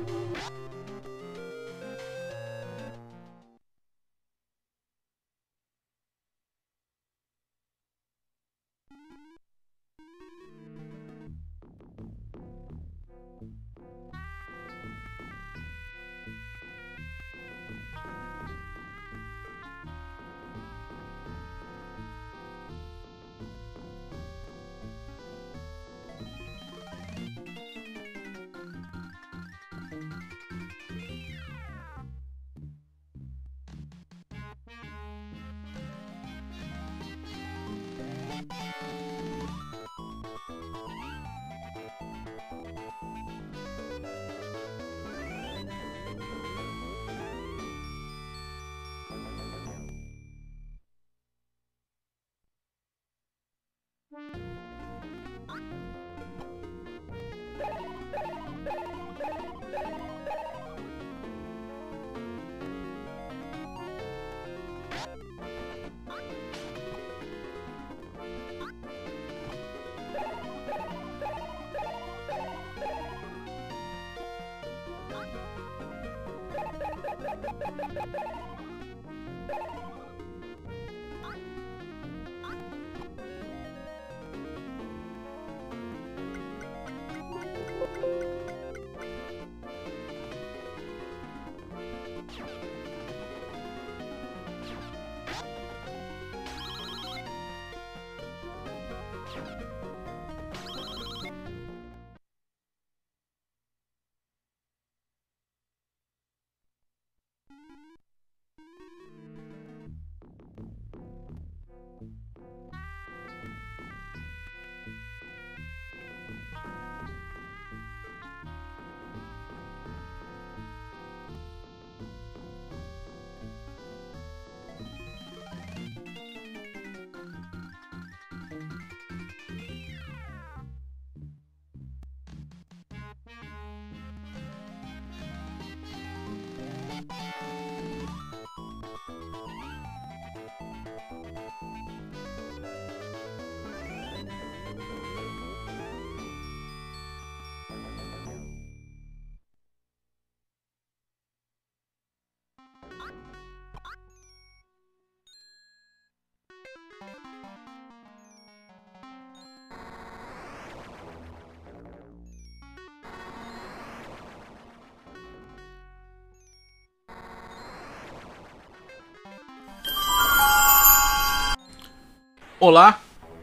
Olá.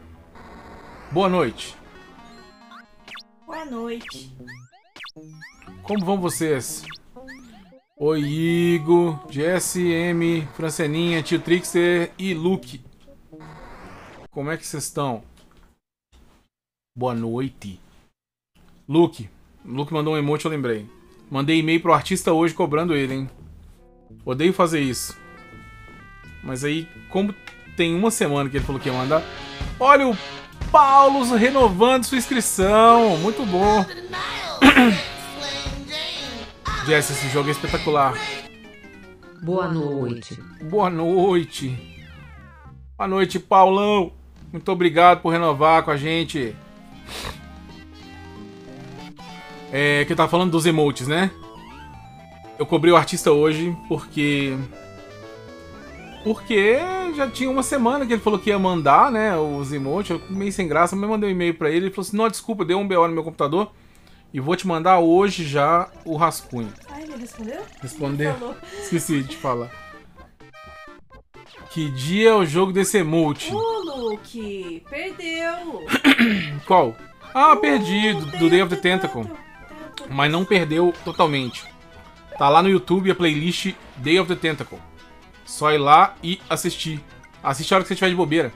Boa noite. Boa noite. Como vão vocês? Oi, Igor, GSM, Franceninha, Tio Trickster e Luke. Como é que vocês estão? Boa noite. Luke mandou um emote, eu lembrei. Mandei e-mail pro artista hoje cobrando ele, hein? Odeio fazer isso. Mas aí, como tem uma semana que ele falou que ia mandar... Olha o Paulo renovando sua inscrição. Muito bom. Jess, esse jogo é espetacular. Boa noite. Boa noite. Boa noite, Paulão. Muito obrigado por renovar com a gente. Que eu tava falando dos emotes, né? Eu cobri o artista hoje porque já tinha uma semana que ele falou que ia mandar, né, os emotes. Eu meio sem graça, mas mandei um e-mail pra ele. Ele falou assim, não, desculpa, deu um BO no meu computador e vou te mandar hoje já o rascunho. Ah, ele respondeu? Respondeu? Falou. Esqueci de falar. Que dia é o jogo desse emote? Luke, perdeu. Qual? Ah, perdi, do Day of the Tentacle. Mas não perdeu totalmente. Tá lá no YouTube a playlist Day of the Tentacle. Só ir lá e assistir. Assiste a hora que você estiver de bobeira.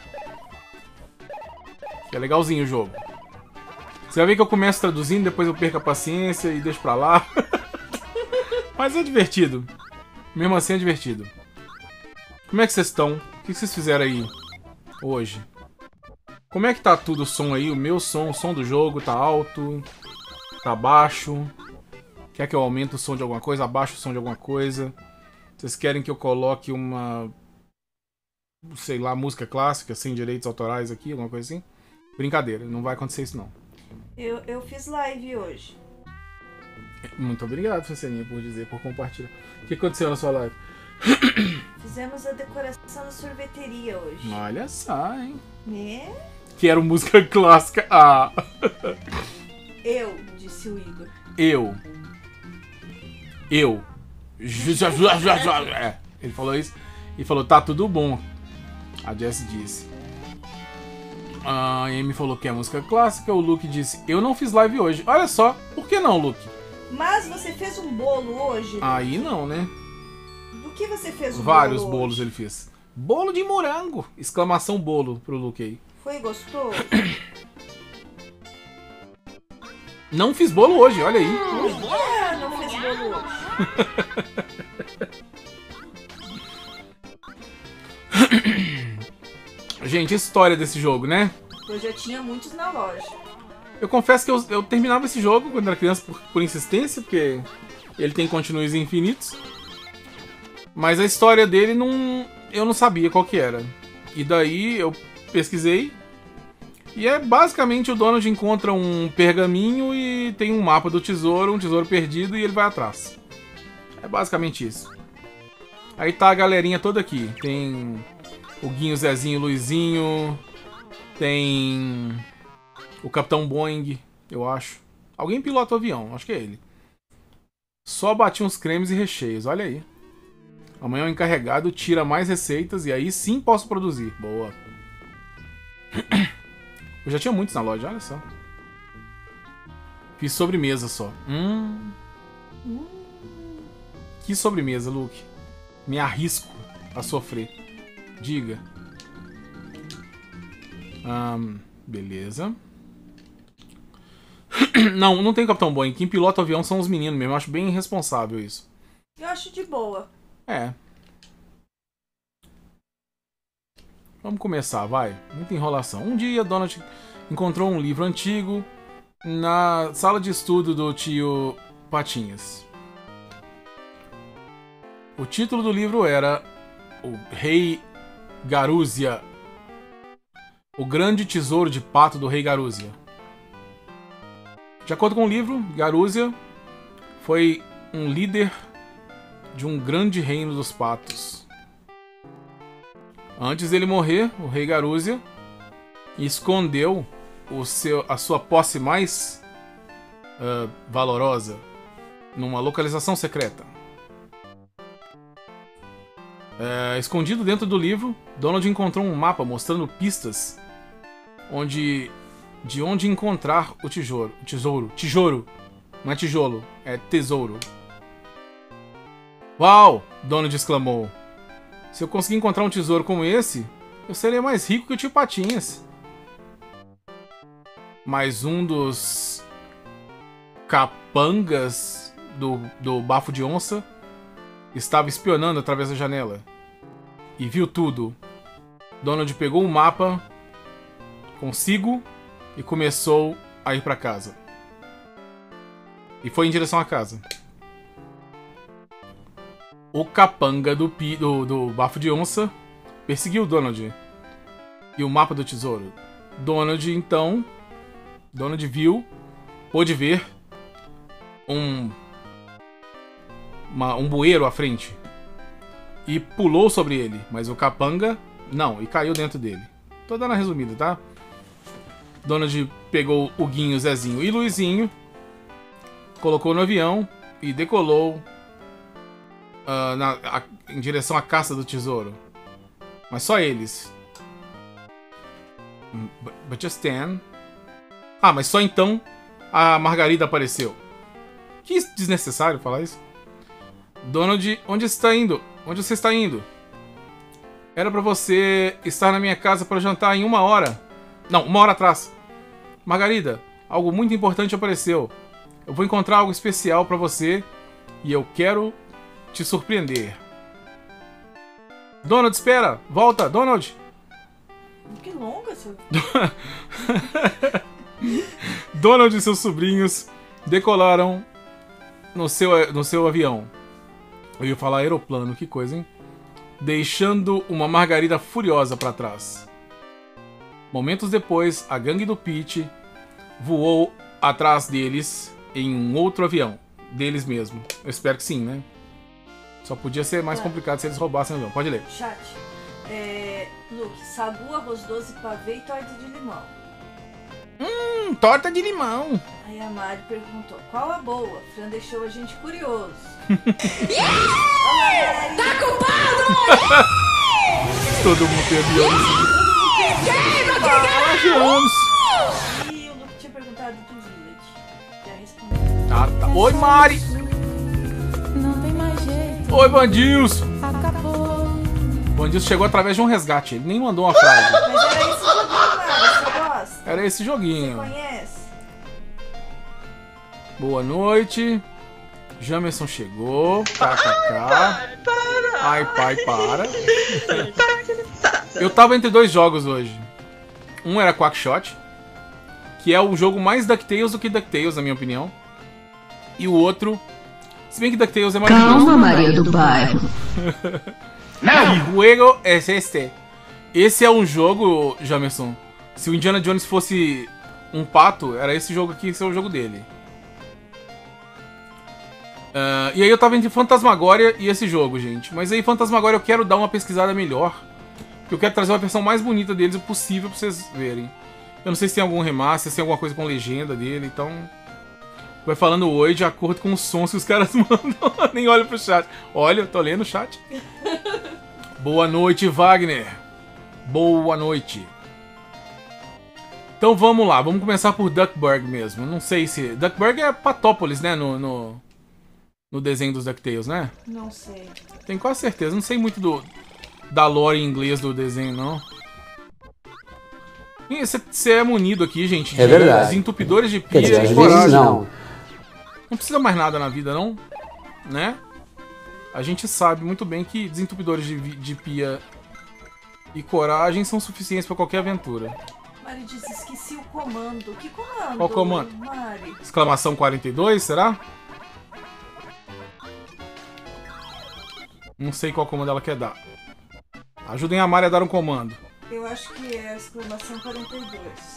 Que é legalzinho o jogo. Você vai ver que eu começo traduzindo, depois eu perco a paciência e deixo pra lá. Mas é divertido. Mesmo assim é divertido. Como é que vocês estão? O que vocês fizeram aí hoje? Como é que tá tudo o som aí? O meu som, o som do jogo tá alto? Tá baixo? Quer que eu aumente o som de alguma coisa? Abaixe o som de alguma coisa? Vocês querem que eu coloque uma... sei lá, música clássica, sem direitos autorais aqui, alguma coisa assim? Brincadeira, não vai acontecer isso não. Eu fiz live hoje. Muito obrigado, Fancelinha, por compartilhar. O que aconteceu na sua live? Fizemos a decoração da sorveteria hoje. Olha só, hein? Né? Quero música clássica. Ah! Eu, disse o Igor. Eu. É, ele falou isso e falou, tá tudo bom. A Jess disse. A Amy falou que é música clássica. O Luke disse, eu não fiz live hoje. Olha só, por que não, Luke? Mas você fez um bolo hoje? Aí não, né? Do que você fez um Vários bolo bolos hoje? ele fez. Bolo de morango! Exclamação bolo pro Luke aí. Foi gostoso? Não fiz bolo hoje, olha aí. Ah, não fez bolo hoje. Gente, história desse jogo, né? Eu já tinha muitos na loja. Eu confesso que eu terminava esse jogo quando era criança por insistência, porque ele tem continues infinitos. Mas a história dele eu não sabia qual que era. E daí eu pesquisei. E é basicamente o Donald encontra um pergaminho e tem um mapa do tesouro, um tesouro perdido, e ele vai atrás. É basicamente isso. Aí tá a galerinha toda aqui. Tem o Guinho, Zezinho, Luizinho. Tem o Capitão Boing, eu acho. Alguém pilota o avião, acho que é ele. Só bati uns cremes e recheios, olha aí. Amanhã o encarregado tira mais receitas e aí sim posso produzir. Boa. Eu já tinha muitos na loja, olha só. Fiz sobremesa só. Que sobremesa, Luke? Me arrisco a sofrer. Diga. Beleza. Não tem Capitão Boeing. Quem pilota o avião são os meninos mesmo. Eu acho bem irresponsável isso. Eu acho de boa. É. Vamos começar, vai. Muita enrolação. Um dia, Donald encontrou um livro antigo na sala de estudo do tio Patinhas. O título do livro era O Rei Garuzia. O Grande Tesouro de Pato do Rei Garuzia. De acordo com o livro, Garuzia foi um líder de um grande reino dos patos. Antes dele morrer, o Rei Garuzia escondeu a sua posse mais valorosa numa localização secreta. Escondido dentro do livro, Donald encontrou um mapa mostrando pistas de onde encontrar o tesouro. Tesouro. Não é tijolo, é tesouro. Uau! Donald exclamou. Se eu conseguir encontrar um tesouro como esse, eu seria mais rico que o tio Patinhas. Mas um dos capangas do bafo de onça estava espionando através da janela. E viu tudo. Donald pegou o mapa consigo e começou a ir para casa. E foi em direção à casa. O capanga do bafo de onça perseguiu Donald e o mapa do tesouro. Donald pôde ver um bueiro à frente e pulou sobre ele, mas o capanga não, e caiu dentro dele. Tô dando a resumida, tá? Donald pegou o Guinho, Zezinho e Luizinho, colocou no avião e decolou em direção à caça do tesouro. Mas só eles. But just then... mas só então a Margarida apareceu. Que desnecessário falar isso. Donald, onde você está indo? Onde você está indo? Era pra você estar na minha casa para jantar em 1 hora. Não, 1 hora atrás. Margarida, algo muito importante apareceu. Eu vou encontrar algo especial pra você e eu quero te surpreender. Donald, espera! Volta, Donald! Que longa essa... Donald e seus sobrinhos decolaram no seu avião. Eu ia falar aeroplano, que coisa, hein? Deixando uma Margarida furiosa para trás. Momentos depois, a gangue do Peach voou atrás deles em um outro avião. deles mesmo. Eu espero que sim, né? Só podia ser mais complicado se eles roubassem o avião. Pode ler. Chat. Luke, sagu, arroz doce, pavê e torta de limão. Torta de limão. Aí a Mari perguntou, qual a boa? Fran deixou a gente curioso. Tá culpado! Todo mundo tem avião. Aviões. E o Luke tinha perguntado do Village. Já respondeu. Ah, tá. Oi, Mari. Não tem mais jeito, Oi, Bandilson. acabou. Bandilson chegou através de um resgate. Ele nem mandou uma frase. Mas era esse joguinho, Mari, você gosta? Era esse joguinho. Conhece? Boa noite. Jamerson chegou. KKK. Ai, pai, para. Eu tava entre dois jogos hoje. Um era Quackshot, que é o jogo mais DuckTales do que DuckTales, na minha opinião. E o outro... Se bem que DuckTales é mais... Calma, Maria do Bairro. E Juego es este. Esse é um jogo, Jamerson. Se o Indiana Jones fosse um pato, era esse jogo aqui, esse é o jogo dele. E aí eu tava entre Phantasmagoria e esse jogo, gente. Mas aí Phantasmagoria eu quero dar uma pesquisada melhor. Porque eu quero trazer uma versão mais bonita deles possível pra vocês verem. Eu não sei se tem algum remaster, se tem alguma coisa com legenda dele, então... Vai falando oi de acordo com os sons que os caras mandam. Nem olho pro chat. Olha, eu tô lendo o chat. Boa noite, Wagner. Boa noite. Então vamos lá, vamos começar por Duckburg mesmo. Não sei se... Duckburg é Patópolis, né? No desenho dos DuckTales, né? Não sei. Tenho quase certeza. Não sei muito da lore em inglês do desenho, não. Você é munido aqui, gente. É verdade. Desentupidores de Quer pia dizer, às e vezes coragem. não. Não precisa mais nada na vida, não. Né? A gente sabe muito bem que desentupidores de pia e coragem são suficientes pra qualquer aventura. Mari disse, esqueci o comando. Que comando? Qual comando? Mari. Exclamação 42, será? Não sei qual comando ela quer dar. Ajudem a Mari a dar um comando. Eu acho que é a exclamação 42.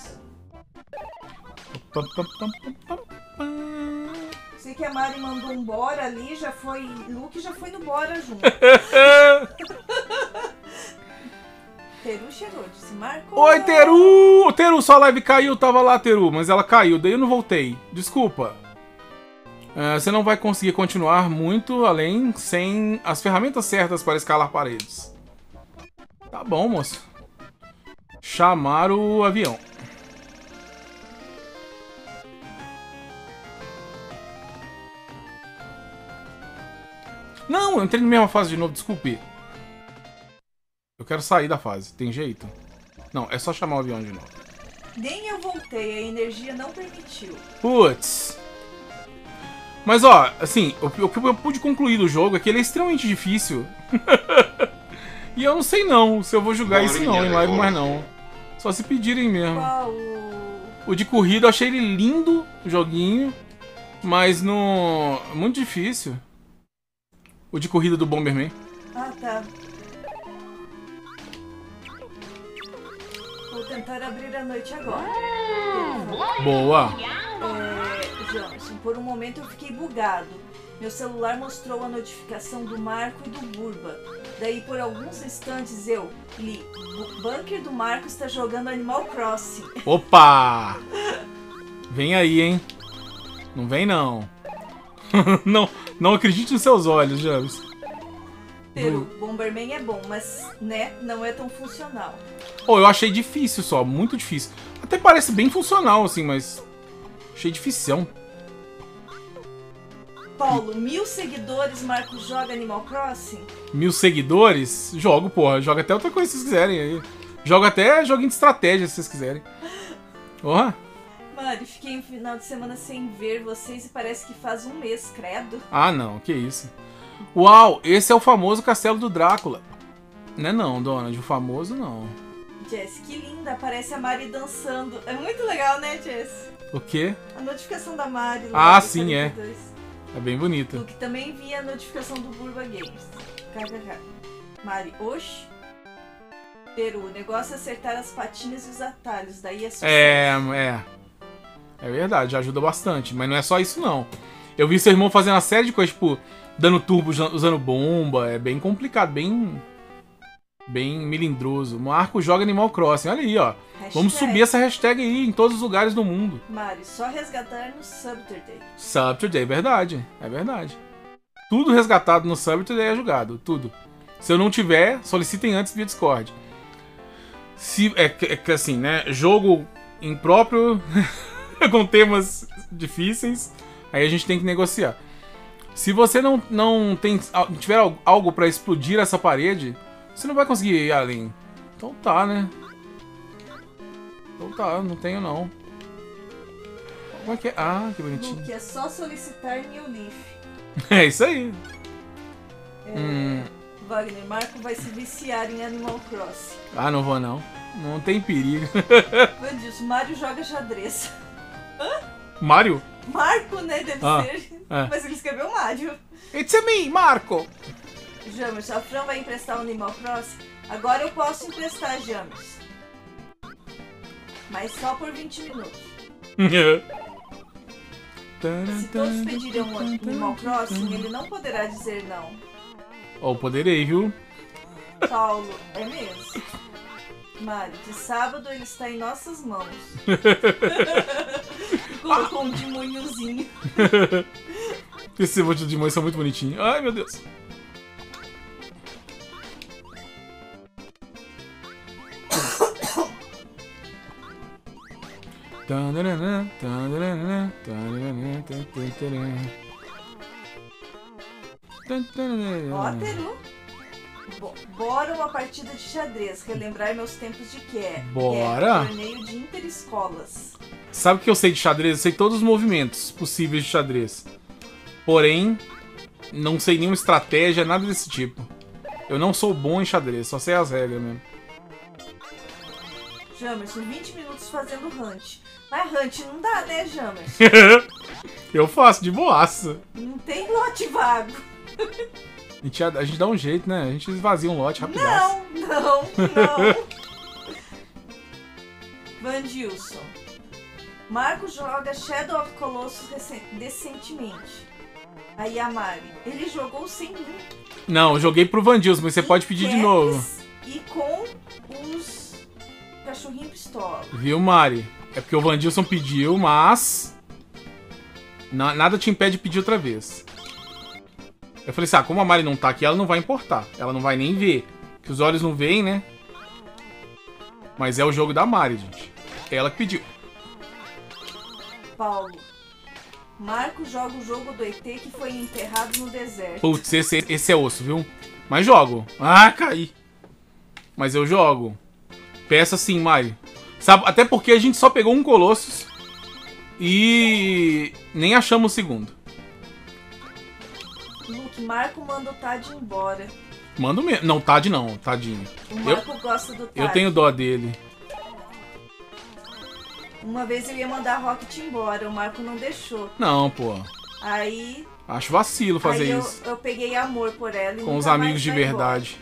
Sei que a Mari mandou um bora ali, já foi... Luke já foi no bora junto. Teru chegou, disse Marco. Oi, Teru! Teru, sua live caiu, tava lá, Teru, mas ela caiu, daí eu não voltei. Desculpa. Você não vai conseguir continuar muito além sem as ferramentas certas para escalar paredes. Tá bom, moço. Chamar o avião. Não, eu entrei na mesma fase de novo, desculpe. Eu quero sair da fase, tem jeito? Não, é só chamar o avião de novo. Nem eu voltei, a energia não permitiu. Putz. Mas ó, assim, o que eu pude concluir do jogo é que ele é extremamente difícil. E eu não sei não se eu vou jogar isso não em live, mas não. Só se pedirem mesmo. Qual O de corrida eu achei ele lindo, o joguinho. Mas no... muito difícil. O de corrida do Bomberman. Ah, tá. Vou tentar abrir a noite agora. Boa. Johnson, por um momento eu fiquei bugado. Meu celular mostrou a notificação do Marco e do Burba. Daí por alguns instantes eu li, o bunker do Marco está jogando Animal Crossing. Opa! Vem aí, hein? Não vem não. Não acredite nos seus olhos, James. Peru, Bomberman é bom, mas, né, não é tão funcional. Eu achei difícil só, muito difícil. Até parece bem funcional, assim, mas... achei dificião. Paulo, 1000 seguidores, Marco joga Animal Crossing? 1000 seguidores? Jogo, porra. Joga até outra coisa se vocês quiserem aí. Joga até joguinho de estratégia se vocês quiserem. Porra. Mari, fiquei um final de semana sem ver vocês e parece que faz um mês, credo. Ah, não. Que isso. Uau, esse é o famoso castelo do Drácula. Não é não, Donald. O famoso não. Jess, que linda. Aparece a Mari dançando. É muito legal, né, Jess? O quê? A notificação da Mari lá. Ah, sim, 42. É bem bonita. Luke também via a notificação do Burba Games. KKK. Mari, oxi. Peru, o negócio é acertar as patinhas e os atalhos. Daí é sucesso. É verdade, ajuda bastante. Mas não é só isso, não. Eu vi seu irmão fazendo uma série de coisas, tipo, dando turbo usando bomba. É bem complicado, bem melindroso. Marco joga Animal Crossing. Olha aí, ó. Vamos subir essa hashtag aí em todos os lugares do mundo. Mario, só resgatar no Subterday. Subterday, é verdade. É verdade. Tudo resgatado no Subterday é jogado. Tudo. Se eu não tiver, solicitem antes via Discord. Se, assim, né? Jogo impróprio, com temas difíceis, aí a gente tem que negociar. Se você não tiver algo pra explodir essa parede, você não vai conseguir ir além. Então tá, né? Então tá, não tenho não. Como é que é? Ah, que bonitinho. Luke, é só solicitar New Leaf. É isso aí. Wagner, Marco vai se viciar em Animal Crossing. Ah, não vou não. Não tem perigo. Vandilson, Mario joga xadrez. Mario? Marco, né? Deve ser. É. Mas ele escreveu Mario. It's me, Marco! James, a Fran vai emprestar o Animal Crossing? Agora eu posso emprestar, James. Mas só por 20 minutos. Se todos pedirem um Animal Crossing, ele não poderá dizer não. Ou poderei, viu? Paulo, é mesmo? Mário, de sábado ele está em nossas mãos. Colocou um demôniozinho. Esse emoji de demônio são muito bonitinhos. Ai, meu Deus. Ótero. Bora uma partida de xadrez, relembrar meus tempos de guerra. Bora. Torneio de interescolas. Sabe o que eu sei de xadrez? Eu sei todos os movimentos possíveis de xadrez. Porém, não sei nenhuma estratégia, nada desse tipo. Eu não sou bom em xadrez, só sei as regras mesmo. Jamerson, 20 minutos fazendo hunt. Mas hunt não dá, né, Jamerson? Eu faço de boaça. Não tem lote vago. A gente dá um jeito, né? A gente esvazia um lote rapidaço. Não. Vandilson. Marco joga Shadow of Colossus recentemente. Aí a Mari. Ele jogou sem mim. Não, eu joguei pro Vandilson, mas você pode pedir de novo. E com os cachorrinhos pistola. Viu, Mari? É porque o Vandilson pediu, mas... nada te impede de pedir outra vez. Eu falei assim, como a Mari não tá aqui, ela não vai importar. Ela não vai nem ver. Que os olhos não veem, né? Mas é o jogo da Mari, gente. É ela que pediu. Paulo. Marco joga o jogo do ET que foi enterrado no deserto. Putz, esse é osso, viu? Mas jogo. Ah, caí. Mas eu jogo. Peça sim, Mari. Sabe, até porque a gente só pegou um Colossus. E nem achamos o segundo. Luke, Marco manda o Tad embora. Manda mesmo. Não, Tad não, tadinho. O Marco gosta do Tad. Eu tenho dó dele. Uma vez eu ia mandar a Rocket embora, o Marco não deixou. Não, pô. Aí... Acho vacilo fazer isso. Eu peguei amor por ela e com os amigos de verdade.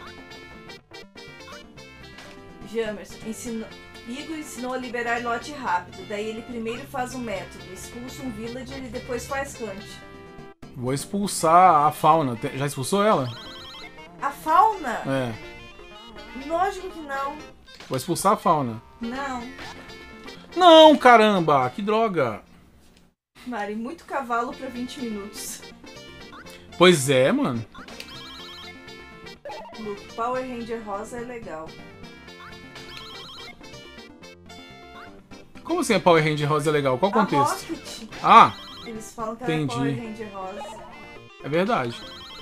Jamerson, Igor ensinou a liberar lote rápido. Daí ele primeiro faz um método, expulsa um villager e depois faz hunt. Vou expulsar a fauna. Já expulsou ela? A fauna? É. Lógico que não. Vou expulsar a fauna. Não. Não, caramba! Que droga! Mari, muito cavalo pra 20 minutos. Pois é, mano. Luke, Power Ranger rosa é legal. Como assim a Power Ranger rosa é legal? Qual o contexto? Rocket. Ah! Eles falam que entendi. era Power Ranger rosa. É verdade.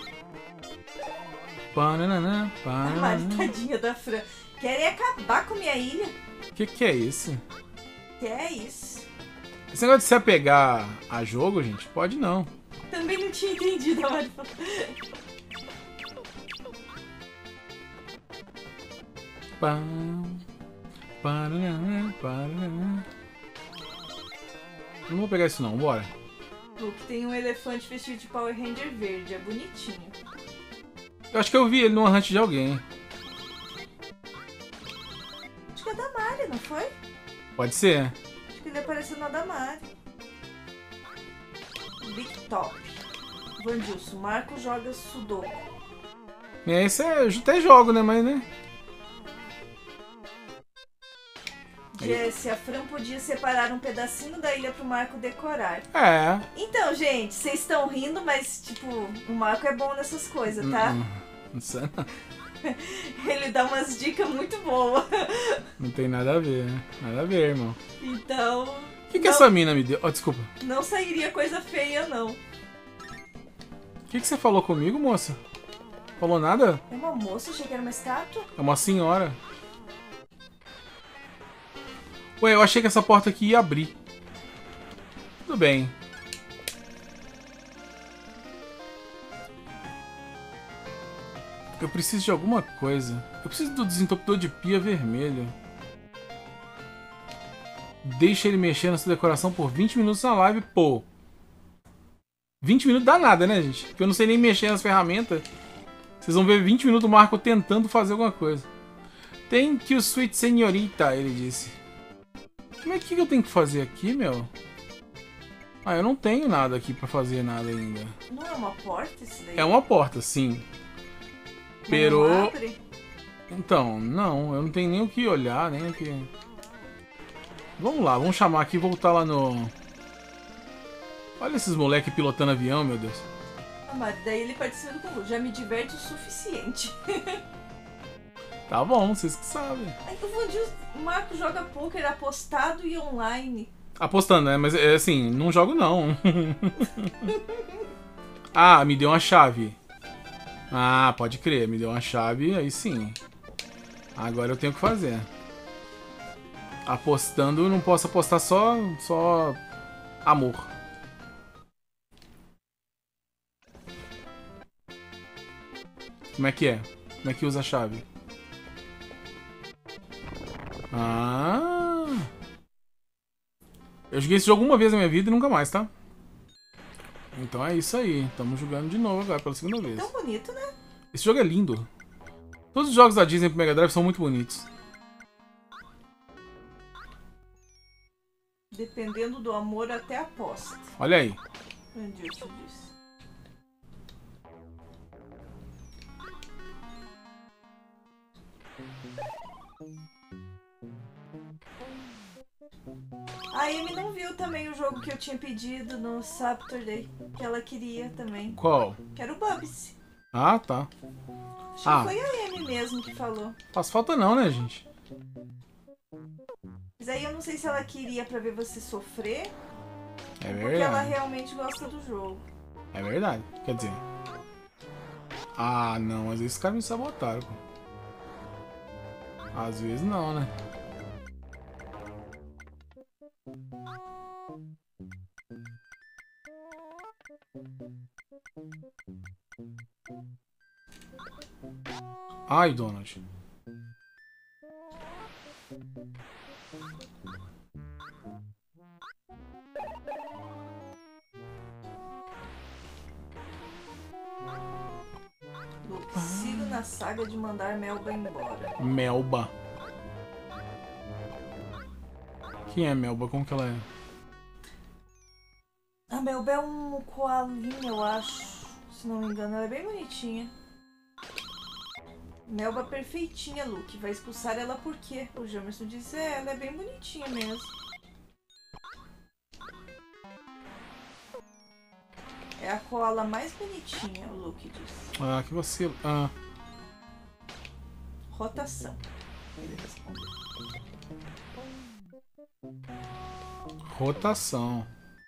Pananana, A pananana. Mari, tadinha da Fran. Querem acabar com minha ilha? Que é isso? Que é isso? Esse negócio de se apegar a jogo, gente, pode não. Também não tinha entendido a Mari. Não vou pegar isso não, bora. Luke, tem um elefante vestido de Power Ranger verde, é bonitinho. Eu acho que eu vi ele numa hunt de alguém. Acho que é da Mari, não foi? Pode ser. Acho que ele apareceu na da Mari. Big Top. Vandilson, Marco joga Sudoku. Esse eu até jogo, né? Mas, né? Jesse, a Fran podia separar um pedacinho da ilha pro Marco decorar. É. Então, gente, vocês estão rindo, mas, tipo, o Marco é bom nessas coisas, tá? Não sei não. Ele dá umas dicas muito boas. Não tem nada a ver, né? Nada a ver, irmão. Então... O que essa mina me deu? Oh, desculpa. Não sairia coisa feia, não. O que você falou comigo, moça? Falou nada? É uma moça? Achei que era uma estátua. É uma senhora. Ué, eu achei que essa porta aqui ia abrir. Tudo bem. Eu preciso de alguma coisa. Eu preciso do desentupidor de pia vermelho. Deixa ele mexer nessa decoração por 20 minutos na live, pô. 20 minutos dá nada, né, gente? Porque eu não sei nem mexer nas ferramentas. Vocês vão ver 20 minutos do Marco tentando fazer alguma coisa. Thank you, sweet senhorita, ele disse. Como é que eu tenho que fazer aqui, meu? Ah, eu não tenho nada aqui pra fazer nada ainda. Não é uma porta esse daí? É uma porta, sim. Pero... Não abre? Então, não. Eu não tenho nem o que olhar, nem o que... Vamos lá, vamos chamar aqui e voltar lá no... Olha esses moleque pilotando avião, meu Deus. Ah, mas daí ele participando com o já me diverte o suficiente. Tá bom, vocês que sabem. Aí o Vandilson, o Marco joga poker apostado e online. Apostando, né? Mas é assim, não jogo não. Ah, me deu uma chave. Ah, pode crer, me deu uma chave, aí sim. Agora eu tenho que fazer. Apostando, eu não posso apostar só amor. Como é que é? Como é que usa a chave? Ah! Eu joguei esse jogo uma vez na minha vida e nunca mais, tá? Então é isso aí. Estamos jogando de novo agora pela segunda vez. Tão bonito, né? Esse jogo é lindo. Todos os jogos da Disney pro Mega Drive são muito bonitos. Dependendo do amor, até aposta. Olha aí. Vandilson disse. A Amy não viu também o jogo que eu tinha pedido no Saturday, que ela queria também. Qual? Que era o Bubsy. Ah, tá. Acho que foi a Amy mesmo que falou. Faz falta não, né, gente? Mas aí eu não sei se ela queria pra ver você sofrer, É porque ela verdade. realmente gosta do jogo. É verdade. Quer dizer... Ah, não. Às vezes os caras me sabotaram, pô. Às vezes não, né? Ai, Donald. Luke, sigo na saga de mandar Melba embora. Melba. Quem é Melba? Como que ela é? A Melba é um koalinha, eu acho. Se não me engano, ela é bem bonitinha. Melba perfeitinha, Luke. Vai expulsar ela por quê? O Jamerson disse, ela é bem bonitinha mesmo. É a koala mais bonitinha, o Luke disse. Ah, que vacilo. Ah. Rotação. Ele respondeu. Rotação.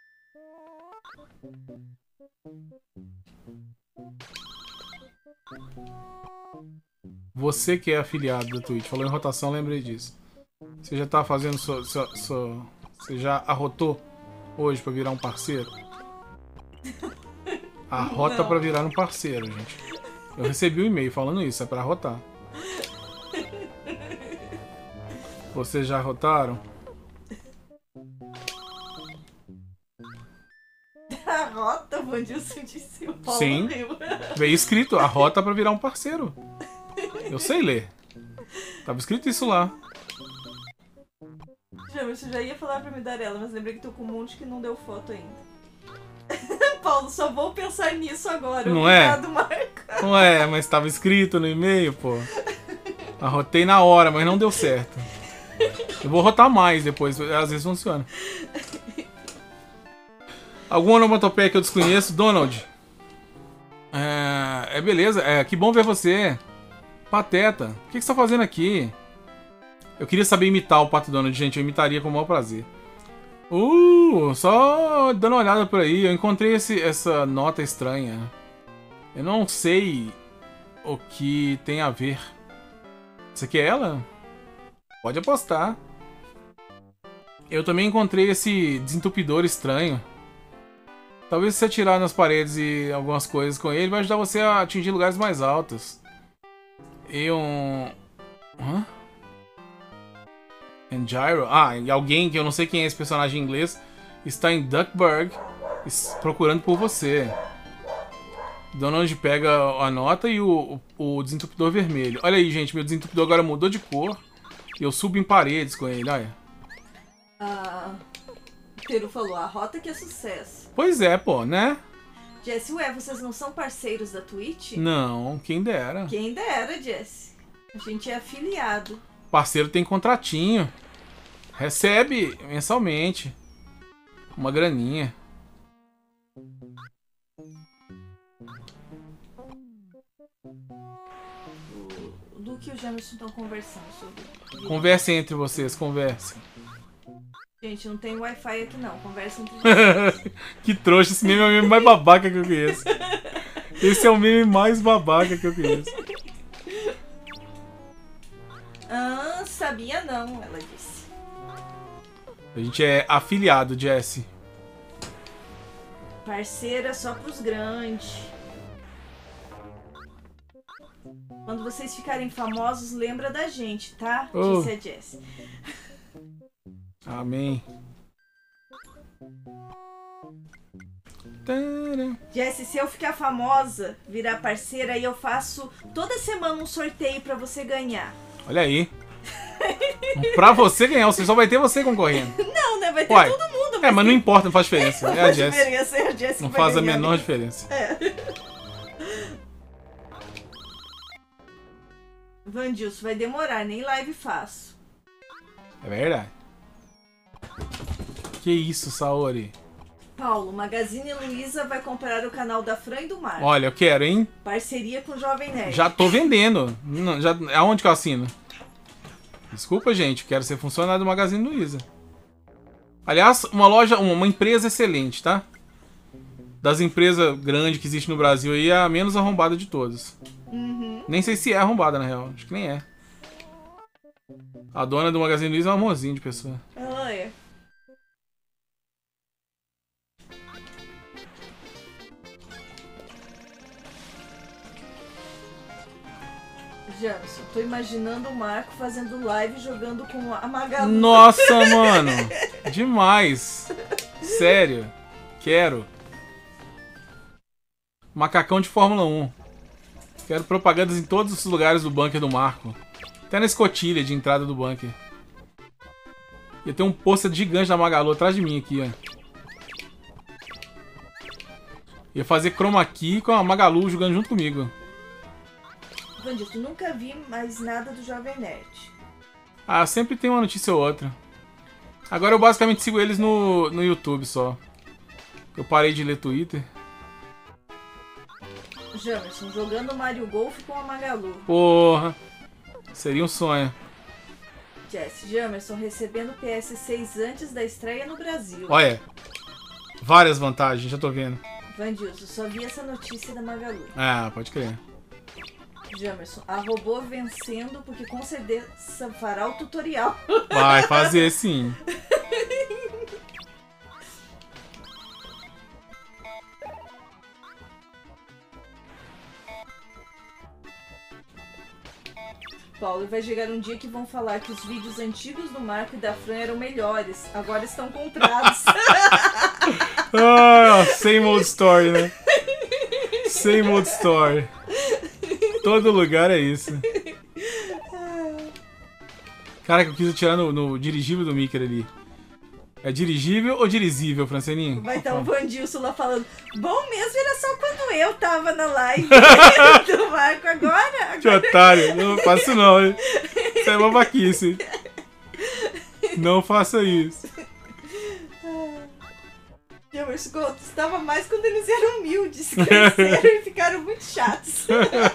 Você que é afiliado da Twitch, falou em rotação, lembrei disso. Você já tá fazendo você já arrotou hoje pra virar um parceiro? A rota Não. pra virar um parceiro, gente. Eu recebi um e-mail falando isso, é pra arrotar. Vocês já arrotaram? A rota, o Vandilson disse. O Paulo Sim. riu. Veio escrito, a rota pra virar um parceiro. Eu sei ler. Tava escrito isso lá. Jamerson já ia falar pra me dar ela, mas lembrei que tô com um monte que não deu foto ainda. Paulo, só vou pensar nisso agora. Não é? Obrigado, Marco. Não é, mas estava escrito no e-mail, pô. Arrotei na hora, mas não deu certo. Eu vou rotar mais depois, às vezes funciona. Alguma onomatopeia que eu desconheço? Donald. Beleza. Que bom ver você. Pateta. O que você tá fazendo aqui? Eu queria saber imitar o Pato Donald, gente. Eu imitaria com o maior prazer. Só dando uma olhada por aí. Eu encontrei essa nota estranha. Eu não sei o que tem a ver. Isso aqui é ela? Pode apostar. Eu também encontrei esse desentupidor estranho. Talvez se você atirar nas paredes e algumas coisas com ele, vai ajudar você a atingir lugares mais altos. E um... Hã? And Gyro? E alguém, que eu não sei quem é esse personagem em inglês, está em Duckburg procurando por você. Donald pega a nota e o desentupidor vermelho. Olha aí, gente, meu desentupidor agora mudou de cor. E eu subo em paredes com ele, olha. O Peru falou, a rota que é sucesso. Pois é, pô, né? Jesse, vocês não são parceiros da Twitch? Não, quem dera. Quem dera, Jesse. A gente é afiliado. Parceiro tem contratinho. Recebe mensalmente. Uma graninha. O Luke e o Jamerson estão conversando sobre... Conversem entre vocês, conversem. Gente, não tem Wi-Fi aqui não. Conversa entre vocês. Que trouxa, esse meme é o meme mais babaca que eu conheço. Esse é o meme mais babaca que eu conheço. Sabia não, ela disse. A gente é afiliado, Jesse. Parceira só pros grandes. Quando vocês ficarem famosos, lembra da gente, tá? Disse a Jessie. Amém. Jessie, se eu ficar famosa, virar parceira, aí eu faço toda semana um sorteio pra você ganhar. Olha aí. Pra você ganhar, você só vai ter você concorrendo. Não, né? Vai ter todo mundo. Mas não importa, não faz diferença. Não é a faz Jessie. diferença, é a Jessie. Não faz a menor diferença. Vandilson, vai demorar, nem live faço. É verdade. Que isso, Saori? Paulo, Magazine Luiza vai comprar o canal da Fran e do Marco. Olha, eu quero, hein? Parceria com o Jovem Nerd. Já tô vendendo. Aonde que eu assino? Desculpa, gente. Quero ser funcionário do Magazine Luiza. Aliás, uma empresa excelente, tá? Das empresas grandes que existem no Brasil aí, é a menos arrombada de todas. Nem sei se é arrombada, na real. Acho que nem é. A dona do Magazine Luiza é um amorzinho de pessoa. Ela é. Jamerson, tô imaginando o Marco fazendo live jogando com a Magalu. Nossa, mano. Demais. Sério. Quero. Macacão de Fórmula 1. Quero propagandas em todos os lugares do bunker do Marco. Até na escotilha de entrada do bunker. Ia ter um pôster gigante da Magalu atrás de mim aqui, ó. Ia fazer chroma key com a Magalu jogando junto comigo. Vandilson, nunca vi mais nada do Jovem Nerd. Sempre tem uma notícia ou outra. Agora eu basicamente sigo eles no YouTube só. Eu parei de ler Twitter. Jamerson, jogando Mario Golf com a Magalu. Porra. Seria um sonho. Jesse, Jamerson recebendo PS6 antes da estreia no Brasil. Olha. Várias vantagens, já tô vendo. Vandilson, só vi essa notícia da Magalu. Pode crer. Jamerson, a robô vencendo porque com certeza fará o tutorial. Vai fazer sim. Paulo, vai chegar um dia que vão falar que os vídeos antigos do Marco e da Fran eram melhores. Agora estão comprados. Same old story, né? Same old story. Todo lugar é isso. Caraca, eu quis atirar no dirigível do Mickey ali. É dirigível ou dirigível, Francelinho? Vai estar o Vandilson lá falando, bom mesmo era só quando eu tava na live do Marco, agora. Que otário, não faça isso não, hein? Isso é babaquice. Não faça isso. Jamerson gostava mais quando eles eram humildes, cresceram e ficaram muito chatos.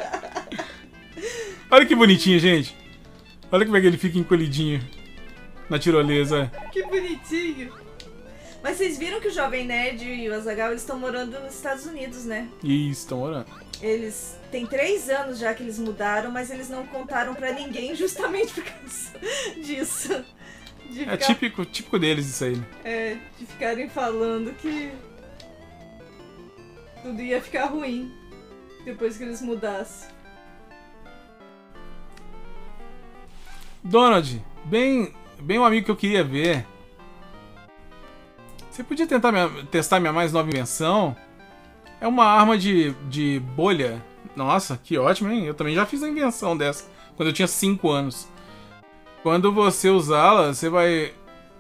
Olha que bonitinho, gente. Olha como é que ele fica encolhidinho na tirolesa. Que bonitinho. Mas vocês viram que o Jovem Nerd e o Azaghal eles estão morando nos Estados Unidos, né? Isso, estão orando. Eles têm 3 anos já que eles mudaram, mas eles não contaram pra ninguém justamente por causa disso. É típico deles isso aí. É, de ficarem falando que tudo ia ficar ruim depois que eles mudassem. Donald, bem um amigo que eu queria ver. Você podia testar minha mais nova invenção? É uma arma de bolha. Nossa, que ótimo, hein? Eu também já fiz a invenção dessa quando eu tinha 5 anos. Quando você usá-la, você vai...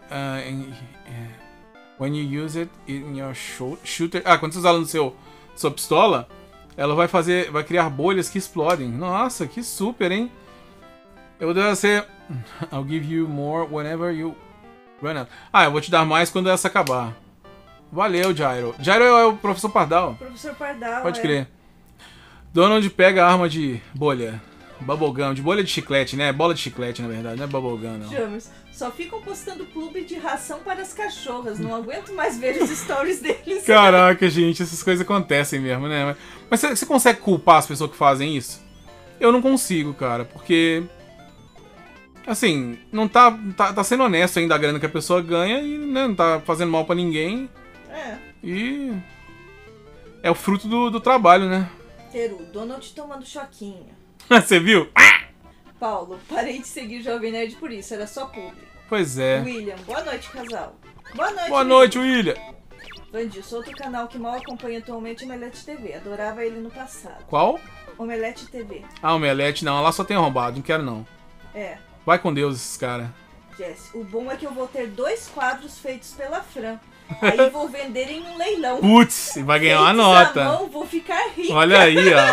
when you use it in your shooter... quando você usá-la no sua pistola, ela vai criar bolhas que explodem. Nossa, que super, hein? Eu vou ser... I'll give you more whenever you run out. Eu vou te dar mais quando essa acabar. Valeu, Gyro. Gyro é o Professor Pardal. Professor Pardal, Pode crer. Donald pega a arma de bolha. Bubblegum, de bolha de chiclete, né? Bola de chiclete, na verdade, não é bubblegum, não. Jamerson, só ficam postando clube de ração para as cachorras. Não aguento mais ver os stories deles. Caraca, gente, essas coisas acontecem mesmo, né? Mas você consegue culpar as pessoas que fazem isso? Eu não consigo, cara, porque... Assim, não tá sendo honesto ainda a grana que a pessoa ganha e né, não tá fazendo mal pra ninguém. E... é o fruto do trabalho, né? Teru, Donald tomando choquinho. Você viu? Paulo, parei de seguir o Jovem Nerd por isso, era só público. Pois é. William, boa noite, casal. Boa noite, Boa noite, William. Vandilson, outro canal que mal acompanho atualmente é Omelete TV. Adorava ele no passado. Qual? Omelete TV. Omelete, não. Lá só tem arrombado, não quero não. Vai com Deus esses caras. Jess, o bom é que eu vou ter 2 quadros feitos pela Fran. Aí vou vender em um leilão. Putz, vai ganhar uma nota. À mão, vou ficar rica. Olha aí, ó.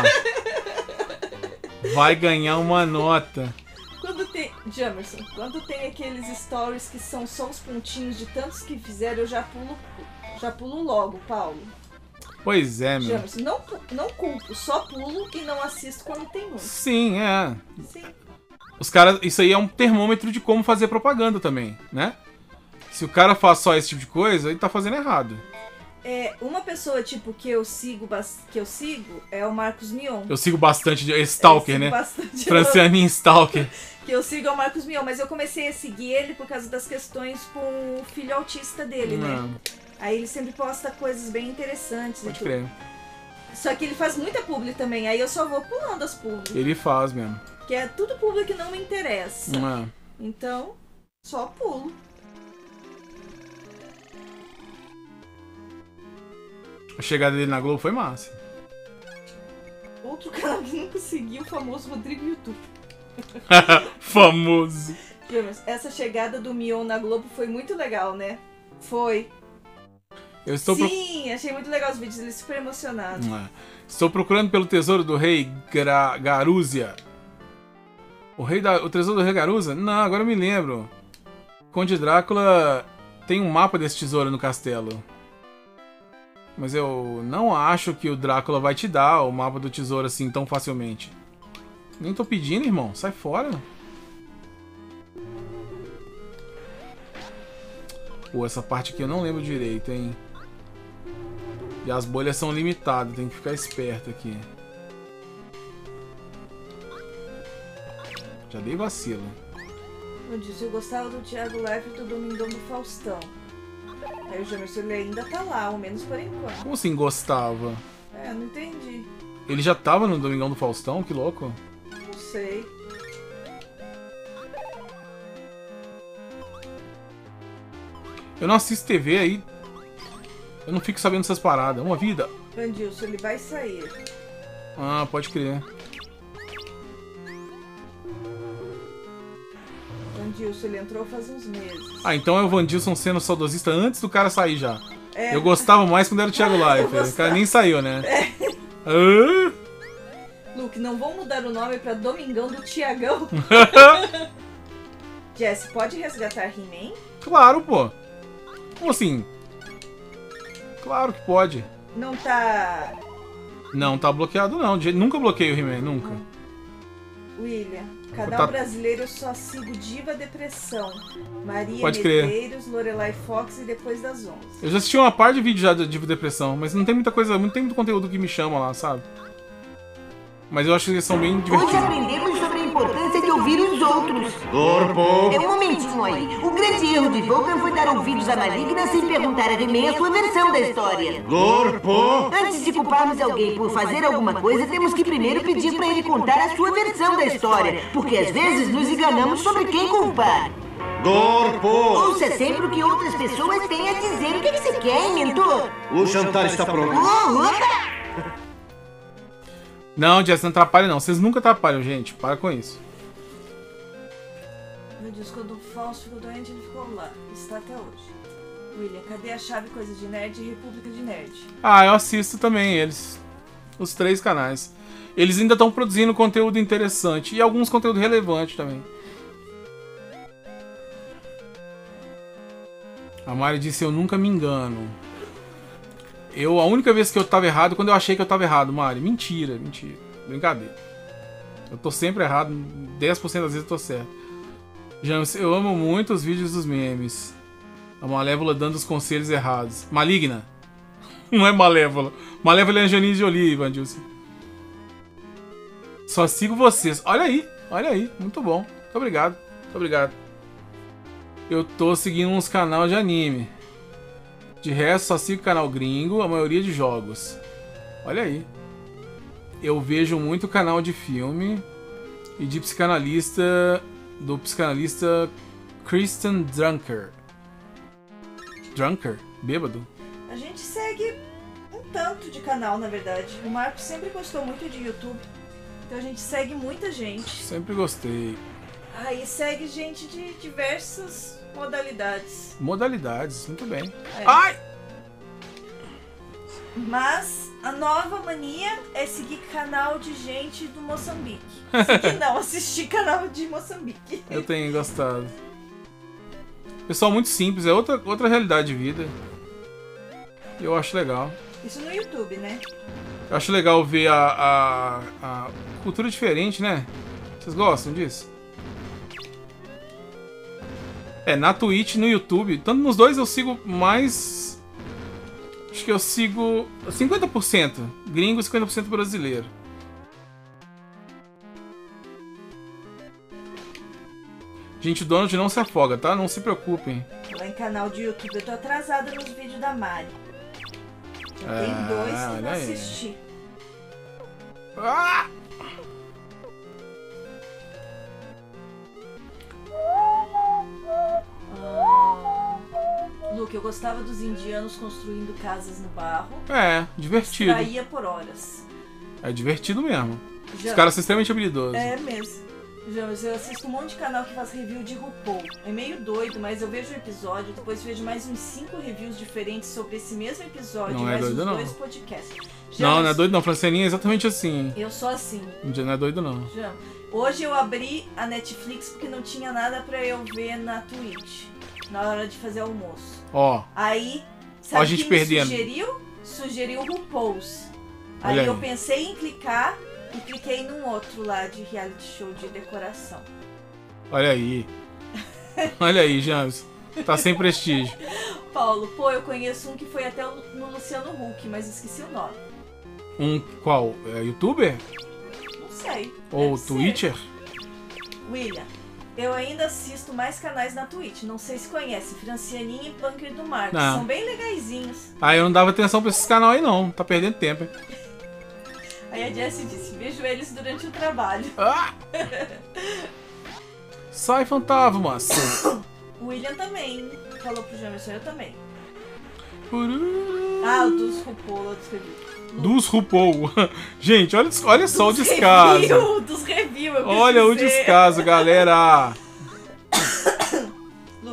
Vai ganhar uma nota. Jamerson, quando tem aqueles stories que são só os pontinhos de tantos que fizeram, eu já pulo logo, Paulo. Pois é, meu. Jamerson, não culpo, só pulo e não assisto quando tem um. Sim, é. Sim. Os caras, isso aí é um termômetro de como fazer propaganda também, né? Se o cara faz só esse tipo de coisa, ele tá fazendo errado. Uma pessoa, tipo, que eu sigo é o Marcos Mion. Eu sigo bastante, Stalker, né? Francianinho Stalker. Que eu sigo é o Marcos Mion, mas eu comecei a seguir ele por causa das questões com o filho autista dele, né? Aí ele sempre posta coisas bem interessantes. Pode crer. Só que ele faz muita publi também, aí eu só vou pulando as publi. Ele faz mesmo. Que é tudo publi que não me interessa. Então, só pulo. A chegada dele na Globo foi massa. Outro canal que nunca seguiu, o famoso Rodrigo YouTube. Famoso. Essa chegada do Mion na Globo foi muito legal, né? Foi. Sim, achei muito legal os vídeos, ele super emocionado. Estou procurando pelo tesouro do rei Garuzia. O tesouro do rei Garuza? Não, agora eu me lembro. Conde Drácula tem um mapa desse tesouro no castelo. Mas eu não acho que o Drácula vai te dar o mapa do tesouro assim tão facilmente. Nem tô pedindo, irmão. Sai fora. Pô, essa parte aqui eu não lembro direito, hein. E as bolhas são limitadas. Tem que ficar esperto aqui. Já dei vacilo. Eu disse, eu gostava do Thiago Leifert e do Domingão do Faustão. Aí o Jamerson, ele ainda tá lá, ao menos por enquanto. Como assim gostava? Não entendi. Ele já tava no Domingão do Faustão? Que louco. Não sei. Eu não assisto TV aí. Eu não fico sabendo dessas paradas. Uma vida. Vandilson, ele vai sair. Pode crer. Vandilson, ele entrou faz uns meses. Ah, então é o Vandilson sendo saudosista antes do cara sair já. É. Eu gostava mais quando era o Thiago Leifert. O cara nem saiu, né? Ah? Luke, não vão mudar o nome pra Domingão do Tiagão? Jesse, pode resgatar He-Man? Claro, pô. Como assim? Claro que pode. Não tá... Não, tá bloqueado não. Nunca bloqueei o He-Man, nunca. William, canal Tá- brasileiro eu só sigo Diva Depressão. Maria Pode crer. Medeiros, Lorelai Fox e Depois das 11. Eu já assisti uma par de vídeos já de Diva Depressão, mas não tem muita coisa, não tem muito conteúdo que me chama lá, sabe? Mas eu acho que eles são bem Hoje divertidos. aprendemos sobre a importância de ouvir os outros. Corpo! É um momentinho aí. O grande erro de Vulcan foi dar ouvidos à Maligna sem perguntar a He-Man a sua versão da história. Corpo! Antes de culparmos alguém por fazer alguma coisa, temos que primeiro pedir para ele contar a sua versão da história. Porque às vezes nos enganamos sobre quem culpar. Corpo! Ouça sempre o que outras pessoas têm a dizer. O que você quer, hein, mentor? O jantar está pronto. Opa! Não, Jess, não atrapalha não. Vocês nunca atrapalham, gente. Para com isso. Meu Deus, quando o Fausto ficou doente, ele ficou lá. Está até hoje. William, cadê a Chave Coisa de Nerd e República de Nerd? Ah, eu assisto também eles. Os 3 canais. Eles ainda estão produzindo conteúdo interessante. E alguns conteúdo relevante também. A Mari disse, eu nunca me engano. A única vez que eu tava errado, quando eu achei que eu tava errado, Mari. Mentira, mentira. Brincadeira. Eu tô sempre errado. 10% das vezes eu tô certo. James, eu amo muito os vídeos dos memes. A Malévola dando os conselhos errados. Maligna. Não é Malévola. Malévola é Angelina Jolie, Vandilson. Só sigo vocês. Olha aí. Muito bom. Muito obrigado. Muito obrigado. Eu tô seguindo uns canais de anime. De resto, só sigo canal gringo, a maioria de jogos. Olha aí. Eu vejo muito canal de filme e de psicanalista, do psicanalista Christian Drunker. Drunker? Bêbado? A gente segue um tanto de canal, na verdade. O Marco sempre gostou muito de YouTube. Então a gente segue muita gente. Sempre gostei. Aí segue gente de diversas modalidades. Modalidades, muito bem. É. Ai! Mas a nova mania é seguir canal de gente do Moçambique. Seguir não, assistir canal de Moçambique. Eu tenho gostado. Pessoal muito simples, é outra realidade de vida. Eu acho legal. Isso no YouTube, né? Eu acho legal ver a cultura diferente, né? Vocês gostam disso? Na Twitch e no YouTube. Tanto nos dois eu sigo mais... Acho que eu sigo 50% gringo e 50% brasileiro. Gente, o Donald não se afoga, tá? Não se preocupem. Lá em canal de YouTube eu tô atrasada nos vídeos da Mari. Já tem 2 que olha não aí. assisti. Ah! Luke, eu gostava dos indianos construindo casas no barro. Divertido. Extraía por horas. É divertido mesmo. Já- Os caras são extremamente habilidosos. É mesmo. James, eu assisto um monte de canal que faz review de RuPaul. É meio doido, mas eu vejo o episódio, depois vejo mais uns 5 reviews diferentes sobre esse mesmo episódio, Não é mais doido, uns não. 2 podcasts. Não é James, doido não. Francelinha é exatamente assim. Eu sou assim. Não é doido não. James. Hoje eu abri a Netflix porque não tinha nada pra eu ver na Twitch, na hora de fazer almoço. Ó, Aí, Ó, sabe a gente o que me perdendo. sugeriu? Sugeriu o RuPaul's. Olha Aí eu aí. pensei em clicar e cliquei num outro lá de reality show de decoração. olha aí. Olha aí, James. Tá sem prestígio. Paulo, pô, eu conheço um que foi até no Luciano Huck, mas esqueci o nome. Qual? Youtuber? Não sei. Ou deve ser. Twitcher? William, eu ainda assisto mais canais na Twitch. Não sei se conhece, Francianinha e Bunker do Marcos. Não. São bem legaizinhos. Ah, eu não dava atenção pra esses canal aí não. Tá perdendo tempo, hein? Aí a Jessie disse, vejo eles durante o trabalho. Ah! Sai, fantasmas! O William também falou pro Jamerson, eu também. Pururu. Ah, o dos RuPaul, eu descrevi. Dos RuPaul. Gente, olha só o descaso. Dos review, eu quis Olha o dizer. descaso, galera.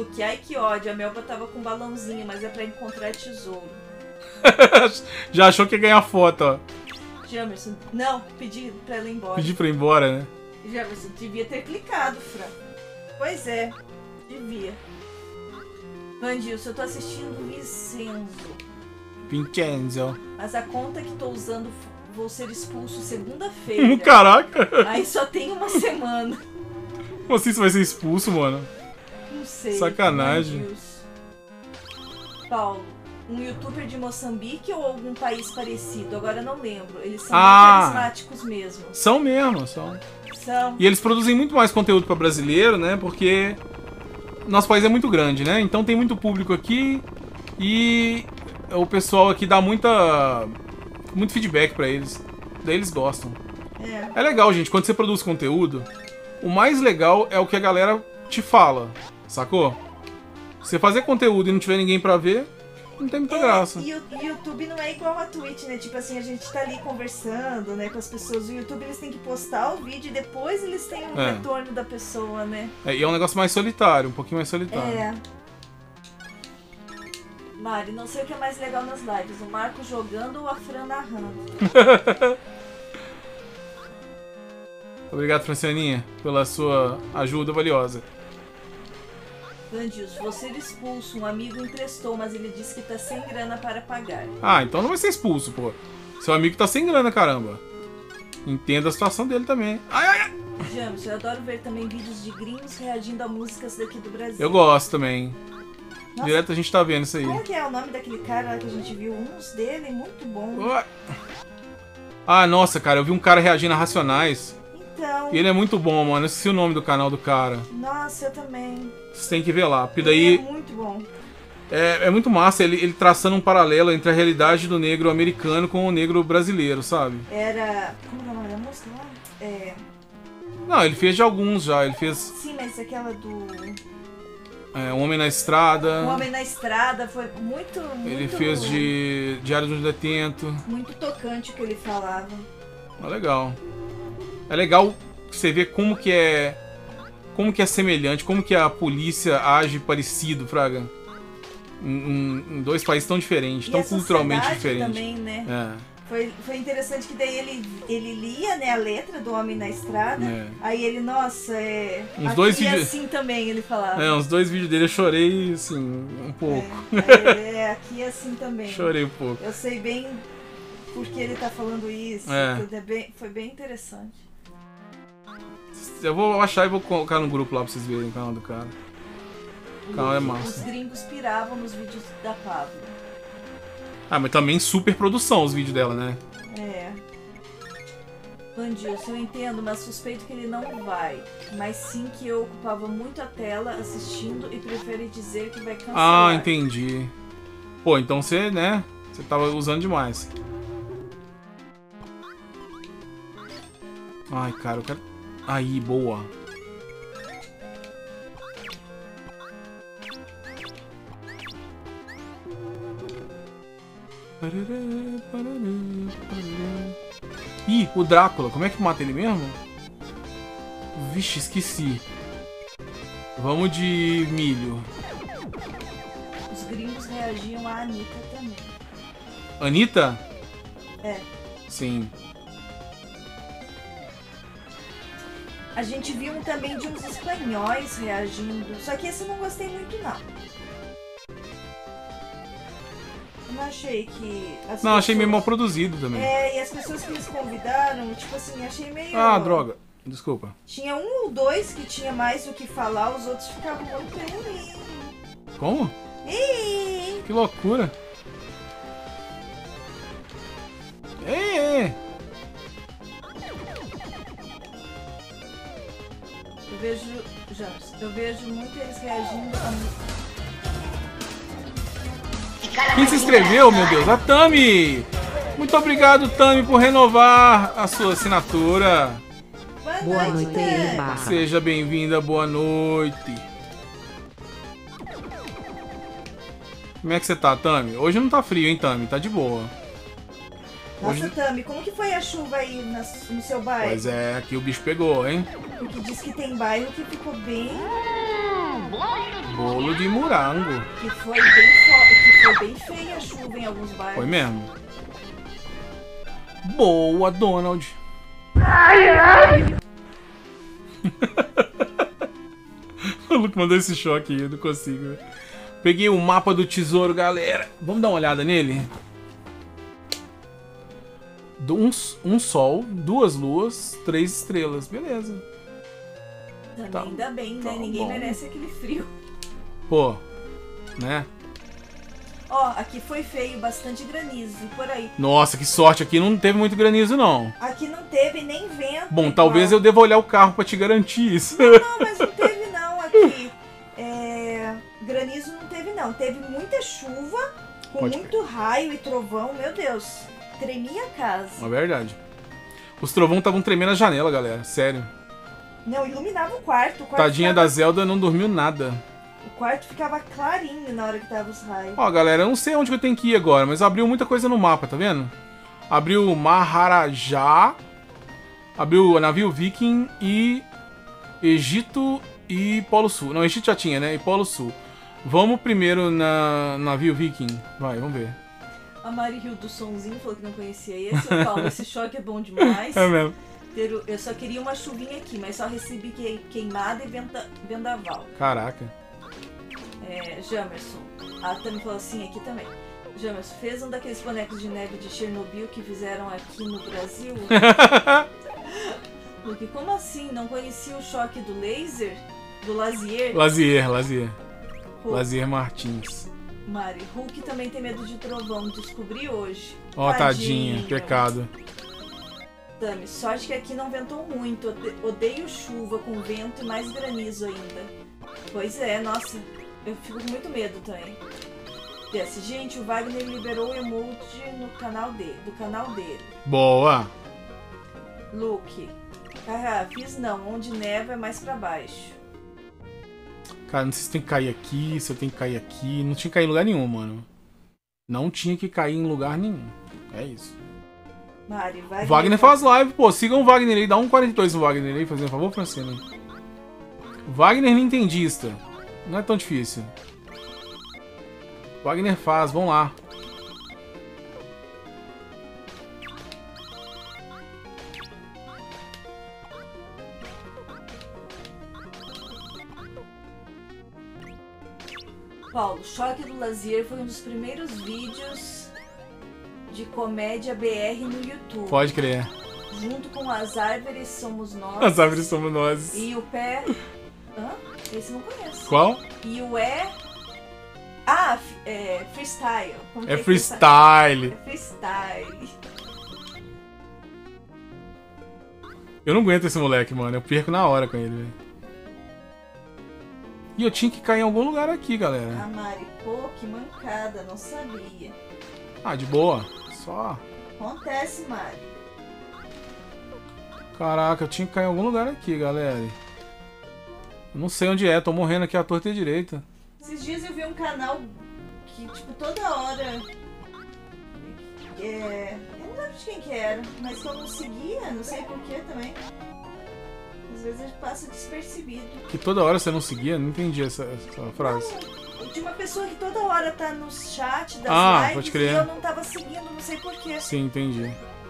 Yuki, ai que ódio, a Melba tava com um balãozinho, mas é pra encontrar tesouro. Já achou que ia ganhar foto, ó. Jamerson, não, pedi pra ela ir embora. Pedir pra ir embora, né? Jamerson, devia ter clicado, Fran. Pois é, devia. Vandilson, eu tô assistindo Vincenzo. Vincenzo. Mas a conta que tô usando vou ser expulso segunda-feira. Caraca! Aí só tem uma semana. Como assim você vai ser expulso, mano? Não sei. Sacanagem. Vandilson. Paulo, um youtuber de Moçambique ou algum país parecido? Agora não lembro. Eles são muito carismáticos mesmo. São mesmo, são. São. E eles produzem muito mais conteúdo pra brasileiro, né? Porque nosso país é muito grande, né? Então tem muito público aqui e o pessoal aqui dá muito feedback pra eles. Daí eles gostam. É legal, gente, quando você produz conteúdo, o mais legal é o que a galera te fala, sacou? Você fazer conteúdo e não tiver ninguém pra ver, não tem muita graça. E o YouTube não é igual a Twitch, né? Tipo assim, a gente tá ali conversando, né, com as pessoas. O YouTube, eles têm que postar o vídeo e depois eles têm um retorno da pessoa, né? E é um negócio mais solitário, um pouquinho mais solitário. Mari, não sei o que é mais legal nas lives, o Marco jogando ou a Fran narrando. Obrigado, Francianinha, pela sua ajuda valiosa. Vandilson, vou ser expulso. Um amigo emprestou, mas ele disse que tá sem grana para pagar. Ah, então não vai ser expulso, pô. Seu amigo tá sem grana, caramba. Entenda a situação dele também. Ai, ai, ai. James, eu adoro ver também vídeos de gringos reagindo a músicas daqui do Brasil. Eu gosto também. Nossa, direto a gente tá vendo isso aí. Como que é o nome daquele cara lá que a gente viu? Uns dele, muito bom. Ah, nossa, cara, eu vi um cara reagindo a Racionais. Então... E ele é muito bom, mano. Eu esqueci o nome do canal do cara. Nossa, eu também. Você tem que ver lá, porque daí... Ele é muito bom. É muito massa, ele traçando um paralelo entre a realidade do negro americano com o negro brasileiro, sabe? Era... Como é o nome da música lá? Não, ele fez de alguns já, ele fez... Sim, mas aquela do... Um Homem na Estrada. Um Homem na Estrada foi muito... Ele fez de Diário de um Detento. Muito tocante o que ele falava. É legal. É legal você ver como que é semelhante, como que a polícia age parecido, fraga. Em dois países tão diferentes, tão culturalmente diferentes. Também, né? Foi interessante que daí ele lia, né, a letra do Homem na Estrada. Aí ele, nossa, uns aqui dois vídeos... assim também ele falava. Uns dois vídeos dele eu chorei, assim, um pouco. Aqui assim também. Chorei um pouco. Eu sei bem por que ele tá falando isso. Foi bem interessante. Eu vou achar e vou colocar no grupo lá pra vocês verem o canal do cara. O canal é massa. Os gringos piravam nos vídeos da Pablo. Ah, mas também super produção os vídeos dela, né? Vandilson, eu entendo, mas suspeito que ele não vai. Mas sim que eu ocupava muito a tela assistindo e prefere dizer que vai cancelar. Ah, entendi. Pô, então você, né? Você tava usando demais. Ai, cara, eu quero... Aí, boa. Ih, o Drácula, como é que mata ele mesmo? Vixe, esqueci. Vamos de milho. Os gringos reagiam a Anitta também. Anitta? Sim. A gente viu também de uns espanhóis reagindo. Só que esse eu não gostei muito, não. Eu não achei que... Achei meio mal produzido também. E as pessoas que eles convidaram, tipo assim, achei meio... Ah, droga. Desculpa. Tinha um ou dois que tinha mais o que falar, os outros ficavam muito... Como? Que loucura. Eu vejo muito eles reagindo a... Quem se inscreveu, meu Deus? A Tami! Muito obrigado, Tami, por renovar a sua assinatura. Boa noite, Barra. Seja bem-vinda, boa noite. Como é que você tá, Tami? Hoje não tá frio, hein, Tami? Tá de boa. Nossa, Tami, como que foi a chuva aí no seu bairro? Pois é, aqui o bicho pegou, hein? Porque diz que tem bairro que ficou bem... Bolo de morango. Que foi bem feia a chuva em alguns bairros. Foi mesmo. Boa, Donald. O Luke mandou esse choque aí, eu não consigo. Peguei o mapa do tesouro, galera. Vamos dar uma olhada nele? Um sol, 2 luas, 3 estrelas. Beleza. Também Tá- ainda bem, né? tá Ninguém bom. merece aquele frio. Pô, né? Ó, aqui foi feio, bastante granizo. E por aí. Nossa, que sorte. Aqui não teve muito granizo, não. Aqui não teve nem vento. Bom, igual. talvez eu deva olhar o carro pra te garantir isso. Não, mas não teve não aqui. Granizo não teve não. Teve muita chuva, com Pode muito raio e trovão. Meu Deus, tremia a casa. É verdade. Os trovão estavam tremendo a janela, galera. Sério. Não, iluminava o quarto. Tadinha ficava, da Zelda não dormiu nada. O quarto ficava clarinho na hora que tava os raios. Ó, galera, eu não sei onde que eu tenho que ir agora, mas abriu muita coisa no mapa, tá vendo? Abriu Maharajá, abriu o navio Viking e Egito e Polo Sul. Não, Egito já tinha, né? E Polo Sul. Vamos primeiro na navio Viking. Vai, vamos ver. A Mari riu do sonzinho, falou que não conhecia esse. Eu falo, esse choque é bom demais. É mesmo. Eu só queria uma chuvinha aqui, mas só recebi queimada e vendaval. Caraca. Jamerson. A Tami falou assim aqui também. Jamerson, fez um daqueles bonecos de neve de Chernobyl que fizeram aqui no Brasil? Porque como assim? Não conhecia o choque do laser? Do Lazier? Lazier. Hulk. Lazier Martins. Mari, Hulk também tem medo de trovão, descobri hoje. Ó, tadinha, pecado. Tami, sorte que aqui não ventou muito. Odeio chuva com vento e mais granizo ainda. Pois é, nossa, eu fico com muito medo também. Gente, o Wagner liberou o emote no canal do canal dele. Boa. Luke, fiz não, onde neva é mais pra baixo. Cara, não sei se tem que cair aqui, se eu tenho que cair aqui. Não tinha que cair em lugar nenhum, mano. Não tinha que cair em lugar nenhum. É isso. Mari, Wagner faz live, pô. Sigam o Wagner aí. Dá um 42 no Wagner aí, fazendo um favor, Francine. Wagner Nintendista. Não é tão difícil. Wagner faz, vamos lá. Paulo, Choque do Lazier foi um dos primeiros vídeos de comédia BR no YouTube. Pode crer. Junto com As Árvores Somos Nós. As árvores somos nós. E o Pé... Esse eu não conheço. Qual? E o Freestyle. Como que É freestyle. É freestyle. Eu não aguento esse moleque, mano. Eu perco na hora com ele, velho. E eu tinha que cair em algum lugar aqui, galera. A Mari, pô, que mancada, não sabia. Ah, de boa. Só. Acontece, Mari. Caraca, eu tinha que cair em algum lugar aqui, galera. Eu não sei onde é, tô morrendo aqui à torta e direita. Esses dias eu vi um canal que, tipo, toda hora... eu não lembro de quem que era, mas que eu não seguia, não sei porquê também. Às vezes ele passa despercebido. Que toda hora você não seguia? Não entendi essa frase. Não, de uma pessoa que toda hora tá no chat das lives pode crer. e eu não tava seguindo, não sei porquê. Sim, entendi.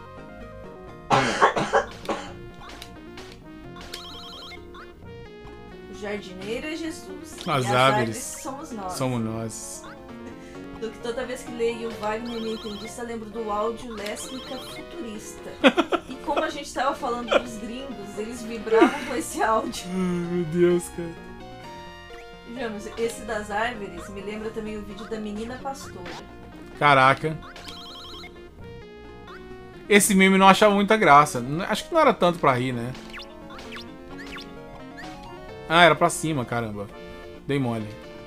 O jardineiro é Jesus. As e árvores somos nós. Somos nós. Do que toda vez que leio o Wagner Nintendista, lembro do áudio lésbica futurista. E como a gente tava falando dos gringos, eles vibravam com esse áudio. Ai, meu Deus, cara. Vejamos, esse das árvores me lembra também o vídeo da menina pastora. Caraca. Esse meme não achava muita graça. Acho que não era tanto pra rir, né? Ah, era pra cima, caramba. Dei mole.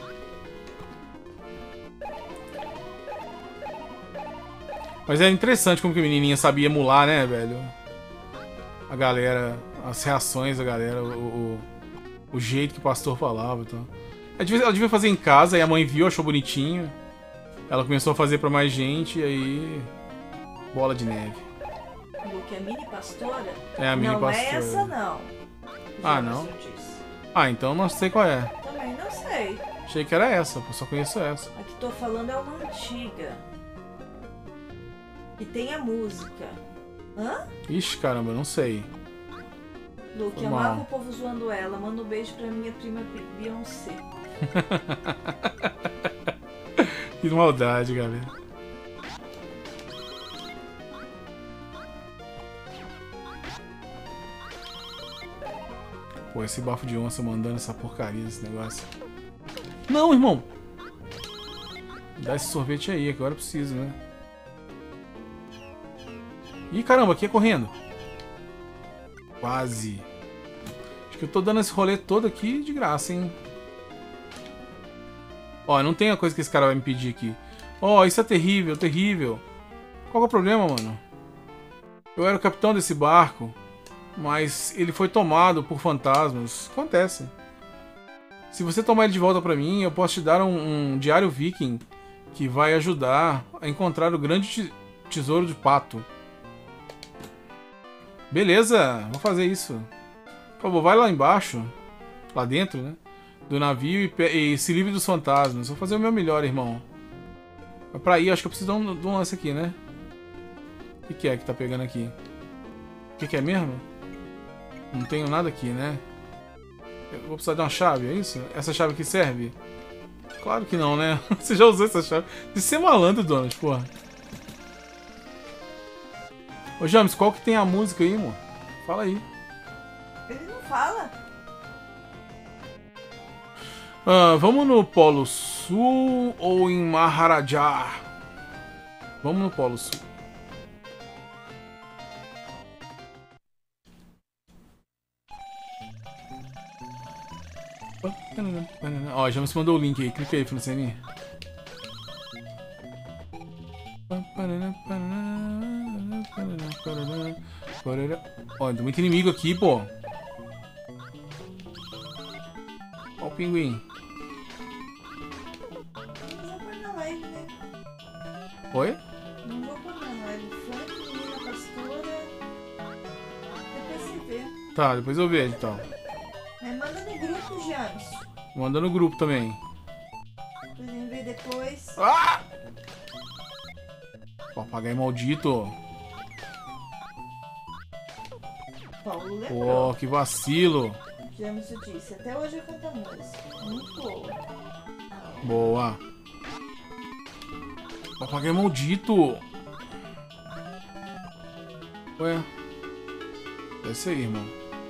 Mas é interessante como que a menininha sabia emular, né, velho? A galera, as reações da galera, o jeito que o pastor falava e tal. Ela devia fazer em casa, e a mãe viu, achou bonitinho. Ela começou a fazer pra mais gente, e aí... Bola de neve. Que a mini pastora? É a mini não pastora. Não é essa, não. Ah, não? Ah, então não sei qual é. Também não sei. Achei que era essa, eu só conheço essa. A que tô falando é uma antiga. Que tem a música. Hã? Ixi, caramba, eu não sei. Luke, Foi mal. amava o povo zoando ela. Manda um beijo pra minha prima Beyoncé. Que maldade, galera. Pô, esse bafo de onça mandando essa porcaria desse negócio. Não, irmão! Dá esse sorvete aí, agora eu preciso, né? Ih, caramba, aqui é correndo. Quase. Acho que eu tô dando esse rolê todo aqui de graça, hein? Ó, não tem a coisa que esse cara vai me pedir aqui. Ó, isso é terrível, terrível. Qual que é o problema, mano? Eu era o capitão desse barco, mas ele foi tomado por fantasmas. Acontece. Se você tomar ele de volta pra mim, eu posso te dar um diário viking que vai ajudar a encontrar o grande tesouro de pato. Beleza, vou fazer isso. Por favor, vai lá embaixo, lá dentro, né? Do navio e se livre dos fantasmas. Vou fazer o meu melhor, irmão. Mas pra ir, acho que eu preciso de um lance aqui, né? O que é que tá pegando aqui? O que é mesmo? Não tenho nada aqui, né? Eu vou precisar de uma chave, é isso? Essa chave aqui serve? Claro que não, né? Você já usou essa chave. De ser malandro, Donald, porra. Ô, James, qual que tem a música aí, amor? Fala aí. Ele não fala. Vamos no Polo Sul ou em Maharaja? Vamos no Polo Sul. Ó, já me mandou o link aí. Clica aí, Francine. Ó, tem muito inimigo aqui, pô. Ó o pinguim. Não vou pôr na live, né? Oi? Não vou pôr na live. Frank, menina pastora. Depois você vê. Tá, depois eu vejo então. Mas manda no grupo, James. Manda no grupo também. Pra gente ver depois. Ah! Papagaio maldito. Paulo lembrou. Pô, que vacilo. James eu disse. Até hoje eu canto a música. Muito boa. Boa. Papagaio maldito. Ué. É isso aí, irmão.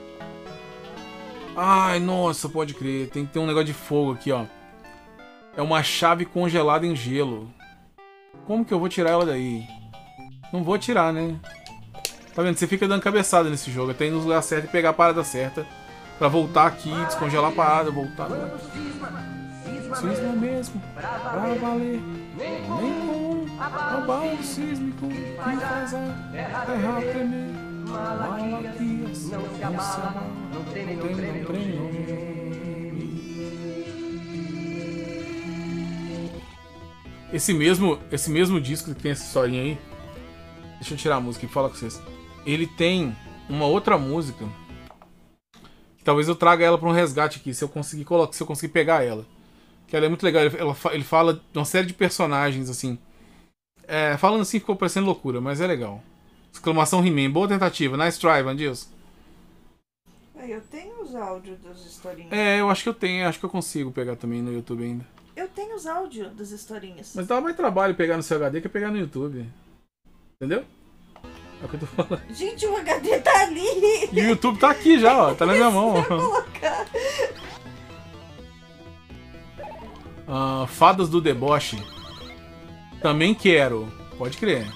Ai, nossa, pode crer. Tem que ter um negócio de fogo aqui, ó. É uma chave congelada em gelo. Como que eu vou tirar ela daí? Não vou tirar, né? Tá vendo? Você fica dando cabeçada nesse jogo. Até ir no lugar certo e pegar a parada certa. Pra voltar aqui, descongelar a parada, voltar. Cisma mesmo. Pra valer. Nenhum. Abalo sísmico. Que faz a terra tremer. Malaquias. Não treme. Esse mesmo disco que tem essa historinha aí. Deixa eu tirar a música e falar com vocês. Ele tem uma outra música. Que talvez eu traga ela pra um resgate aqui. Se eu conseguir pegar ela. Que ela é muito legal. Ele fala de uma série de personagens assim. Falando assim ficou parecendo loucura, mas é legal. Exclamação He-Man. Boa tentativa. Nice try, Vandils. Eu tenho os áudios das historinhas. Eu acho que eu tenho. Acho que eu consigo pegar também no YouTube ainda. Eu tenho os áudios das historinhas. Mas dá mais trabalho pegar no seu HD que pegar no YouTube. Entendeu? É o que eu tô falando. Gente, o HD tá ali. E o YouTube tá aqui já, ó. Tá na minha mão. Colocar. Fadas do Deboche. Também quero. Pode crer.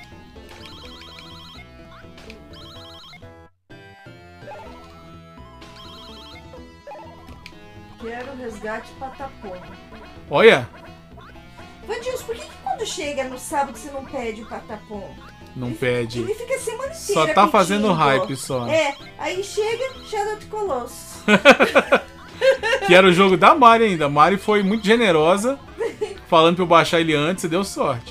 Quero resgate patapom. Olha! Vandils, por que quando chega no sábado você não pede o patapom? Não pede. Ele fica a semana inteira Só tá pedindo. fazendo hype só. Aí chega Shadow of the Colossus. Que era o jogo da Mari ainda. A Mari foi muito generosa, falando pra eu baixar ele antes e deu sorte.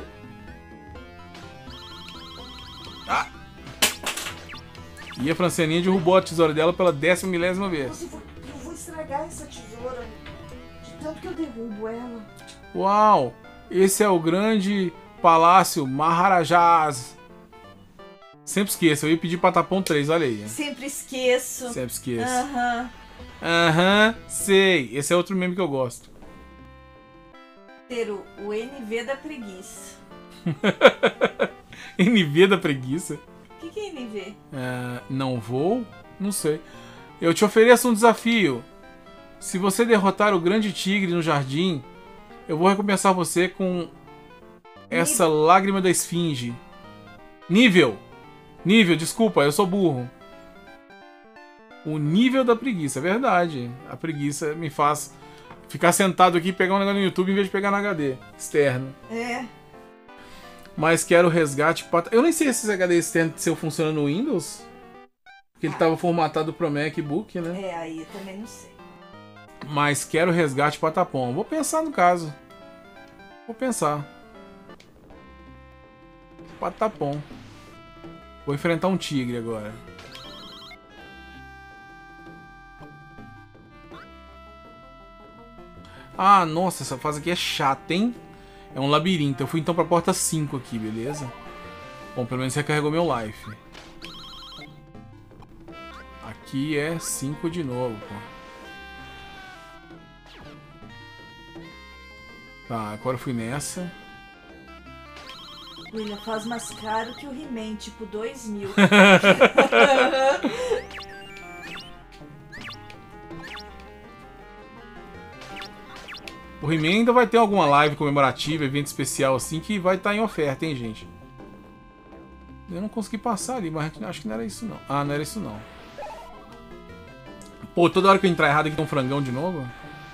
E a Franceninha derrubou a tesoura dela pela 10ª milésima vez. Eu vou estragar essa tesoura de tanto que eu derrubo ela. Uau! Esse é o grande palácio Maharajas. Sempre esqueço, eu ia pedir Patapom 3, olha aí. Sempre esqueço. Sempre esqueço. Aham. Aham, sei. Esse é outro meme que eu gosto. Ter o NV da preguiça. NV da preguiça? O que é NV? Não vou? Não sei. Eu te ofereço um desafio. Se você derrotar o grande tigre no jardim, eu vou recompensar você com essa lágrima da esfinge. Nível, desculpa, eu sou burro. O nível da preguiça, é verdade. A preguiça me faz ficar sentado aqui e pegar um negócio no YouTube em vez de pegar no HD externo. É. Mas quero resgate. Eu nem sei se esse HD externo seu funciona no Windows. Porque ele estava formatado pro MacBook, né? É, aí eu também não sei. Mas quero resgate Patapom. Vou pensar no caso. Vou pensar. Patapom. Vou enfrentar um tigre agora. Ah, nossa, essa fase aqui é chata, hein? É um labirinto. Eu fui então pra porta 5 aqui, beleza? Bom, pelo menos recarregou meu life. Aqui é 5 de novo, pô. Tá, agora eu fui nessa. William, faz mais caro que o He-Man, tipo 2.000. O He-Man ainda vai ter alguma live comemorativa, evento especial assim, que vai estar em oferta, hein, gente? Eu não consegui passar ali, mas acho que não era isso não. Ah, não era isso não. Pô, toda hora que eu entrar errado aqui tem um frangão de novo.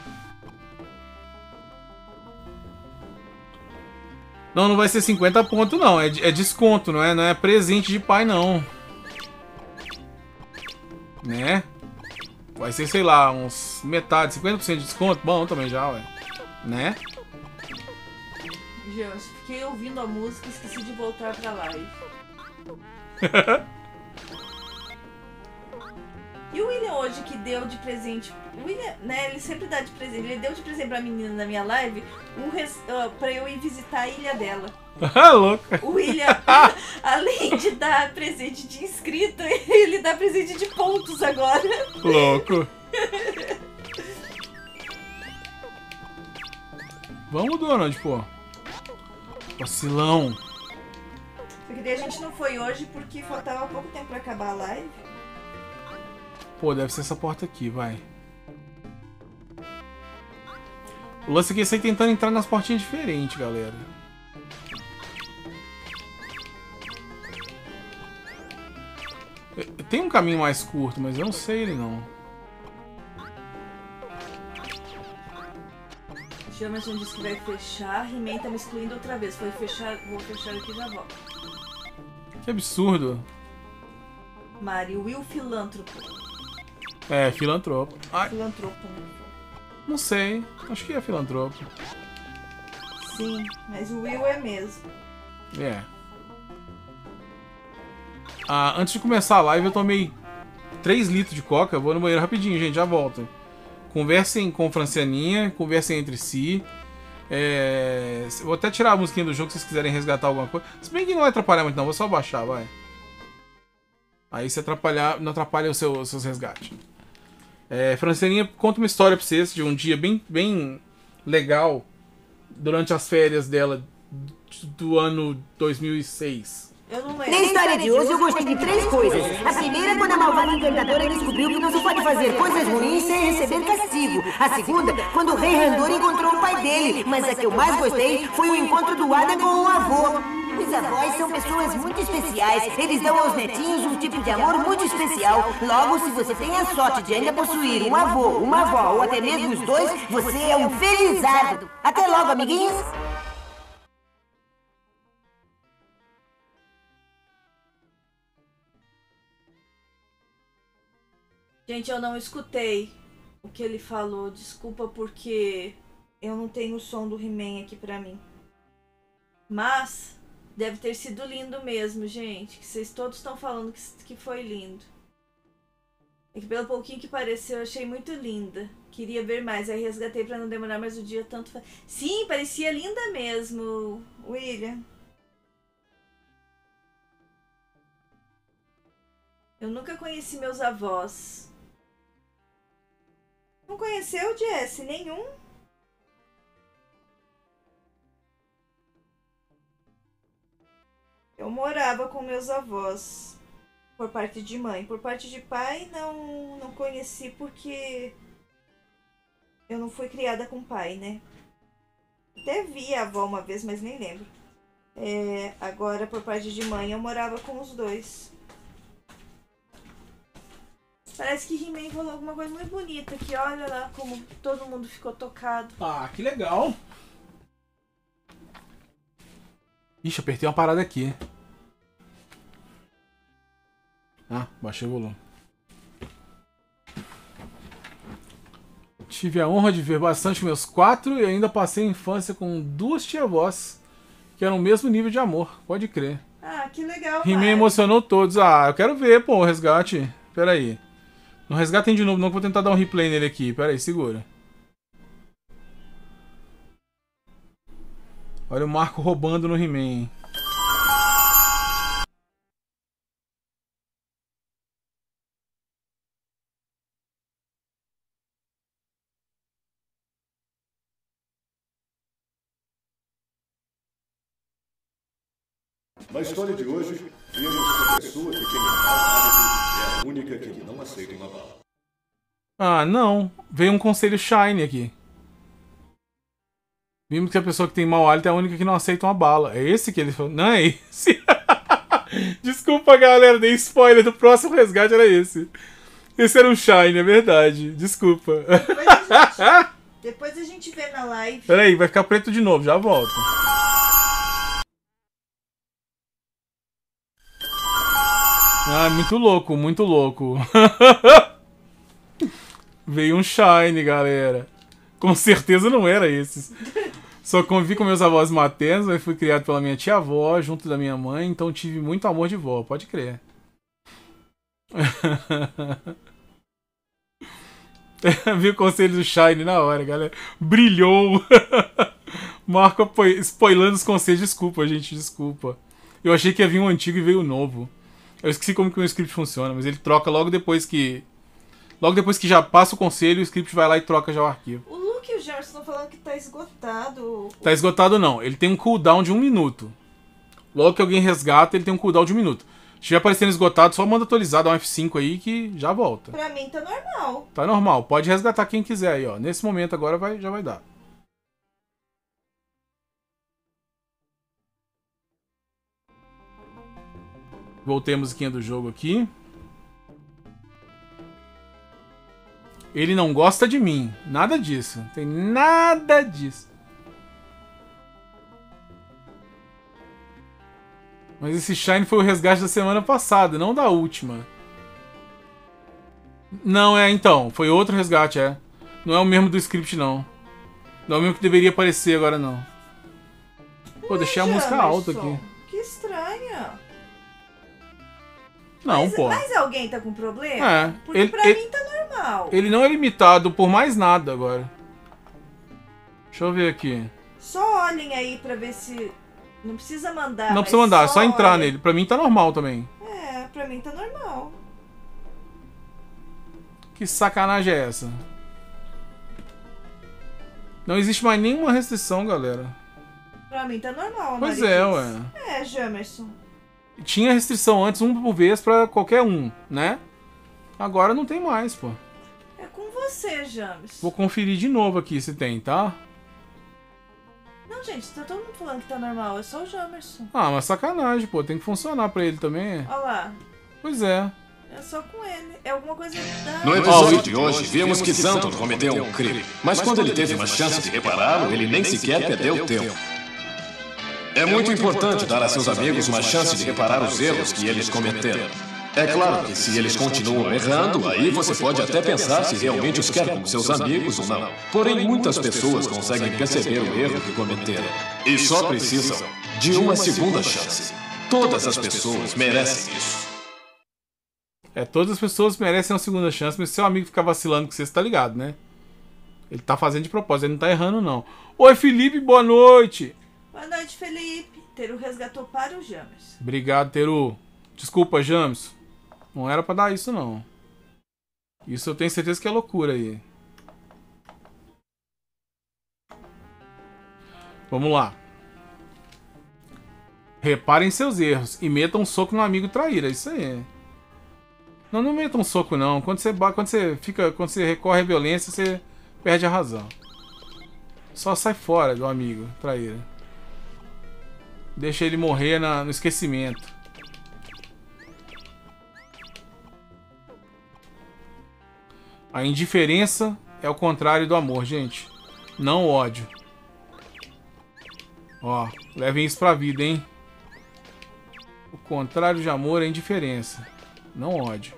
Não, não vai ser 50 pontos não, é desconto, não é presente de pai não. Né? Vai ser, sei lá, uns metade, 50% de desconto, bom também já, ué. Né? Gente, eu fiquei ouvindo a música e esqueci de voltar pra live. E o William hoje que deu de presente... O William, né, ele sempre dá de presente. Ele deu de presente pra menina na minha live pra eu ir visitar a ilha dela. Ah, louco. O William, além de dar presente de inscrito, ele dá presente de pontos agora. Louco. Vamos, Donald, pô. Vacilão. Porque daí a gente não foi hoje porque faltava pouco tempo pra acabar a live. Pô, deve ser essa porta aqui, vai. O lance aqui é sair tentando entrar nas portinhas diferentes, galera. Tem um caminho mais curto, mas eu não sei ele não. O Jamerson disse que vai fechar. He-Man tá me excluindo outra vez. Vou fechar aqui e já volto. Que absurdo. Mario, Will Filântropo. É, filantropo. Ai, Filantropo, né? não sei. Acho que é filantropo. Sim, mas o Will é mesmo. É. Ah, antes de começar a live eu tomei 3 litros de coca. Eu vou no banheiro rapidinho, gente. Já volto. Conversem com Francianinha. Conversem entre si. Vou até tirar a musiquinha do jogo se vocês quiserem resgatar alguma coisa. Se bem que não vai atrapalhar muito não. Vou só baixar, vai. Aí se atrapalhar, não atrapalha os seus resgates. Francianinha conta uma história pra vocês de um dia bem legal durante as férias dela do ano 2006. Eu não lembro. Na história de hoje eu gostei de 3 coisas. A primeira é quando a malvada encantadora descobriu que não se pode fazer coisas ruins sem receber castigo. A segunda, quando o rei Randor encontrou o pai dele. Mas a que eu mais gostei foi o encontro do Adam com o avô. Os avós são pessoas muito especiais. Eles dão aos netinhos um tipo de amor muito especial. Logo, se você tem a sorte de ainda possuir um avô, uma avó ou até mesmo os dois, você é um felizardo. Até logo, amiguinhos! Gente, eu não escutei o que ele falou. Desculpa porque eu não tenho o som do He-Man aqui pra mim. Mas deve ter sido lindo mesmo, gente. Que vocês todos estão falando que foi lindo. É que pelo pouquinho que pareceu, eu achei muito linda. Queria ver mais, aí resgatei pra não demorar mais o dia tanto. Sim, parecia linda mesmo, William. Eu nunca conheci meus avós. Não conheceu, Jesse? Nenhum? Eu morava com meus avós. Por parte de mãe. Por parte de pai, não conheci porque eu não fui criada com pai, né? Até vi a avó uma vez, mas nem lembro. Agora, por parte de mãe, eu morava com os dois. Parece que He-Man falou alguma coisa muito bonita aqui. Olha lá como todo mundo ficou tocado. Ah, que legal. Ixi, apertei uma parada aqui. Ah, baixei o volume. Tive a honra de ver bastante meus 4 e ainda passei a infância com 2 tia-avós que eram o mesmo nível de amor, pode crer. Ah, que legal, He-Man Mário. emocionou todos. Ah, eu quero ver, pô, o resgate. Pera aí. Não resgatem de novo, não, que eu vou tentar dar um replay nele aqui. Pera aí, segura. Olha o Marco roubando no He-Man. Na história de hoje, vemos que a pessoa que tem um mau hábito é a única que não aceita uma bala. Ah, não. Veio um conselho Shine aqui. Vimos que a pessoa que tem mau hálito é a única que não aceita uma bala. É esse que ele falou? Não é esse. Desculpa, galera. Dei spoiler do próximo resgate, era esse. Esse era um Shine, é verdade. Desculpa. Depois a gente vê na live. Pera aí, vai ficar preto de novo. Já volto. Ah, muito louco, muito louco. Veio um Shine, galera. Com certeza não era esses. Só convivi com meus avós maternos, mas fui criado pela minha tia-avó, junto da minha mãe, então tive muito amor de vó, pode crer. Vi o conselho do Shine na hora, galera. Brilhou. Marco spoilando os conselhos. Desculpa, gente, desculpa. Eu achei que ia vir um antigo e veio o novo. Eu esqueci como que o script funciona, mas ele troca logo depois que... Logo depois que já passa o conselho, o script vai lá e troca já o arquivo. O Luke e o Gerson estão falando que tá esgotado. Tá esgotado não, ele tem um cooldown de 1 minuto. Logo que alguém resgata, ele tem um cooldown de 1 minuto. Se estiver aparecendo esgotado, só manda atualizar, dá um F5 aí que já volta. Pra mim tá normal. Tá normal, pode resgatar quem quiser aí, ó. Nesse momento agora já vai dar. Voltei a musiquinha do jogo aqui. Ele não gosta de mim. Nada disso. Não tem nada disso. Mas esse Shine foi o resgate da semana passada, não da última. Não, então. Foi outro resgate, é. Não é o mesmo do script, não. Não é o mesmo que deveria aparecer agora, não. Pô, deixei a música alta aqui. Que estranha. Não, pô. Mas alguém tá com problema? É. Porque pra mim tá normal. Ele não é limitado por mais nada agora. Deixa eu ver aqui. Só olhem aí pra ver se... Não precisa mandar. Não precisa mandar, é só entrar olhem. nele. Pra mim tá normal também. É, pra mim tá normal. Que sacanagem é essa? Não existe mais nenhuma restrição, galera. Pra mim tá normal, a Pois Mari é, diz. ué. É, Jamerson. Tinha restrição antes, um por vez pra qualquer um, né? Agora não tem mais, pô. É com você, Jamerson. Vou conferir de novo aqui se tem, tá? Não, gente, tá todo mundo falando que tá normal. É só o Jamerson. Ah, mas sacanagem, pô. Tem que funcionar pra ele também. Olha lá. Pois é. É só com ele. É alguma coisa da... No episódio de hoje, vimos que Zanton cometeu um crime. Mas quando ele teve uma chance de repará-lo, ele nem sequer perdeu tempo. É muito importante dar a seus amigos uma chance de reparar os erros que eles cometeram. É claro que se eles continuam errando, aí você pode até pensar se realmente os quer como seus amigos ou não. Porém, muitas pessoas conseguem perceber o erro que cometeram. E só precisam de uma segunda chance. Todas as pessoas merecem isso. Todas as pessoas merecem uma segunda chance, mas se seu amigo ficar vacilando com você tá ligado, né? Ele tá fazendo de propósito, ele não tá errando, não. Oi, Felipe, boa noite! Boa noite, Felipe. Teru resgatou para o James. Obrigado, Teru. Desculpa, James. Não era pra dar isso, não. Isso eu tenho certeza que é loucura aí. Vamos lá. Reparem seus erros e metam um soco no amigo traíra. Isso aí. Não, não metam um soco, não. Quando você recorre à violência, você perde a razão. Só sai fora do amigo traíra. Deixa ele morrer no esquecimento. A indiferença é o contrário do amor, gente. Não o ódio. Ó, levem isso pra vida, hein? O contrário de amor é indiferença. Não ódio.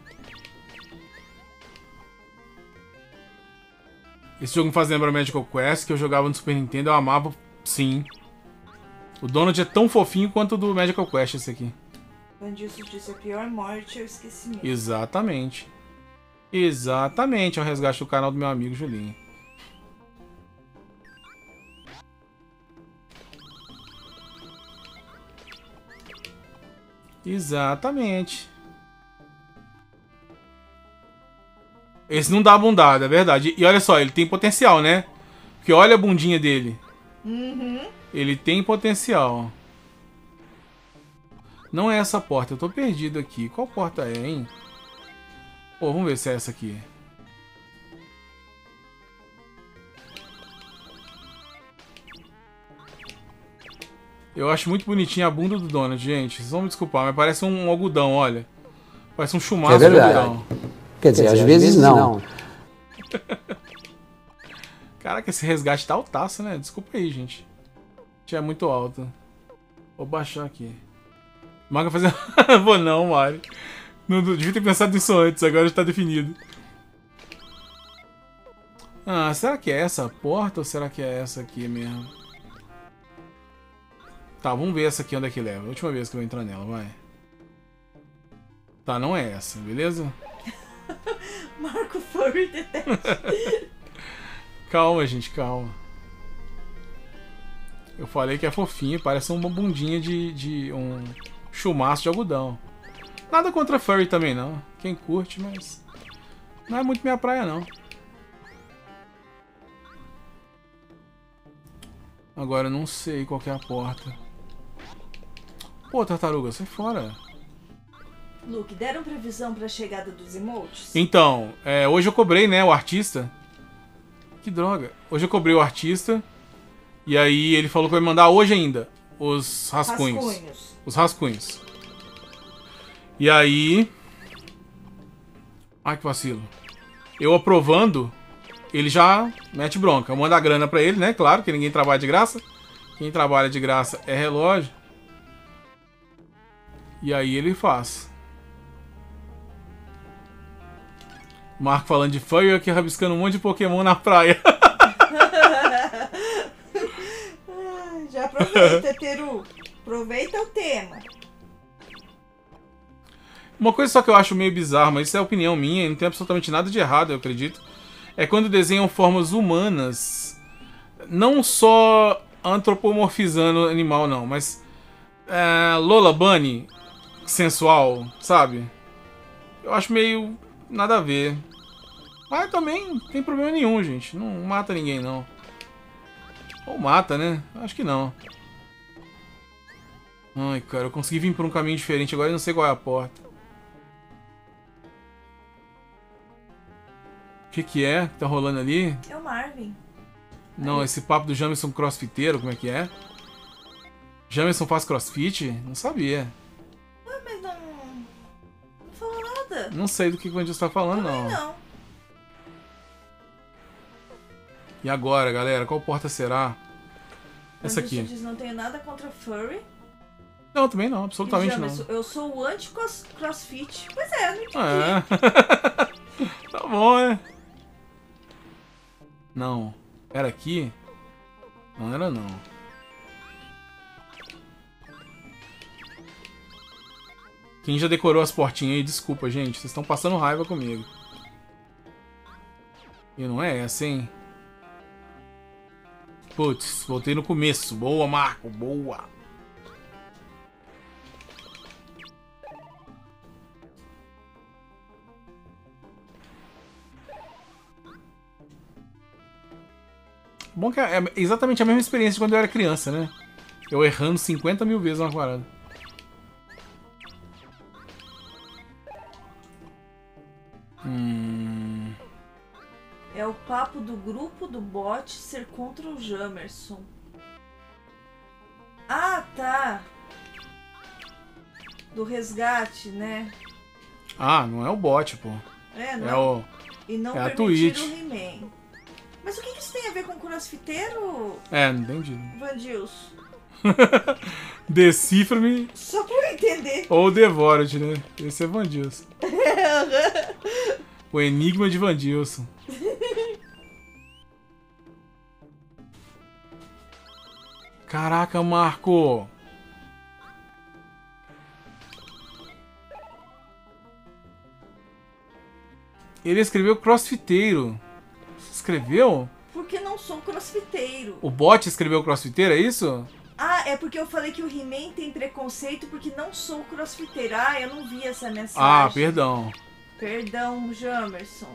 Esse jogo me faz lembrar Magical Quest, que eu jogava no Super Nintendo. Eu amava, sim. O Donald é tão fofinho quanto o do Magical Quest, esse aqui. Bandido disse a pior morte é o esquecimento. Exatamente. Exatamente. É o resgate do canal do meu amigo Julinho. Exatamente. Esse não dá bundada, é verdade. E olha só, ele tem potencial, né? Porque olha a bundinha dele. Uhum. Ele tem potencial. Não é essa porta, eu tô perdido aqui. Qual porta é, hein? Pô, vamos ver se é essa aqui. Eu acho muito bonitinha a bunda do Donald, gente. Vocês vão me desculpar, mas parece um algodão, olha. Parece um chumaço de algodão. Quer dizer, às vezes não. Caraca, esse resgate tá altaço, né? Desculpa aí, gente. É muito alto. Vou baixar aqui. Maga fazer... Vou não, Mari. Não, devia ter pensado nisso antes, agora está definido. Ah, será que é essa a porta ou será que é essa aqui mesmo? Tá, vamos ver essa aqui onde é que leva. A última vez que eu vou entrar nela, vai. Tá, não é essa, beleza? Marco Furry Detective. Calma, gente, calma. Eu falei que é fofinho, parece uma bundinha de um chumaço de algodão. Nada contra furry também, não. Quem curte, mas... não é muito minha praia, não. Agora eu não sei qual que é a porta. Pô, tartaruga, sai fora. Luke, deram previsão para a chegada dos emotes? Então, hoje eu cobrei, né, o artista. Que droga. Hoje eu cobrei o artista. E aí ele falou que vai mandar hoje ainda os rascunhos. Os rascunhos. E aí... ai, que vacilo. Eu aprovando, ele já mete bronca. Eu mando a grana pra ele, né? Claro que ninguém trabalha de graça. Quem trabalha de graça é relógio. E aí ele faz. Marco falando de fã e eu aqui rabiscando um monte de Pokémon na praia. Já aproveita, Teru. Aproveita o tema. Uma coisa só que eu acho meio bizarro, mas isso é opinião minha, não tem absolutamente nada de errado, eu acredito. É quando desenham formas humanas. Não só antropomorfizando animal, não, mas... Lola Bunny, sensual, sabe? Eu acho meio... nada a ver. Mas também não tem problema nenhum, gente. Não mata ninguém, não. Ou mata, né? Acho que não. Ai, cara, eu consegui vir por um caminho diferente. Agora eu não sei qual é a porta. O que é que tá rolando ali? É o Marvin. Não, aí. Esse papo do Jameson crossfiteiro, como é que é? Jameson faz crossfit? Não sabia. Ué, mas não falou nada. Não sei do que o Vandil está falando, não. Não. E agora, galera? Qual porta será? Essa aqui. Diz, não tenho nada contra furry. Não, também não, absolutamente não. Eu sou o anti-crossfit. Pois é, não entendi. Tá bom, né? Não. Era aqui? Não era não. Quem já decorou as portinhas aí, desculpa, gente. Vocês estão passando raiva comigo. E não é essa, hein? Putz, voltei no começo. Boa, Marco, boa. Bom que é exatamente a mesma experiência de quando eu era criança, né? Eu errando 50 mil vezes uma parada. É o papo do grupo do bot ser contra o Jamerson. Ah, tá. Do resgate, né? Ah, não é o bot, pô. É, não. É o... E não é a permitir Twitch. o He-Man. Mas o que isso tem a ver com crossfiteiro, É, não entendi. Vandilson? Decifra-me Só pra eu entender. ou devora-te, né? Esse é Vandilson. O enigma de Vandilson. Caraca, Marco! Ele escreveu crossfiteiro. Escreveu? Porque não sou crossfiteiro. O bot escreveu crossfiteiro, é isso? Ah, é porque eu falei que o He-Man tem preconceito porque não sou crossfiteiro. Ah, eu não vi essa mensagem. Ah, perdão. Perdão, Jamerson.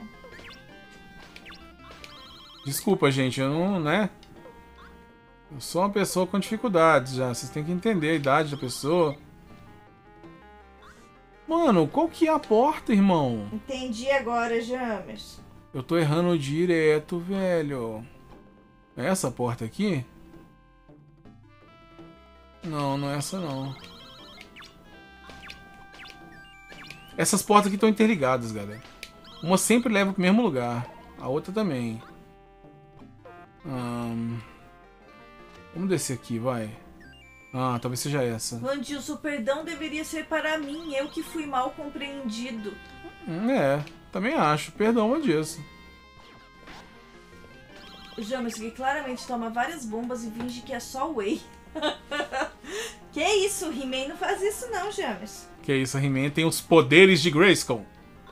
Desculpa, gente, eu não, né? Eu sou uma pessoa com dificuldades já. Vocês têm que entender a idade da pessoa. Mano, qual que é a porta, irmão? Entendi agora, Jamerson. Eu tô errando direto, velho. É essa porta aqui? Não, não é essa não. Essas portas aqui estão interligadas, galera. Uma sempre leva pro mesmo lugar. A outra também. Vamos descer aqui, vai. Ah, talvez seja essa. Vandilson, o perdão deveria ser para mim. Eu que fui mal compreendido. É, também acho. Perdão disso. O Jamerson que claramente toma várias bombas e finge que é só whey. Que isso? O He-Man não faz isso não, Jamerson. Que isso, a He-Man tem os poderes de Grayskull.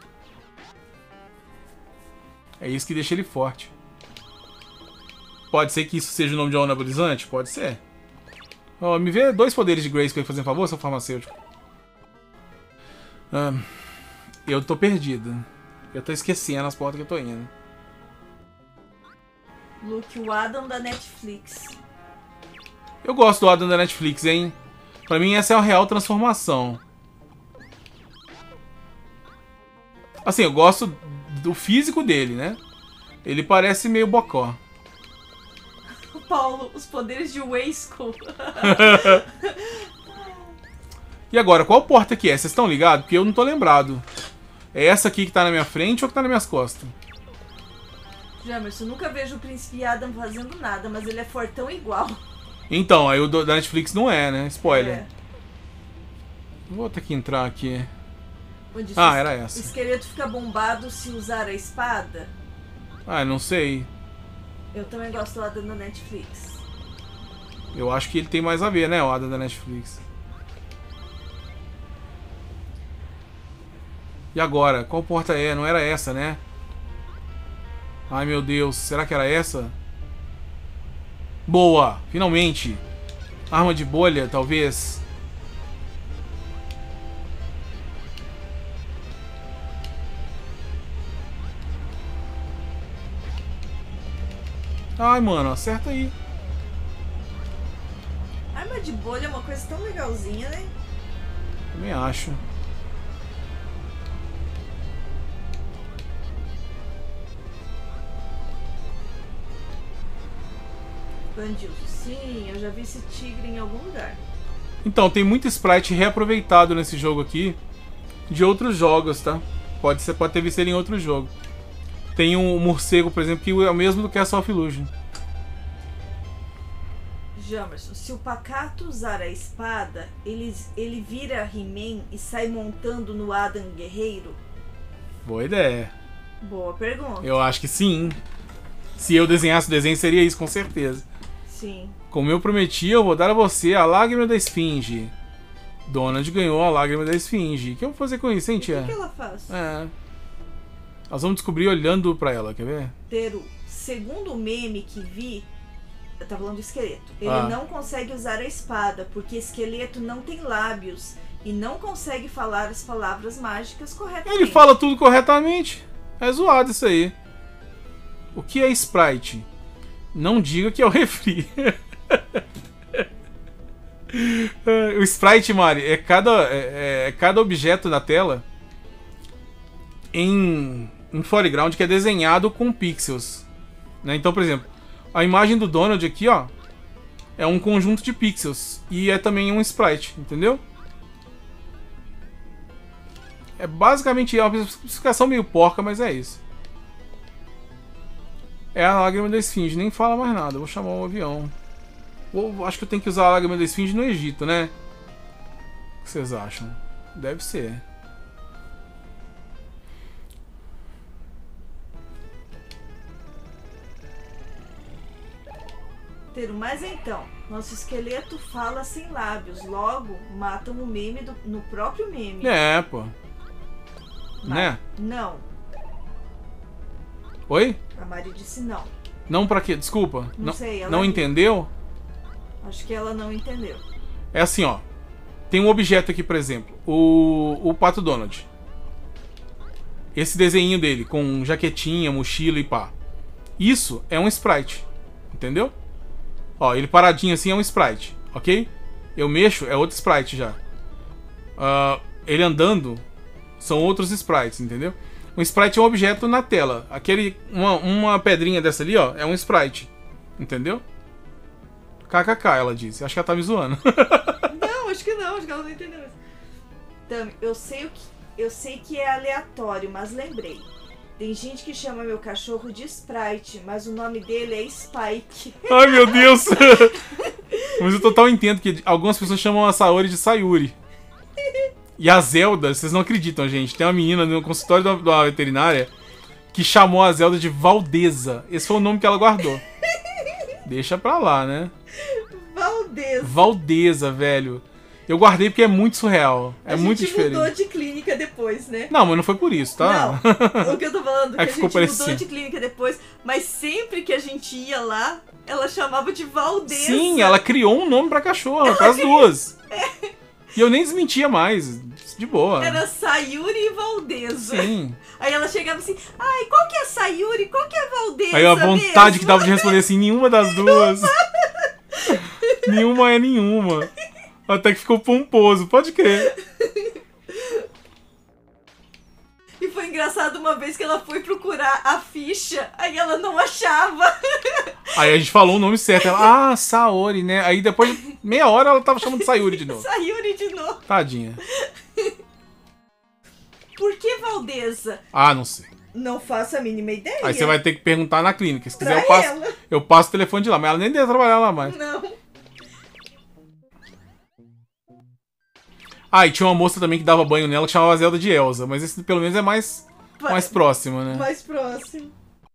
É isso que deixa ele forte. Pode ser que isso seja o nome de um anabolizante? Pode ser. Ó, me vê 2 poderes de Grayskull aí, fazendo favor, seu farmacêutico. Eu tô perdido. Eu tô esquecendo as portas que eu tô indo. Luke, o Adam da Netflix. Eu gosto do Adam da Netflix, hein? Pra mim essa é a real transformação. Assim, eu gosto do físico dele, né? Ele parece meio bocó. Paulo, os poderes de Wayskull. E agora, qual porta que é? Vocês estão ligados? Porque eu não tô lembrado. É essa aqui que tá na minha frente ou que tá nas minhas costas? Jamerson, nunca vejo o Príncipe Adam fazendo nada, mas ele é fortão igual. Então, aí o da Netflix não é, né? Spoiler. É. Vou ter que entrar aqui. Onde Ah, era essa. O esqueleto fica bombado se usar a espada? Ah, não sei. Eu também gosto do Adam da Netflix. Eu acho que ele tem mais a ver, né? O Adam da Netflix. E agora? Qual porta é? Não era essa, né? Ai, meu Deus. Será que era essa? Boa! Finalmente! Arma de bolha, talvez. Ai, mano, acerta aí. Arma de bolha é uma coisa tão legalzinha, né? Também acho. Bandilson, sim, eu já vi esse tigre em algum lugar. Então, tem muito sprite reaproveitado nesse jogo aqui de outros jogos, tá? Pode ter visto ele em outro jogo. Tem um morcego, por exemplo, que é o mesmo do Castle of Illusion. Jamerson, se o Pacato usar a espada, ele vira He-Man e sai montando no Adam Guerreiro? Boa ideia. Boa pergunta. Eu acho que sim. Se eu desenhasse o desenho, seria isso, com certeza. Sim. Como eu prometi, eu vou dar a você a lágrima da esfinge. Donald ganhou a lágrima da esfinge. O que eu vou fazer com isso, hein, tia? O que ela faz? Nós vamos descobrir olhando pra ela, quer ver? Teru, segundo o meme que vi, eu tava falando do esqueleto. Ele não consegue usar a espada, porque esqueleto não tem lábios e não consegue falar as palavras mágicas corretamente. Ele fala tudo corretamente. É zoado isso aí. O que é Sprite? Não diga que é o refri. O Sprite, Mari, é cada objeto na tela em foreground que é desenhado com pixels, né? Então, por exemplo, a imagem do Donald aqui, ó, é um conjunto de pixels e é também um sprite, entendeu? É basicamente uma especificação meio porca, mas é isso. É a lágrima da esfinge, nem fala mais nada. Vou chamar um avião. Acho que eu tenho que usar a lágrima da esfinge no Egito, né? O que vocês acham? Deve ser. Teru, mas então, nosso esqueleto fala sem lábios, logo matam o meme no próprio meme. É, pô. Né? Não. Oi? A Mari disse não. Não pra quê? Desculpa. Não sei. Ela não entendeu? Acho que ela não entendeu. É assim, ó. Tem um objeto aqui, por exemplo. O Pato Donald. Esse desenho dele, com jaquetinha, mochila e pá. Isso é um sprite. Entendeu? Ó, ele paradinho assim é um sprite. Ok? Eu mexo, é outro sprite já. Ele andando, são outros sprites, entendeu? Um sprite é um objeto na tela. Uma pedrinha dessa ali, ó, é um sprite. Entendeu? KKK, ela disse. Acho que ela tá me zoando. Não, acho que não. Acho que ela não entendeu isso. Tami, eu sei que é aleatório, mas lembrei. Tem gente que chama meu cachorro de Sprite, mas o nome dele é Spike. Ai, meu Deus. Mas eu total entendo que algumas pessoas chamam a Saori de Sayuri. E a Zelda, vocês não acreditam, gente. Tem uma menina no consultório da veterinária que chamou a Zelda de Valdeza. Esse foi o nome que ela guardou. Deixa pra lá, né? Valdeza. Valdeza, velho. Eu guardei porque é muito surreal. É muito diferente. A gente mudou de clínica depois, né? Não, mas não foi por isso, tá? Não, o que eu tô falando é que a gente parecido. mudou de clínica depois, mas sempre que a gente ia lá, ela chamava de Valdeza. Sim, ela criou um nome pra cachorra, para as duas. E eu nem desmentia mais, de boa. Era Sayuri e Valdeza. Sim. Aí ela chegava assim, ai, qual que é Sayuri, qual que é Valdeza? Aí a vontade mesmo? Que dava de responder assim, nenhuma das duas. Nenhuma é nenhuma. Até que ficou pomposo, pode crer. E foi engraçado uma vez que ela foi procurar a ficha, aí ela não achava. Aí a gente falou o nome certo. Ela, Saori, né? Aí depois de meia hora ela tava chamando de Sayuri de novo. Sayuri de novo. Tadinha. Por que Valdeza? Ah, não sei. Não faço a mínima ideia. Aí você vai ter que perguntar na clínica. Se quiser, pra eu passo o telefone de lá. Mas ela nem deve trabalhar lá mais. Não. Ah, e tinha uma moça também que dava banho nela que chamava a Zelda de Elsa. Mas esse pelo menos é mais próximo, né? Mais próximo.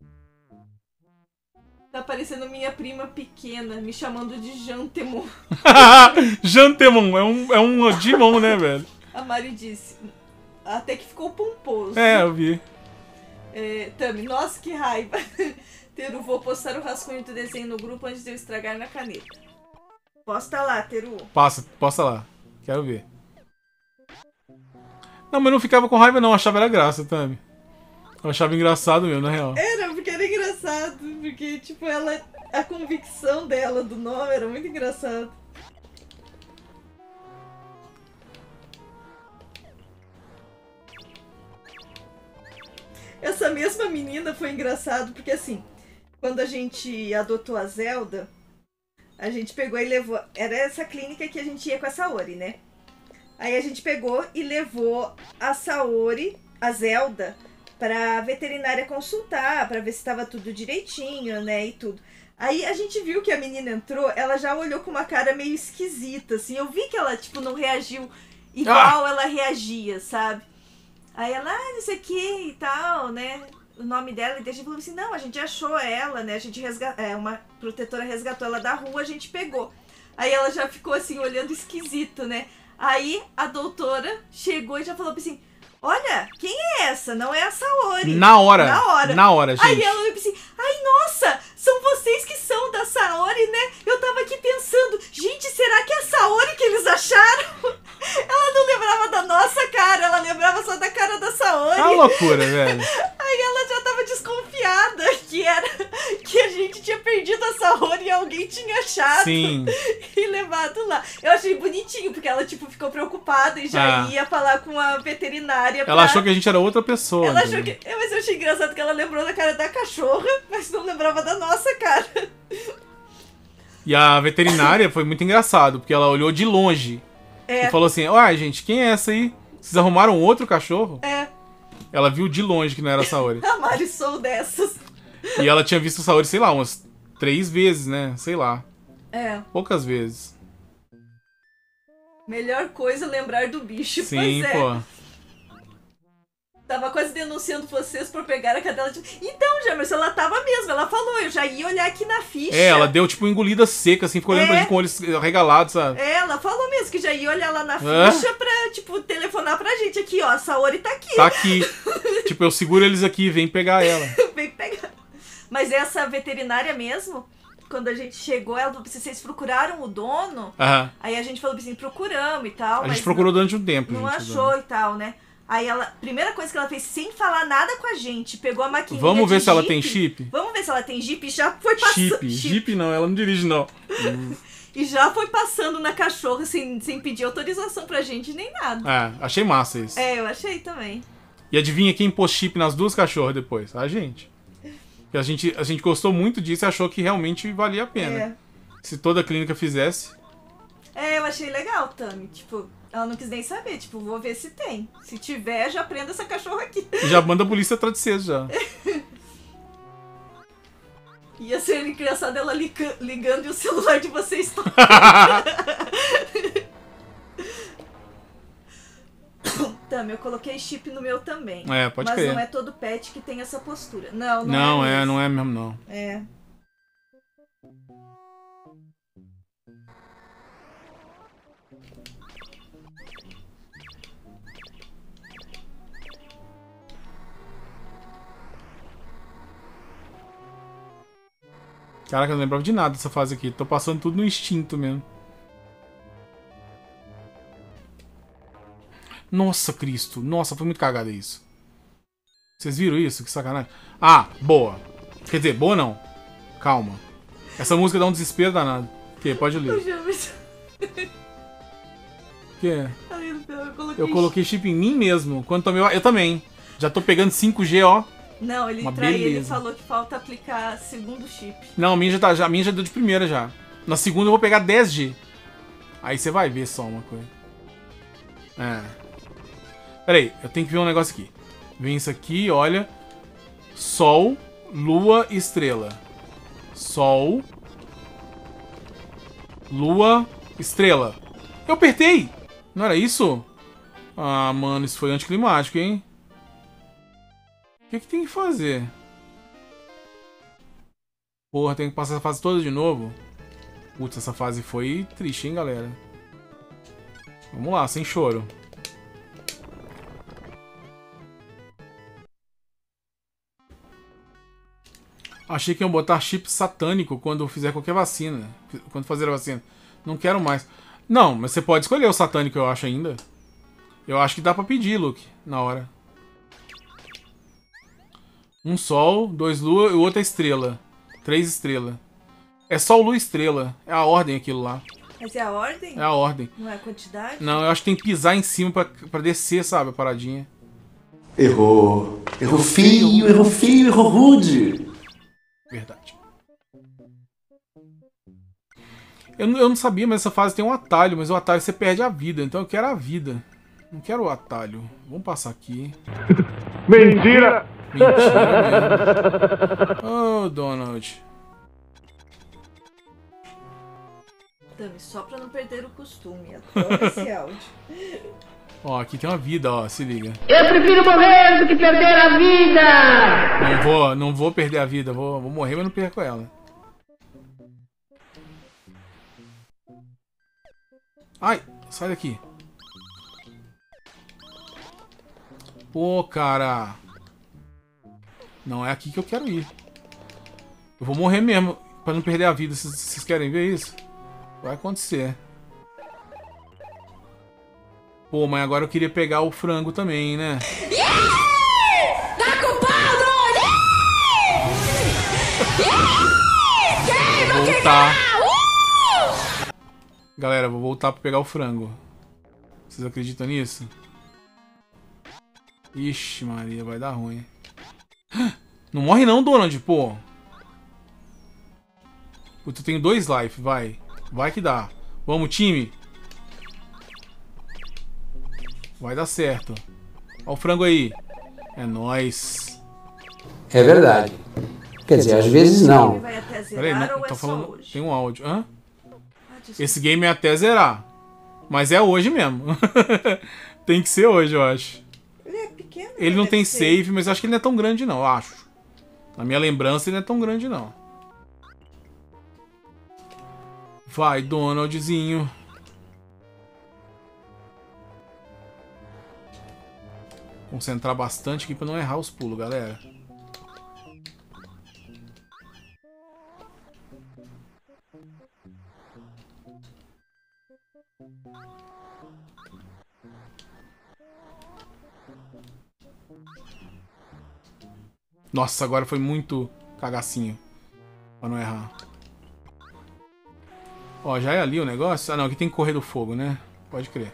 Tá parecendo minha prima pequena me chamando de Jantemon. Jantemon, é um Digimon, né, velho? A Mari disse. Até que ficou pomposo. É, eu vi. Tami, nossa, que raiva. Teru, vou postar o rascunho do desenho no grupo antes de eu estragar na caneta. Posta lá, Teru. Posta lá. Quero ver. Não, mas não ficava com raiva não, eu achava era graça, Tami. Eu achava engraçado mesmo, na real. Porque era engraçado, porque, tipo, a convicção dela do nome era muito engraçado. Essa mesma menina foi engraçado, porque assim, quando a gente adotou a Zelda, a gente pegou e levou... Era essa clínica que a gente ia com a Saori, né? Aí a gente pegou e levou a Saori, a Zelda, pra veterinária consultar, pra ver se estava tudo direitinho, né, e tudo. Aí a gente viu que a menina entrou, ela já olhou com uma cara meio esquisita, assim. Eu vi que ela, tipo, não reagiu igual ela reagia, sabe? Aí ela, não sei o que e tal, né, o nome dela, e a gente falou assim, não, a gente achou ela, né, a gente uma protetora resgatou ela da rua, a gente pegou. Aí ela já ficou assim, olhando esquisito, né? Aí a doutora chegou e já falou assim, olha, quem é essa? Não é a Saori. Na hora, gente. Aí ela olhou assim, ai, nossa, são vocês que são da Saori, né? Eu tava aqui pensando, gente, será que é a Saori que eles acharam? Ela não lembrava da nossa cara, ela lembrava só da cara da Saori. É uma loucura, velho. Aí ela já tava desconfiada que a gente tinha perdido a Saori e alguém tinha achado. Sim. E levado lá. Eu achei bonitinho, porque ela, tipo, ficou preocupada e já ia falar com a veterinária. Ela achou que a gente era outra pessoa. Ela achou que... Mas eu achei engraçado que ela lembrou da cara da cachorra, mas não lembrava da nossa cara. E a veterinária foi muito engraçado, porque ela olhou de longe. E falou assim, gente, quem é essa aí? Vocês arrumaram outro cachorro? Ela viu de longe que não era a Saori. A Mari sou dessas. E ela tinha visto a Saori, sei lá, umas 3 vezes, né? Sei lá. Poucas vezes. Melhor coisa lembrar do bicho. Sim, pô. Tava quase denunciando vocês por pegar a cadela. Então, Jamerson, ela tava mesmo. Ela falou, eu já ia olhar aqui na ficha. Ela deu tipo engolida seca, assim, ficou olhando pra gente com o olho arregalado, sabe? Ela falou mesmo que já ia olhar lá na ficha pra, tipo, telefonar pra gente. Aqui, ó, a Saori tá aqui. Tá aqui. Tipo, eu seguro eles aqui, vem pegar ela. Vem pegar. Mas essa veterinária mesmo, quando a gente chegou, ela falou, vocês procuraram o dono? Aí a gente falou assim, procuramos e tal. A gente procurou durante um tempo. Não achou e tal, né? Aí ela, primeira coisa que ela fez, sem falar nada com a gente, pegou a maquininha. Vamos ver se ela tem chip? Vamos ver se ela tem Jeep. Já foi passando. Jeep não, ela não dirige não. E já foi passando na cachorra sem pedir autorização pra gente nem nada. Achei massa isso. Eu achei também. E adivinha quem pôs chip nas 2 cachorras depois? A gente. E a gente gostou muito disso e achou que realmente valia a pena. Se toda a clínica fizesse. Eu achei legal, Tami. Tipo, ela não quis nem saber. Tipo, vou ver se tem. Se tiver, já prenda essa cachorra aqui. E já manda a polícia atrás de vocês, já. Ia ser engraçado ela ligando e o celular de vocês tocando. Tami, eu coloquei chip no meu também. Pode crer. Mas não é todo pet que tem essa postura. Não é mesmo não. Caraca, eu não lembrava de nada dessa fase aqui. Tô passando tudo no instinto mesmo. Nossa, Cristo. Nossa, foi muito cagada isso. Vocês viram isso? Que sacanagem. Boa. Quer dizer, boa não. Calma. Essa música dá um desespero danado. O quê? Pode ler. O quê? Eu coloquei chip em mim mesmo. Quando tomei... Eu também. Já tô pegando 5G, ó. Não, ele falou que falta aplicar segundo chip. Não, a minha já deu de primeira já. Na segunda eu vou pegar 10G. Aí você vai ver só uma coisa. Pera aí, eu tenho que ver um negócio aqui. Vem isso aqui, olha. Sol, lua, estrela. Sol, lua, estrela. Eu apertei! Não era isso? Mano, isso foi anticlimático, hein? O que tem que fazer? Porra, tem que passar essa fase toda de novo? Putz, essa fase foi triste, hein, galera? Vamos lá, sem choro. Achei que iam botar chip satânico quando fizer qualquer vacina. Quando fazer a vacina. Não quero mais. Não, mas você pode escolher o satânico, eu acho ainda. Eu acho que dá pra pedir, Luke, na hora. Um sol, 2 lua e o outro é estrela. 3 estrelas. É sol, lua e estrela. É a ordem aquilo lá. Mas é a ordem? É a ordem. Não é a quantidade? Não, eu acho que tem que pisar em cima pra descer, sabe, a paradinha. Errou. Errou feio, errou rude. Verdade. Eu não sabia, mas essa fase tem um atalho, mas o atalho você perde a vida, então eu quero a vida. Não quero o atalho. Vamos passar aqui. Mentira! Mentira mesmo. Donald. Tami, só pra não perder o costume. Adoro esse áudio. Aqui tem uma vida, se liga. Eu prefiro morrer do que perder a vida! Não vou perder a vida. Vou morrer, mas não perco ela. Ai, sai daqui. Pô, cara. Não é aqui que eu quero ir. Eu vou morrer mesmo, pra não perder a vida. Vocês querem ver isso? Vai acontecer. Pô, mas agora eu queria pegar o frango também, né? Tá culpado! Vou voltar. Galera, vou voltar pra pegar o frango. Vocês acreditam nisso? Ixi, Maria, vai dar ruim. Não morre não, Donald, pô. Puta, eu tenho 2 life, vai. Vai que dá. Vamos, time. Vai dar certo. Ó o frango aí. É nóis. É verdade. Quer dizer, às vezes não. Peraí, não, tô falando... Tem um áudio. Hã? Esse game é até zerar. Mas é hoje mesmo. Tem que ser hoje, eu acho. Ele é pequeno. Ele não tem save, mas acho que ele não é tão grande não, eu acho. Na minha lembrança ele não é tão grande não. Vai, Donaldzinho. Concentrar bastante aqui pra não errar os pulos, galera. Nossa, agora foi muito cagacinho. Pra não errar. Ó, já é ali o negócio? Ah, não, aqui tem que correr do fogo, né? Pode crer.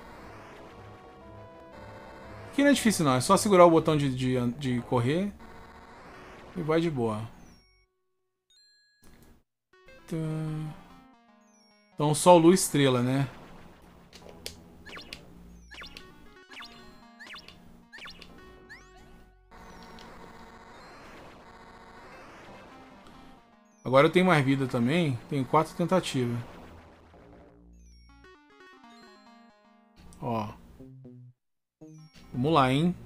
Aqui não é difícil, não. É só segurar o botão de correr. E vai de boa. Então, Sol, Lua, Estrela, né? Agora eu tenho mais vida também. Tenho 4 tentativas. Ó. Vamos lá, hein?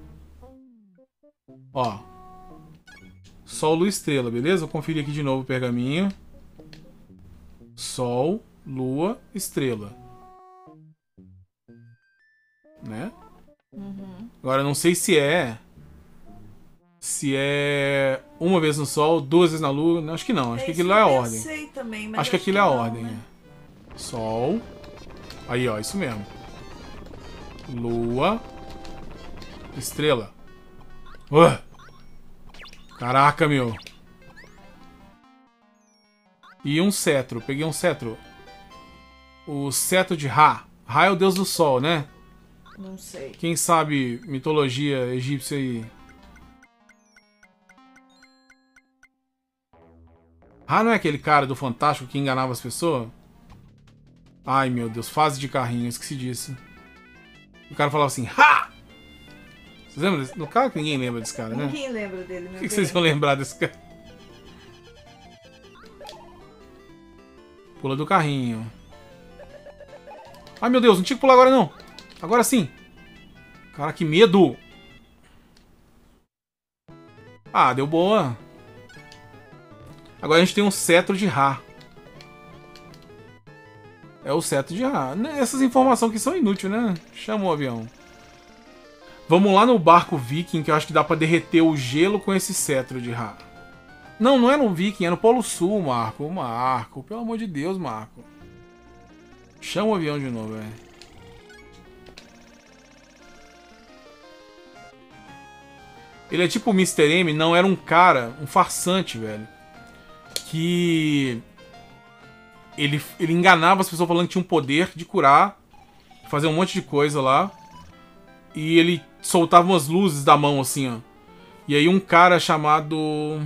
Ó. Sol, Lua, Estrela, beleza? Vou conferir aqui de novo o pergaminho. Sol, Lua, Estrela. Né? Uhum. Agora eu não sei se é... Se é uma vez no Sol, 2 vezes na Lua. Acho que não. Acho que aquilo lá é a ordem. Sei também, mas acho que aquilo é a não, ordem. né? Sol. Aí, ó. Isso mesmo. Lua. Estrela. Caraca, meu. E um cetro. Peguei um cetro. O cetro de Ra. Ra é o deus do sol, né? Não sei. Quem sabe mitologia egípcia aí? Ra não é aquele cara do Fantástico que enganava as pessoas? Ai, meu Deus. Fase de carrinho. Esqueci disso. O cara falava assim, ha! Vocês lembram desse? No cara que ninguém lembra desse cara, né? Ninguém lembra dele, meu Por que vocês vão lembrar desse cara? Pula do carrinho. Ai, meu Deus, não tinha que pular agora, não. Agora sim. Cara, que medo. Ah, deu boa. Agora a gente tem um cetro de Ra. É o cetro de Ra. Essas informações aqui são inúteis, né? Chama o avião. Vamos lá no barco Viking, que eu acho que dá pra derreter o gelo com esse cetro de Ra. Não, não é no Viking, é no Polo Sul, Marco. Marco, pelo amor de Deus, Marco. Chama o avião de novo, velho. Ele é tipo o Mr. M, não era um cara, um farsante, velho. Que... Ele enganava as pessoas falando que tinha um poder de curar, fazer um monte de coisa lá. E ele soltava umas luzes da mão, assim, ó. E aí um cara chamado...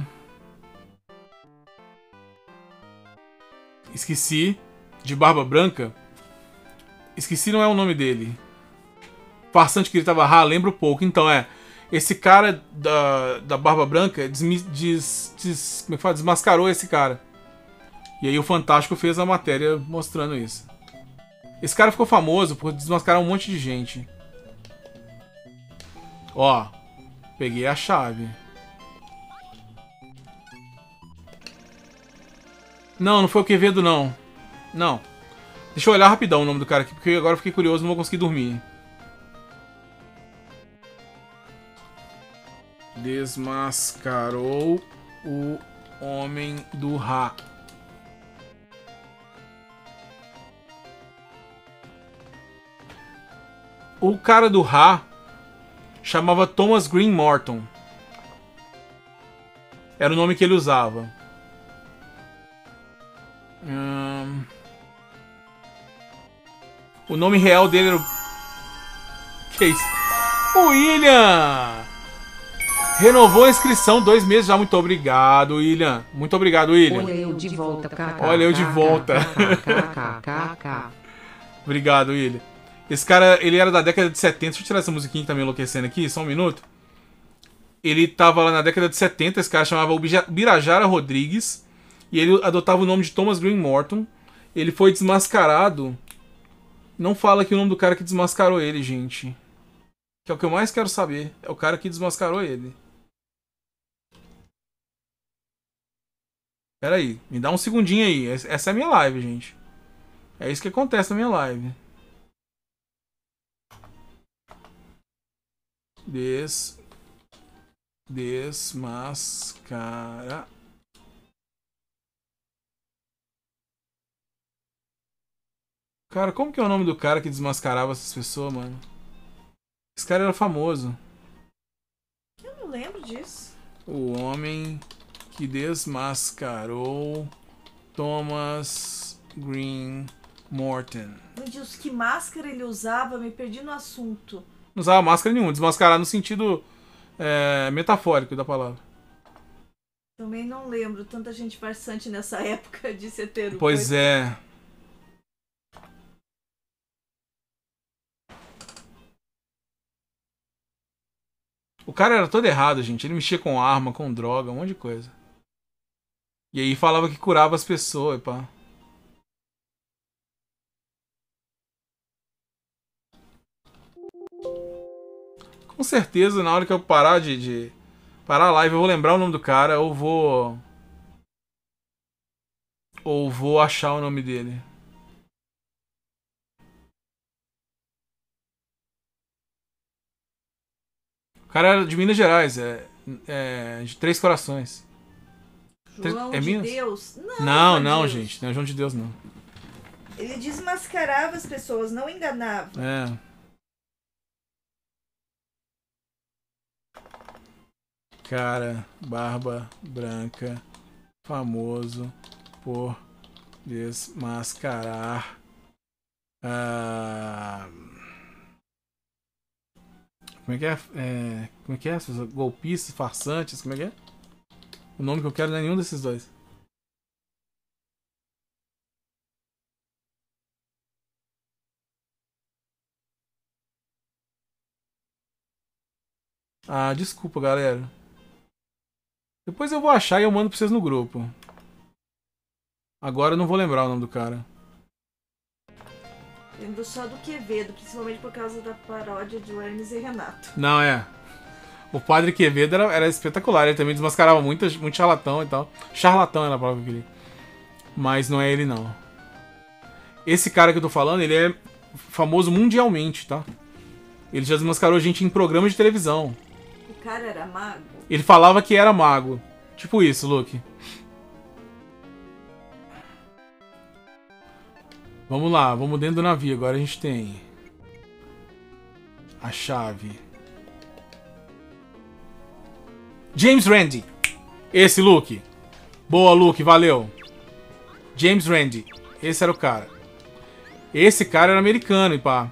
Esqueci. De barba branca. Esqueci, não é o nome dele. Farsante que ele tava Ra, lembro pouco. Então esse cara da barba branca como é que fala? Desmascarou esse cara. E aí o Fantástico fez a matéria mostrando isso. Esse cara ficou famoso por desmascarar um monte de gente. Ó, peguei a chave. Não, não foi o Quevedo, não. Não. Deixa eu olhar rapidão o nome do cara aqui, porque agora eu fiquei curioso e não vou conseguir dormir. desmascarou o Homem do Ra. O cara do Ra chamava Thomas Green Morton. Era o nome que ele usava. O nome real dele era o... Que isso? O William! Renovou a inscrição 2 meses já. Muito obrigado, William. Muito obrigado, William. Olha eu de volta, Olha eu de volta. Obrigado, William. Esse cara, ele era da década de 70. Deixa eu tirar essa musiquinha que tá me enlouquecendo aqui, só um minuto. Ele tava lá na década de 70. Esse cara chamava Birajara Rodrigues. E ele adotava o nome de Thomas Green Morton. Ele foi desmascarado. Não fala aqui o nome do cara que desmascarou ele, gente. Que é o que eu mais quero saber. É o cara que desmascarou ele. Pera aí, me dá um segundinho aí. Essa é a minha live, gente. É isso que acontece na minha live. Desmascara. Cara, como que é o nome do cara que desmascarava essas pessoas, mano? Esse cara era famoso. Eu não lembro disso. O homem que desmascarou Thomas Green Morton. Meu Deus, que máscara ele usava? Me perdi no assunto. Não usava máscara nenhuma. Desmascarar no sentido metafórico da palavra. Também não lembro. Tanta gente farsante nessa época de setembro. Pois é. O cara era todo errado, gente. Ele mexia com arma, com droga, um monte de coisa. E aí falava que curava as pessoas, pá. Com certeza, na hora que eu parar parar a live, eu vou lembrar o nome do cara, ou vou achar o nome dele. O cara era de Minas Gerais, de Três Corações. João de Minas? Deus? Não, gente. Não é João de Deus, não. Ele desmascarava as pessoas, não enganava. É. Cara, barba branca, famoso por desmascarar. Como é que é? Como é que é? Golpistas, farsantes, como é que é? O nome que eu quero não é nenhum desses dois. Ah, desculpa, galera. Depois eu vou achar e eu mando pra vocês no grupo. Agora eu não vou lembrar o nome do cara. Lembro só do Quevedo, principalmente por causa da paródia de Hermes e Renato. Não, o Padre Quevedo era espetacular. Ele também desmascarava muito charlatão e tal. Charlatão era a palavra que eu queria. Mas não é ele, não. Esse cara que eu tô falando, ele é famoso mundialmente, tá? Ele já desmascarou gente em programas de televisão. O cara era mago? Ele falava que era mago. Tipo isso, Luke. Vamos lá, vamos dentro do navio. Agora a gente tem a chave. James Randi. Esse, Luke. Boa, Luke, valeu. James Randi. Esse era o cara. Esse cara era americano, e pá.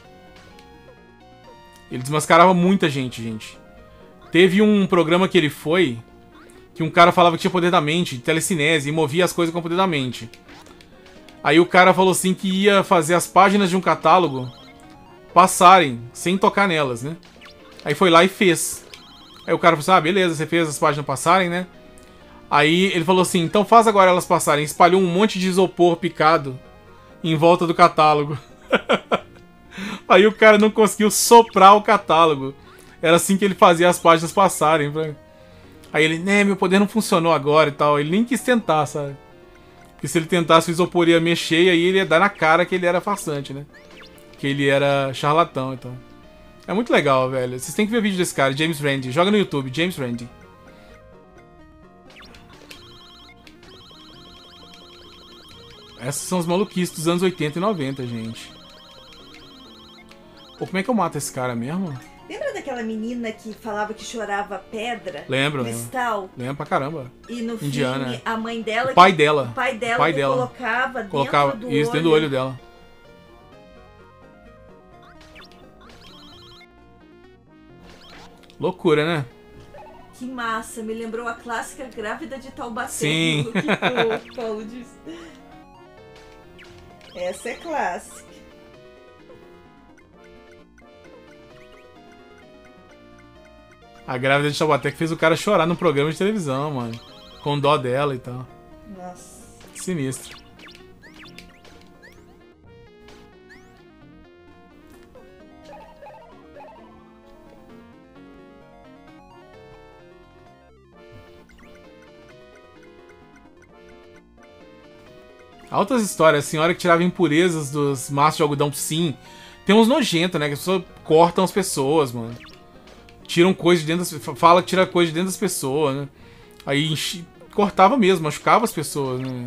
Ele desmascarava muita gente. Teve um programa que ele foi, que um cara falava que tinha poder da mente, telecinese, e movia as coisas com o poder da mente. Aí o cara falou assim que ia fazer as páginas de um catálogo passarem, sem tocar nelas, né? Aí foi lá e fez. Aí o cara falou assim, ah, beleza, você fez as páginas passarem, né? Aí ele falou assim, então faz agora elas passarem. Espalhou um monte de isopor picado em volta do catálogo. Aí o cara não conseguiu soprar o catálogo. Era assim que ele fazia as páginas passarem. Aí ele, né, meu poder não funcionou agora e tal. Ele nem quis tentar, sabe? Porque se ele tentasse, o isopor ia mexer e aí ele ia dar na cara que ele era farsante, né? Que ele era charlatão e tal. É muito legal, velho. Vocês têm que ver o vídeo desse cara, James Randi. Joga no YouTube, James Randi. Essas são as maluquices dos anos 80 e 90, gente. Pô, como é que eu mato esse cara mesmo? Lembra daquela menina que falava que chorava pedra? Lembro. Cristal? Lembro pra caramba. E no Indiana. filme, a mãe dela... O pai dela. O pai dela colocava dentro do isso, olho. dentro do olho dela. Loucura, né? Que massa, me lembrou a clássica Grávida de Taubaté. Sim. Que o Paulo disse. Essa é clássica. A grávida de Taubaté que fez o cara chorar no programa de televisão, mano. Com dó dela e tal. Nossa. Sinistro. Altas histórias, a senhora que tirava impurezas dos maços de algodão, sim. Tem uns nojentos, né? Que as pessoas cortam as pessoas, mano. Tiram coisa de dentro das... Fala que tira coisa de dentro das pessoas, né? Aí cortava mesmo, machucava as pessoas, né?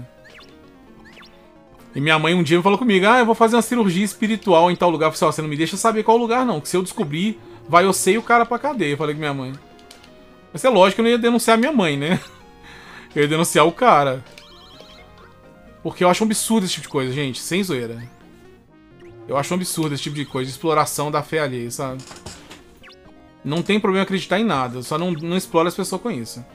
E minha mãe um dia falou comigo, eu vou fazer uma cirurgia espiritual em tal lugar. Eu falei, você não me deixa saber qual lugar não, que se eu descobrir, vai eu sei o cara pra cadeia. Eu falei com minha mãe. Mas é lógico que eu não ia denunciar minha mãe, né? Eu ia denunciar o cara. Porque eu acho um absurdo esse tipo de coisa, gente, sem zoeira. Eu acho um absurdo esse tipo de coisa, de exploração da fé alheia, sabe? Não tem problema acreditar em nada, só não explora as pessoas com isso.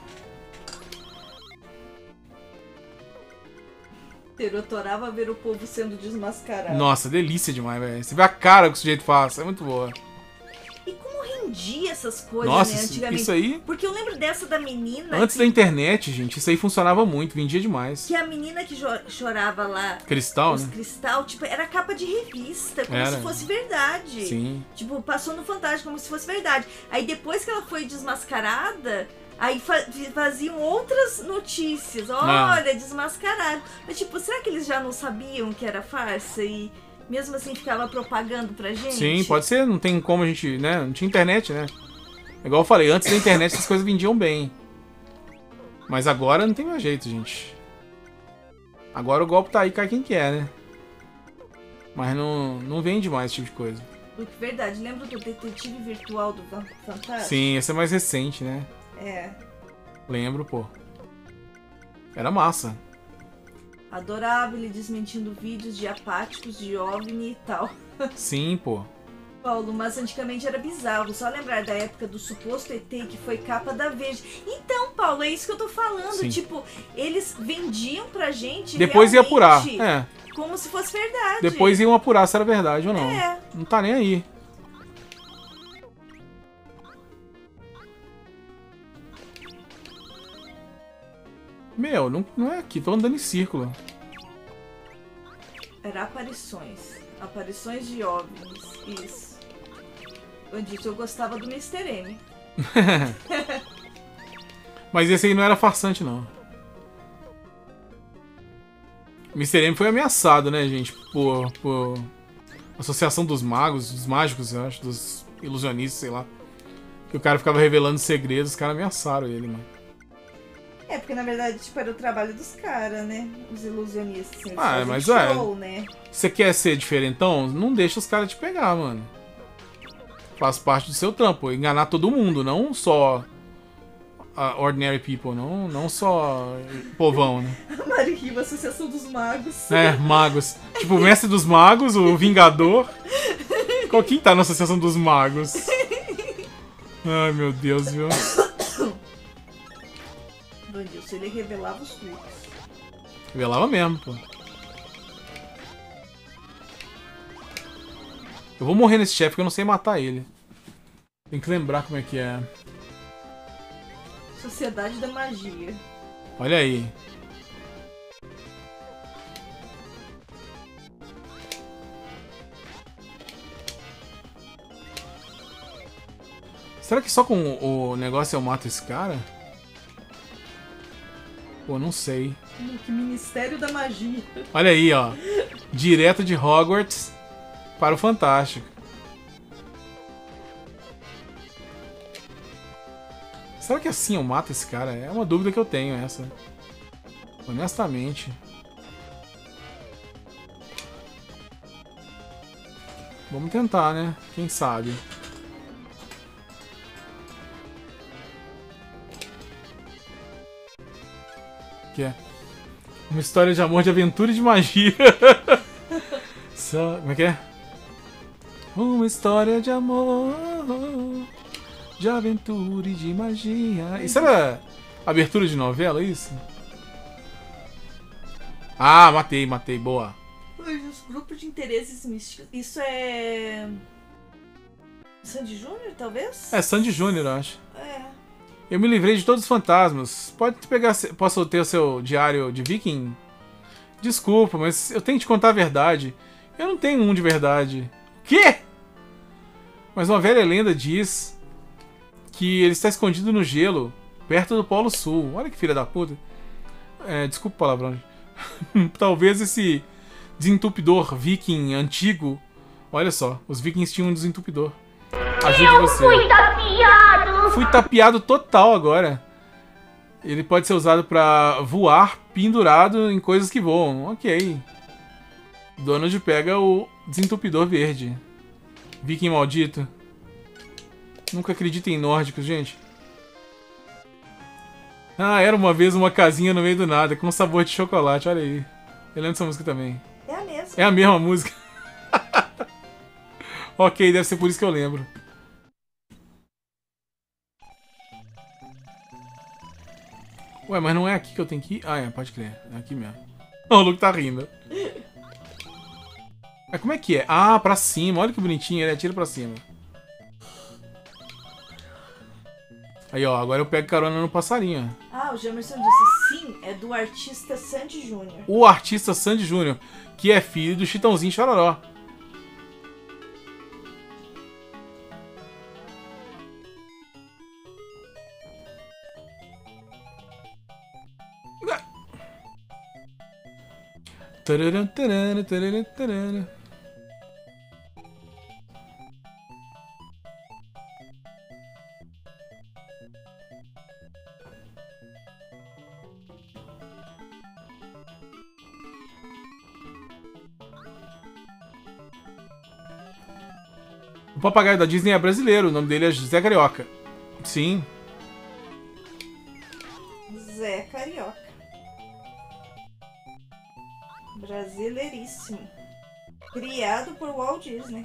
Eu adorava ver o povo sendo desmascarado. Nossa, delícia demais, velho. Você vê a cara que o sujeito faz, é muito boa. E como rendia essas coisas, nossa, né, antigamente? Isso aí... Porque eu lembro dessa da menina... Antes da internet, gente, isso aí funcionava muito, vendia demais. Que a menina que chorava lá... Cristal, os né? Cristal, tipo, era capa de revista, como se fosse verdade. Sim. Tipo, passou no Fantástico como se fosse verdade. Aí depois que ela foi desmascarada... Aí faziam outras notícias. Olha, desmascarado. Mas tipo, será que eles já não sabiam que era farsa e mesmo assim ficava propagando pra gente? Sim, pode ser. Não tem como a gente, né? Não tinha internet, né? Igual eu falei, antes da internet essas coisas vendiam bem. Mas agora não tem mais jeito, gente. Agora o golpe tá aí, cai quem quer, né? Mas não vende mais esse tipo de coisa. Verdade. Lembra do detetive virtual do Fantástico? Sim, esse é mais recente, né? É. Lembro, pô. Era massa. Adorava ele desmentindo vídeos de apáticos, de OVNI e tal. Sim, pô. Paulo, mas antigamente era bizarro. Só lembrar da época do suposto ET que foi capa da Veja. Então, Paulo, é isso que eu tô falando. Sim. Tipo, eles vendiam pra gente depois ia apurar. É. Como se fosse verdade. Depois iam apurar se era verdade ou não. É. Não tá nem aí. Meu, não é aqui, tô andando em círculo. Era aparições. Aparições de OVNIs. Isso. Eu disse, eu gostava do Mr. M. Mas esse aí não era farsante, não. Mr. M foi ameaçado, né, gente? Por Associação dos Magos, dos Mágicos, eu acho, dos ilusionistas, sei lá. Que o cara ficava revelando segredos, os caras ameaçaram ele, mano. É, porque na verdade, tipo, era o trabalho dos caras, né? Os ilusionistas, assim, mas show, né? Você quer ser diferentão? Não deixa os caras te pegar, mano. Faz parte do seu trampo, enganar todo mundo, não só ordinary people, não só povão, né? Mari Riva, Associação dos Magos. É, magos. Tipo, o Mestre dos Magos, o Vingador. Quem tá na Associação dos Magos? Ai, meu Deus, viu? Bandilson, ele revelava os truques. Revelava mesmo, pô. Eu vou morrer nesse chefe porque eu não sei matar ele. Tem que lembrar como é que é. Sociedade da Magia. Olha aí. Será que só com o negócio eu mato esse cara? Pô, não sei. Que Ministério da Magia. Olha aí, ó. Direto de Hogwarts para o Fantástico. Será que assim eu mato esse cara? É uma dúvida que eu tenho, essa. Honestamente. Vamos tentar, né? Quem sabe? Que é? Uma história de amor, de aventura e de magia. Como é que é? Uma história de amor, de aventura e de magia. Isso era abertura de novela, isso? Ah, matei, boa. Os grupos de interesses místicos. Isso é. Sandy Júnior, talvez? É, Sandy Júnior, eu acho. É. Eu me livrei de todos os fantasmas. Pode pegar. Posso ter o seu diário de Viking? Desculpa, mas eu tenho que te contar a verdade. Eu não tenho um de verdade. Quê? Mas uma velha lenda diz que ele está escondido no gelo, perto do Polo Sul. Olha que filha da puta. Desculpa o palavrão. Talvez esse desentupidor viking antigo... Olha só, os vikings tinham um desentupidor. Ajude você. Eu fui tapeado! Fui tapeado total agora. Ele pode ser usado pra voar pendurado em coisas que voam. Ok. Donald pega o desentupidor verde. Viking maldito. Nunca acredito em nórdicos, gente. Ah, era uma vez uma casinha no meio do nada, com sabor de chocolate, olha aí. Eu lembro dessa música também. É a mesma. É a mesma música. Ok, deve ser por isso que eu lembro. Ué, mas não é aqui que eu tenho que ir? Ah, pode crer. É aqui mesmo. O Luke tá rindo. Mas como é que é? Ah, pra cima. Olha que bonitinho, ele atira pra cima. Aí, ó, agora eu pego carona no passarinho. Ah, o Jamerson disse sim, é do artista Sandy Júnior. O artista Sandy Júnior, que é filho do Chitãozinho Chororó. Tarará, tarará, tarará, tarará. O papagaio da Disney é brasileiro, o nome dele é Zé Carioca. Sim. Zé Carioca. Brasileiríssimo. Criado por Walt Disney.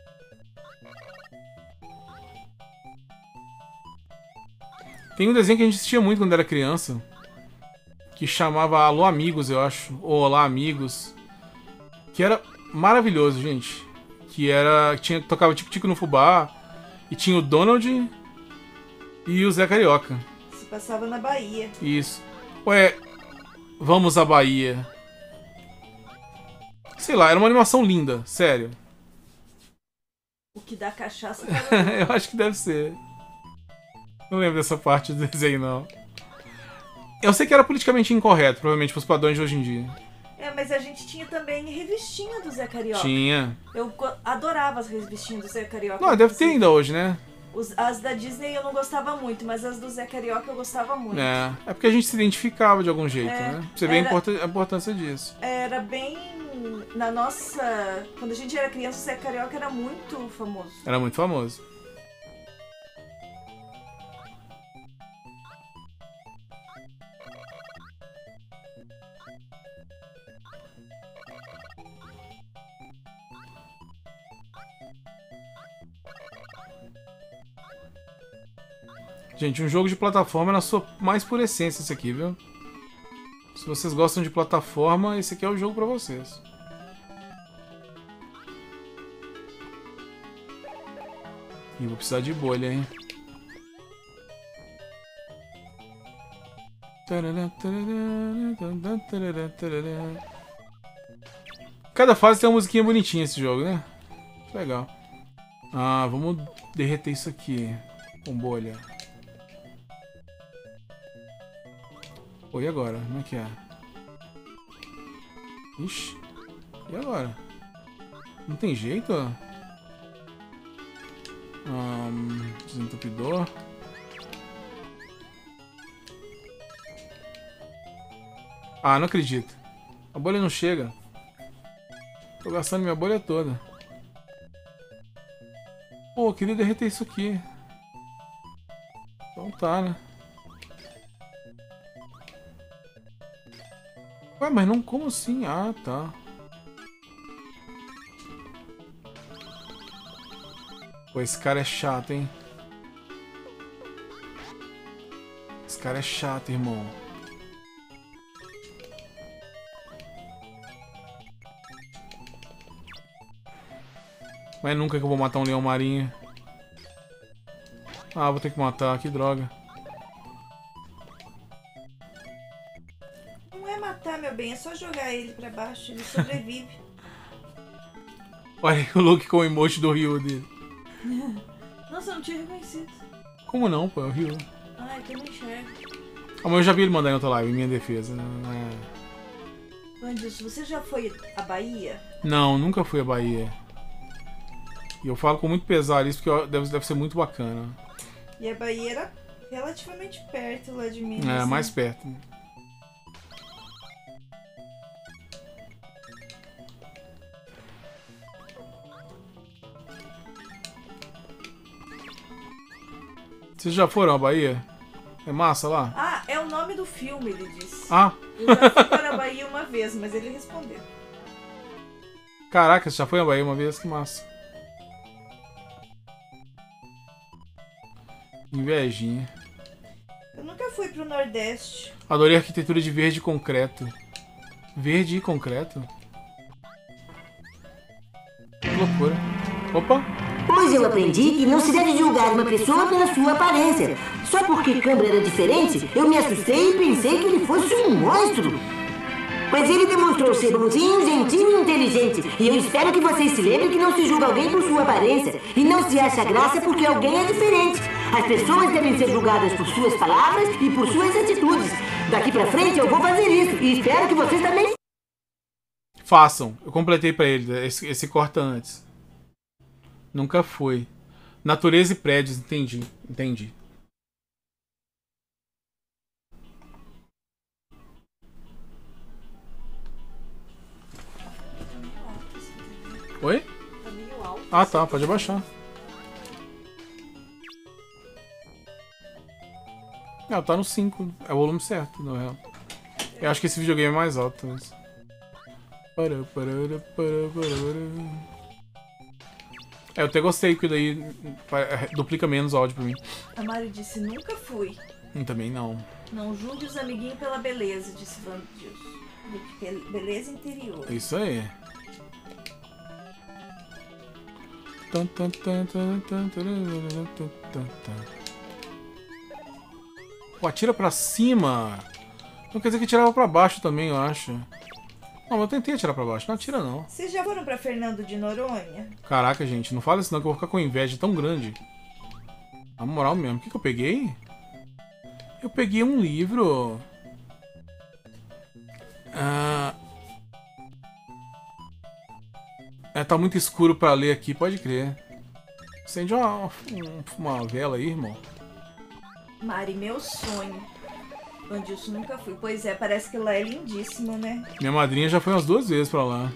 Tem um desenho que a gente assistia muito quando era criança, que chamava Alô Amigos, eu acho, ou Olá Amigos, que era maravilhoso, gente. Que era, tocava Tico-Tico no Fubá, e tinha o Donald e o Zé Carioca. Se passava na Bahia. Isso. Ué, vamos à Bahia. Sei lá, era uma animação linda, sério. O que dá cachaça. Eu acho que deve ser. Não lembro dessa parte do desenho, não. Eu sei que era politicamente incorreto, provavelmente, pros padrões de hoje em dia. É, mas a gente tinha também revistinha do Zé Carioca. Tinha. Eu adorava as revistinhas do Zé Carioca. Não, deve ter ainda hoje, né? As da Disney eu não gostava muito, mas as do Zé Carioca eu gostava muito. É porque a gente se identificava de algum jeito, né? Você vê a importância disso. Era bem... Na nossa... Quando a gente era criança, o Zé Carioca era muito famoso. Era muito famoso. Gente, um jogo de plataforma na sua mais pura essência esse aqui, viu? Se vocês gostam de plataforma, esse aqui é o jogo pra vocês. E vou precisar de bolha, hein? Cada fase tem uma musiquinha bonitinha esse jogo, né? Legal. Ah, vamos derreter isso aqui com bolha. Pô, e agora? Como é que é? Ixi. E agora? Não tem jeito? Desentupidor. Ah, não acredito. A bolha não chega. Tô gastando minha bolha toda. Pô, eu queria derreter isso aqui. Então tá, né? Ué, mas não... Como assim? Ah, tá. Pô, esse cara é chato, hein? Esse cara é chato, irmão. Mas nunca que eu vou matar um leão marinho. Ah, vou ter que matar, que droga. Não é matar, meu bem, é só jogar ele pra baixo, ele sobrevive. Olha o Luke com o emoji do Ryu dele. Nossa, eu não tinha reconhecido. Como não, pô? É o Ryu. Ah, é que eu não enxergo. Ah, mas eu já vi ele mandar em outra live, em minha defesa. Vandilson, você já foi à Bahia? Não, nunca fui à Bahia. E eu falo com muito pesar isso, porque deve ser muito bacana. E a Bahia era relativamente perto lá de Minas. É, né? mais perto. Vocês já foram à Bahia? É massa lá? Ah, é o nome do filme, ele disse. Ah! Eu já fui para a Bahia uma vez, mas ele respondeu. Caraca, você já foi à Bahia uma vez? Que massa. Invejinha. Eu nunca fui pro Nordeste. Adorei a arquitetura de verde e concreto. Verde e concreto? Que loucura. Opa! Hoje eu aprendi que não se deve julgar uma pessoa pela sua aparência. Só porque Câmbara era diferente, eu me assustei e pensei que ele fosse um monstro. Mas ele demonstrou ser bonzinho, gentil e inteligente. E eu espero que vocês se lembrem que não se julga alguém por sua aparência. E não se acha graça porque alguém é diferente. As pessoas devem ser julgadas por suas palavras e por suas atitudes. Daqui pra frente eu vou fazer isso. E espero que vocês também façam. Eu completei pra ele esse corta antes. Nunca foi. Natureza e prédios, entendi. Entendi. Oi? Tá meio alto. Ah, tá. Pode abaixar. Não, tá no 5. É o volume certo, na real. Eu acho que esse videogame é mais alto. Mas... eu até gostei que daí duplica menos o áudio pra mim. A Mari disse, nunca fui. Também não. Não julgue os amiguinhos pela beleza, disse Vandilson. Beleza interior. Isso aí. Pô, atira pra cima. Não quer dizer que tirava pra baixo também, eu acho. Não, eu tentei atirar pra baixo. Não atira, não. Vocês já foram pra Fernando de Noronha? Caraca, gente. Não fala isso não, que eu vou ficar com inveja tão grande. Na moral mesmo. O que eu peguei? Eu peguei um livro. Tá muito escuro pra ler aqui, pode crer. Acende uma vela aí, irmão. Mari, meu sonho. Vandilson nunca fui. Pois é, parece que lá é lindíssimo, né? Minha madrinha já foi umas 2 vezes pra lá.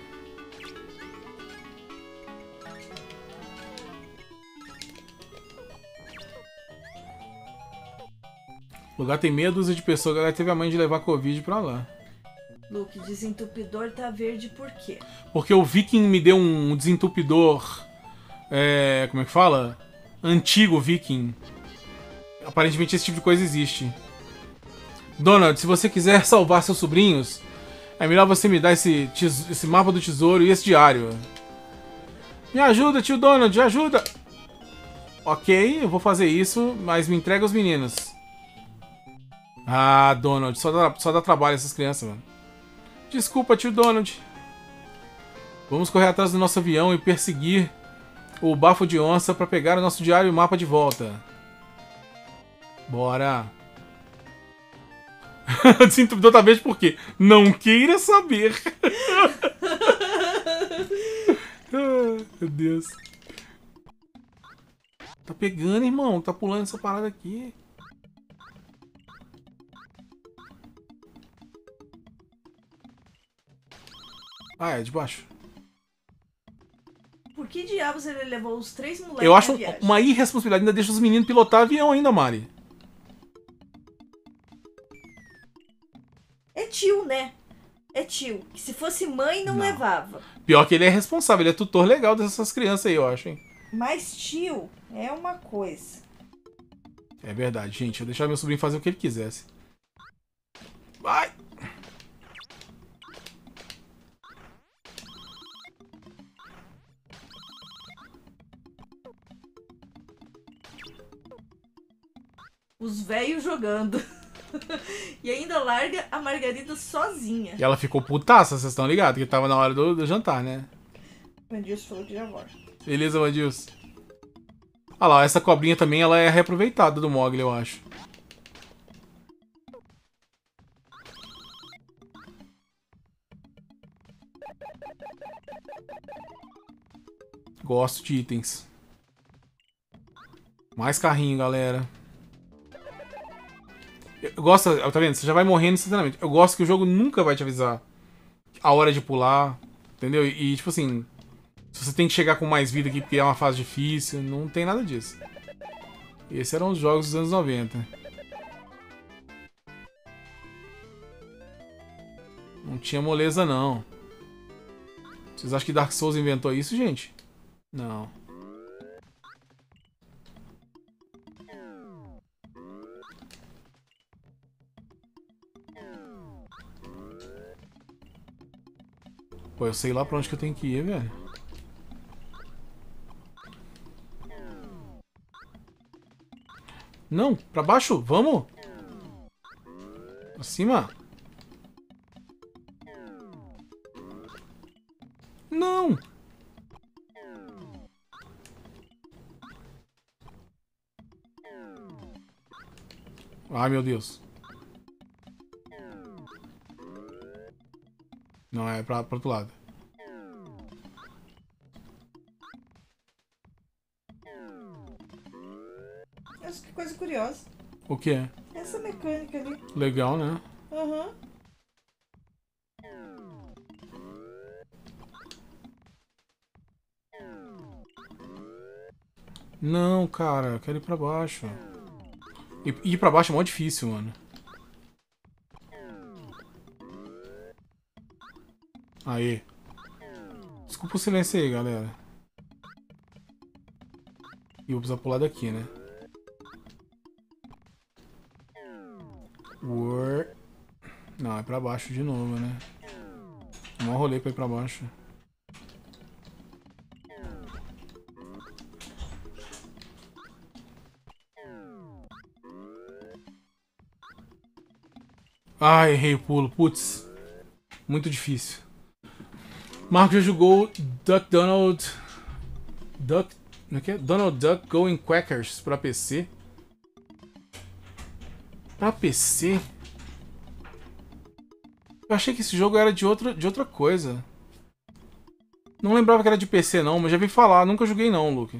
O lugar tem meia dúzia de pessoas, a galera teve a mãe de levar Covid pra lá. Luke, desentupidor tá verde por quê? Porque o Viking me deu um desentupidor... como é que fala? Antigo Viking. Aparentemente esse tipo de coisa existe. Donald, se você quiser salvar seus sobrinhos, é melhor você me dar esse mapa do tesouro e esse diário. Me ajuda, tio Donald, ajuda! Ok, eu vou fazer isso, mas me entrega os meninos. Ah, Donald, só dá trabalho essas crianças, mano. Desculpa, tio Donald. Vamos correr atrás do nosso avião e perseguir o bafo de onça pra pegar o nosso diário e o mapa de volta. Bora. Desentupidor tá verde por quê? Não queira saber. Meu Deus. Tá pegando, irmão. Tá pulando essa parada aqui. Ah, é de baixo. Por que diabos ele levou os 3 moleques Eu acho na viagem? uma irresponsabilidade. Ainda deixa os meninos pilotar avião ainda, Mari. É tio, né? É tio. Que se fosse mãe, não levava. Pior que ele é responsável. Ele é tutor legal dessas crianças aí, eu acho, hein? Mas tio é uma coisa. É verdade, gente. Eu deixava meu sobrinho fazer o que ele quisesse. Vai! Os velhos jogando. E ainda larga a Margarida sozinha. E ela ficou putaça, vocês estão ligados? Que tava na hora do jantar, né? O Mandilson falou que já volta. Beleza, Mandilson. Olha lá, essa cobrinha também ela é reaproveitada do Mogli, eu acho. Gosto de itens. Mais carrinho, galera. Eu gosto, tá vendo? Você já vai morrendo instantaneamente. Eu gosto que o jogo nunca vai te avisar a hora de pular, entendeu? E tipo assim, se você tem que chegar com mais vida aqui porque é uma fase difícil, não tem nada disso. Esses eram os jogos dos anos 90. Não tinha moleza, não. Vocês acham que Dark Souls inventou isso, gente? Não. Pô, eu sei lá pra onde que eu tenho que ir, velho. Não, pra baixo, vamos! Pra cima! Não! Ai, meu Deus. Não, é pro outro lado. Nossa, que coisa curiosa. O que é? Essa mecânica ali. Legal, né? Aham. Não, cara, eu quero ir pra baixo. Ir pra baixo é mó difícil, mano. Aí. Desculpa o silêncio aí, galera. E eu vou precisar pular daqui, né? Não, é pra baixo de novo, né? Mó rolê pra ir pra baixo. Ai, errei o pulo. Putz. Muito difícil. Marco já jogou Donald Duck Going Quackers pra PC. Pra PC? Eu achei que esse jogo era de outra coisa. Não lembrava que era de PC não, mas já vi falar. Nunca joguei não, Luke.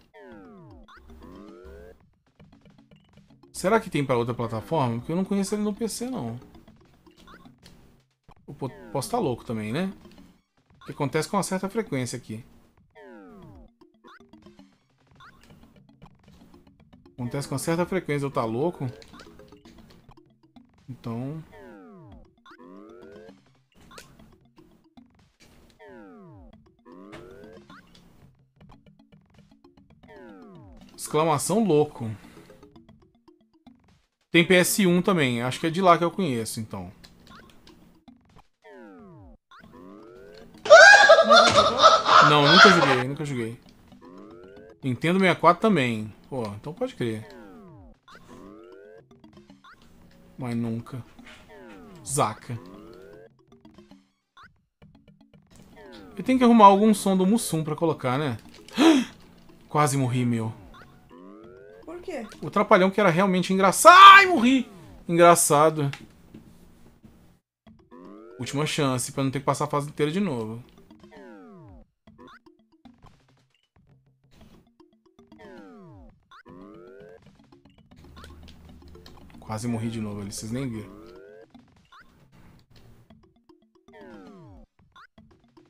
Será que tem pra outra plataforma? Porque eu não conheço ele no PC não. Eu posso estar louco também, né? O que acontece com uma certa frequência aqui. Acontece com uma certa frequência eu estar louco. Então... Exclamação louco. Tem PS1 também. Acho que é de lá que eu conheço, então. Não, nunca joguei. Nintendo 64 também. Pô, então pode crer. Mas nunca. Zaca. Eu tenho que arrumar algum som do Mussum pra colocar, né? Quase morri, meu. Por quê? O Trapalhão que era realmente engraçado. Ai, morri! Engraçado. Última chance pra não ter que passar a fase inteira de novo. Quase morri de novo ali, vocês nem viram.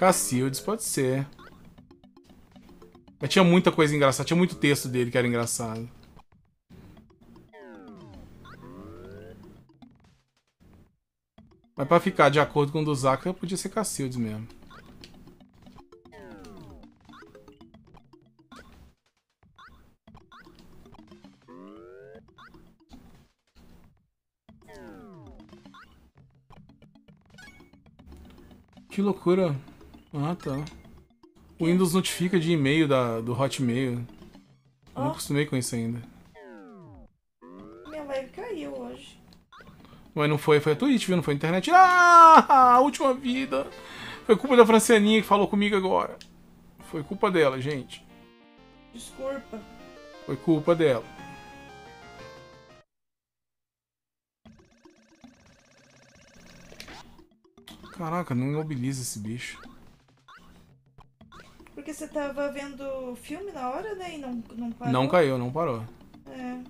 Cacildes, pode ser. Mas tinha muita coisa engraçada, tinha muito texto dele que era engraçado. Mas pra ficar de acordo com o do Zaka, podia ser Cacildes mesmo. Que loucura. Ah, tá. O Windows notifica de e-mail do Hotmail. Eu não acostumei com isso ainda. Minha live caiu hoje. Mas não foi, foi a Twitch, viu? Não foi a internet. Ah, a última vida. Foi culpa da Francianinha que falou comigo agora. Foi culpa dela, gente. Desculpa. Foi culpa dela. Caraca, não imobiliza esse bicho. Porque você tava vendo filme na hora, né? E não parou. Não caiu, não parou. É.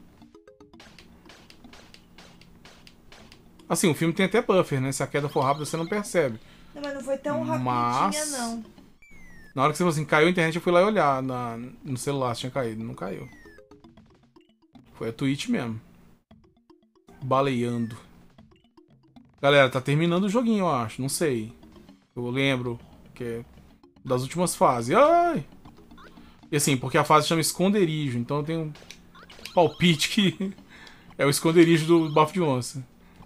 Assim, o filme tem até buffer, né? Se a queda for rápida, você não percebe. Não, mas não foi tão rapidinha, não. Na hora que você falou assim, caiu a internet, eu fui lá e olhar no celular se tinha caído. Não caiu. Foi a Twitch mesmo. Baleando. Galera, tá terminando o joguinho, eu acho. Não sei. Eu lembro que é das últimas fases. Ai! E assim, porque a fase chama esconderijo. Então eu tenho um palpite que é o esconderijo do bafo de onça.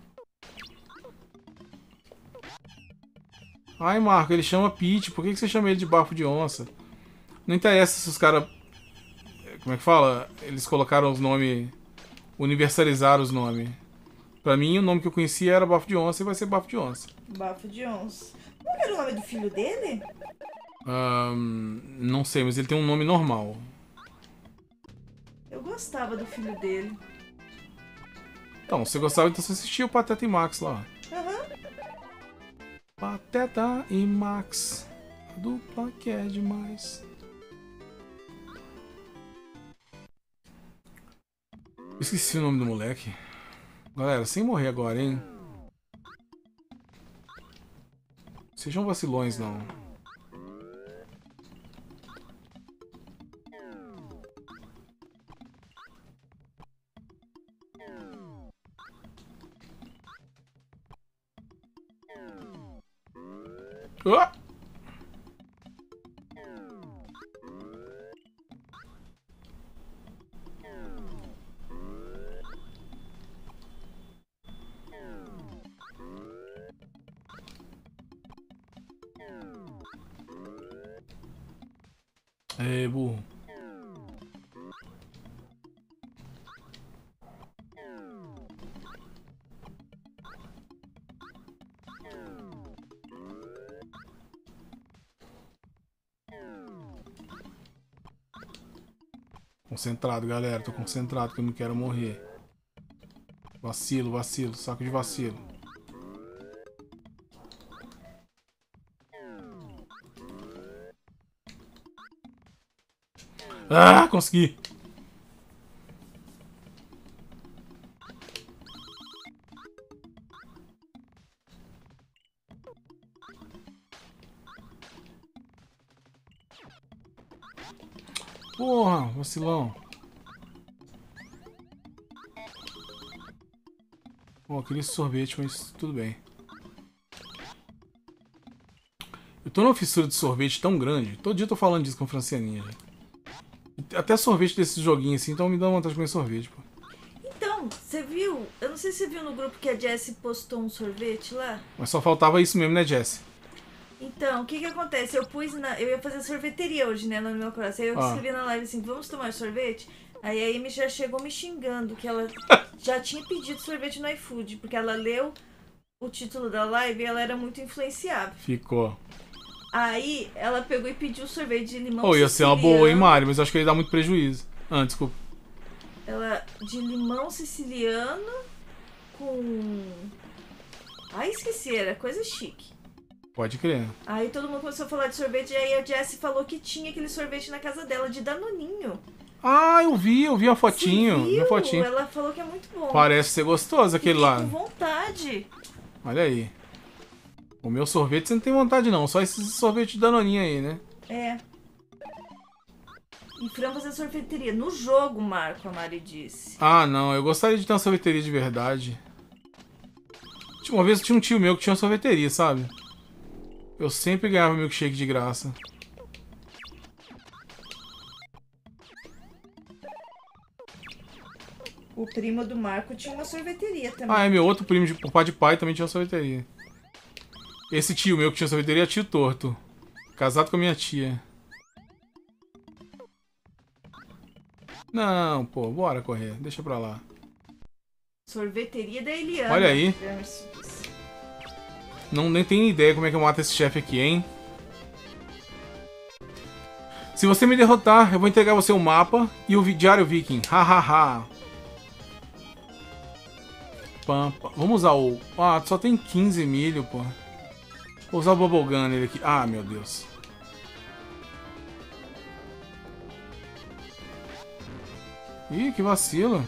Ai, Marco, ele chama Pete. Por que você chama ele de bafo de onça? Não interessa se os caras... Como é que fala? Eles colocaram os nomes... Universalizaram os nomes. Pra mim, o nome que eu conhecia era bafo de onça e vai ser bafo de onça. Bafo de onça. Qual era o nome do filho dele? Não sei, mas ele tem um nome normal. Eu gostava do filho dele. Então, se você gostava, então você assistia o Pateta e Max lá. Aham. Pateta e Max. A dupla que é demais. Eu esqueci o nome do moleque. Galera, sem morrer agora, hein? Sejam vacilões, não. Ah! É, burro. Concentrado, galera. Tô concentrado que eu não quero morrer. Vacilo, vacilo. Saco de vacilo. Ah, consegui. Porra, vacilão. Bom, eu queria esse sorvete, mas tudo bem. Eu tô numa fissura de sorvete tão grande. Todo dia eu tô falando disso com a Francianinha. Até sorvete desses joguinhos assim, então me dá vontade de comer sorvete, pô. Então, você viu? Eu não sei se você viu no grupo que a Jessie postou um sorvete lá. Mas só faltava isso mesmo, né, Jessie? Então, o que que acontece? Eu ia fazer sorveteria hoje, né, no meu coração. Aí eu escrevi na live assim, vamos tomar sorvete? Aí a Amy já chegou me xingando, que ela já tinha pedido sorvete no iFood, porque ela leu o título da live e ela era muito influenciável. Ficou. Aí ela pegou e pediu sorvete de limão ia siciliano. ser uma boa, hein, Mari? Mas eu acho que ele dá muito prejuízo. Desculpa. Ela de limão siciliano com... esqueci, era coisa chique. Pode crer. Aí todo mundo começou a falar de sorvete e aí a Jessie falou que tinha aquele sorvete na casa dela, de Danoninho. Ah, eu vi a fotinho. Você viu? Vi a fotinho. Ela falou que é muito bom. Parece ser gostoso aquele lá. Com vontade. Olha aí. O meu sorvete você não tem vontade não, só esse sorvete de danoninha aí, né? É. Em Frambos é sorveteria. No jogo, Marco, a Mari disse. Ah, não. Eu gostaria de ter uma sorveteria de verdade. Uma vez tinha um tio meu que tinha uma sorveteria, sabe? Eu sempre ganhava milkshake de graça. O primo do Marco tinha uma sorveteria também. Ah, é. Meu outro primo, por pai de pai, também tinha uma sorveteria. Esse tio meu que tinha sorveteria é tio torto. Casado com a minha tia. Não, pô, bora correr. Deixa pra lá. Sorveteria da Eliana. Olha aí. Não, nem tenho ideia como é que eu mato esse chefe aqui, hein? Se você me derrotar, eu vou entregar você o mapa e o diário viking. Hahaha. Vamos usar o... Ah, só tem 15 milho, pô. Vou usar o Bubblegum nele aqui. Ah, meu Deus. Ih, que vacilo.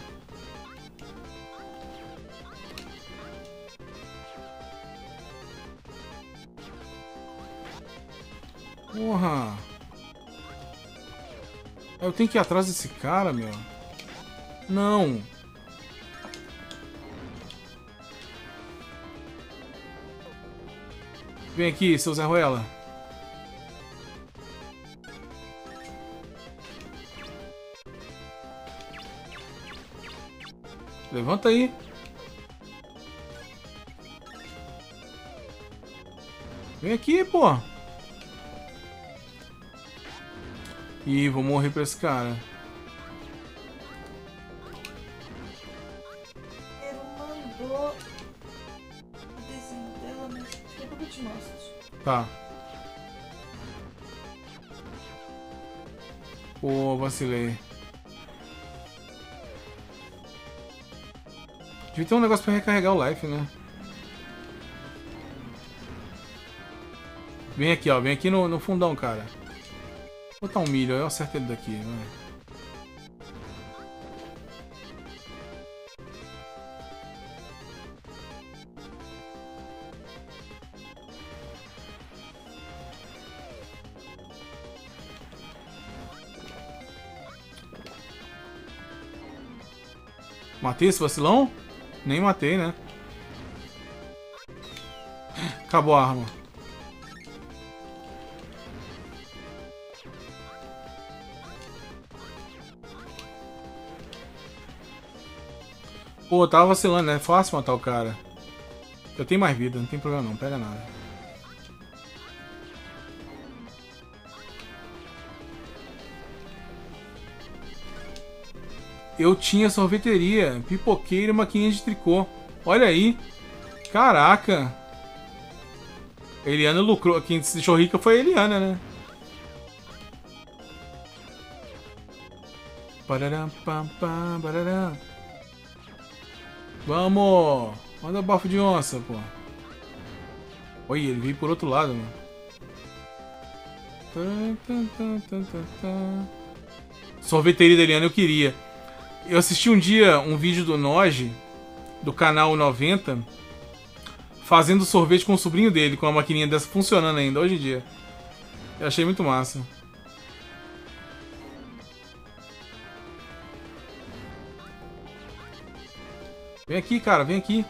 Porra. Eu tenho que ir atrás desse cara, meu. Não. Vem aqui, seu Zé Ruela. Levanta aí. Vem aqui, pô. Ih, vou morrer pra esse cara. Ele mandou o desenho dela, mas depois eu te mostro. Tá. Pô, vacilei. Devia ter um negócio pra recarregar o life, né? Vem aqui, ó. Vem aqui no fundão, cara. Vou botar um milho, eu acerto ele daqui, vai. Matei esse vacilão? Nem matei, né? Acabou a arma. Pô, tava vacilando, né? É fácil matar o cara. Eu tenho mais vida, não tem problema não, pega nada. Eu tinha sorveteria, pipoqueira e maquininha de tricô. Olha aí. Caraca. A Eliana lucrou. Quem se deixou rica foi a Eliana, né? Pararam, pam, pam, pararam. Vamos! Manda bafo de onça, pô. Olha, ele veio por outro lado, mano. Sorveteria da Eliana eu queria. Eu assisti um dia um vídeo do Noji, do canal 90, fazendo sorvete com o sobrinho dele, com a maquininha dessa funcionando ainda, hoje em dia. Eu achei muito massa. Vem aqui, cara, vem aqui.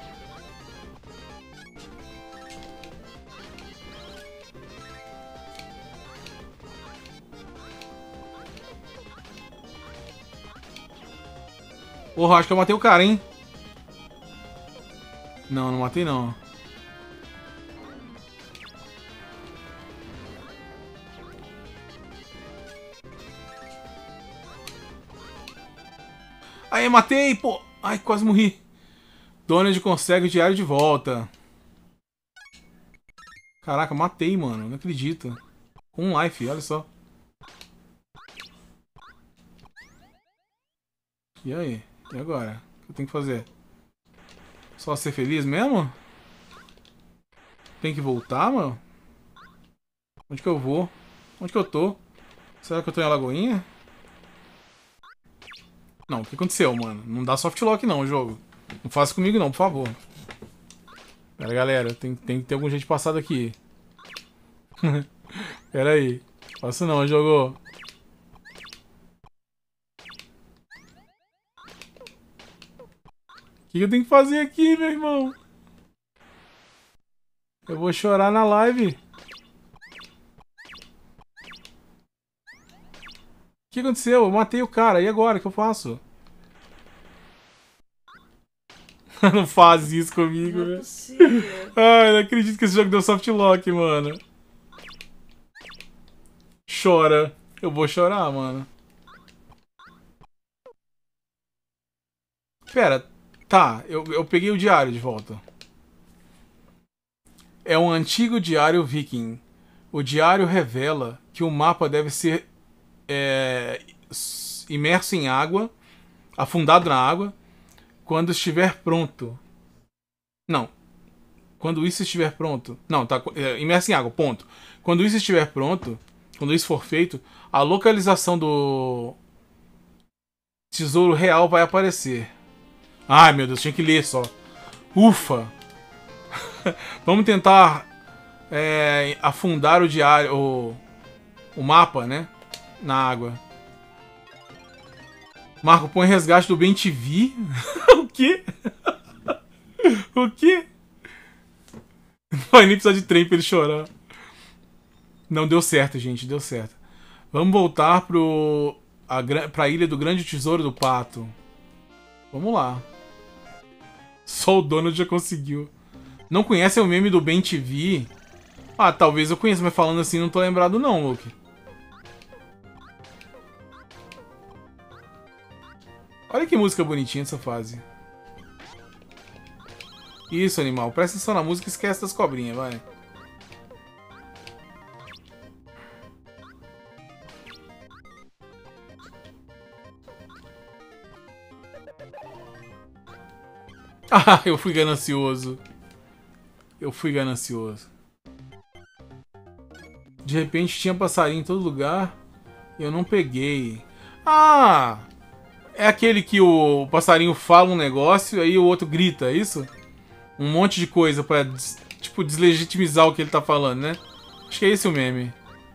Porra, acho que eu matei o cara, hein? Não, não matei não. Aí, matei, pô. Ai, quase morri. Donald consegue o diário de volta. Caraca, matei, mano. Não acredito. Com um life, olha só. E aí? E agora? O que eu tenho que fazer? Só ser feliz mesmo? Tem que voltar, mano? Onde que eu vou? Onde que eu tô? Será que eu tô em Alagoinha? Não, o que aconteceu, mano? Não dá softlock não, o jogo. Não faça comigo não, por favor. Pera, galera, tem que ter algum jeito de passar daqui. Pera aí. Passa não, jogou. O que eu tenho que fazer aqui, meu irmão? Eu vou chorar na live. O que aconteceu? Eu matei o cara. E agora? O que eu faço? Não faz isso comigo, Não é né? possível. Ai, não acredito que esse jogo deu softlock, mano. Chora. Eu vou chorar, mano. Pera. Tá, eu peguei o diário de volta. É um antigo diário viking. O diário revela que o mapa deve ser imerso em água, afundado na água, quando estiver pronto. Não. Quando isso estiver pronto. Não, tá imerso em água, ponto. Quando isso estiver pronto, quando isso for feito, a localização do tesouro real vai aparecer. Ai, meu Deus, tinha que ler só. Ufa! Vamos tentar afundar o diário, o mapa, né? Na água. Marco, põe resgate do Ben TV. O quê? O quê? Não vai nem precisar de trem pra ele chorar. Não deu certo, gente. Deu certo. Vamos voltar pra Ilha do Grande Tesouro do Pato. Vamos lá. Só o Donald já conseguiu. Não conhece o meme do Ben TV? Ah, talvez eu conheça, mas falando assim não tô lembrado não, Luke. Olha que música bonitinha essa fase. Isso, animal. Presta atenção na música e esquece das cobrinhas, vai. Ah, eu fui ganancioso. Eu fui ganancioso. De repente tinha passarinho em todo lugar e eu não peguei. Ah! É aquele que o passarinho fala um negócio e aí o outro grita, é isso? Um monte de coisa pra, tipo, deslegitimizar o que ele tá falando, né? Acho que é esse o meme.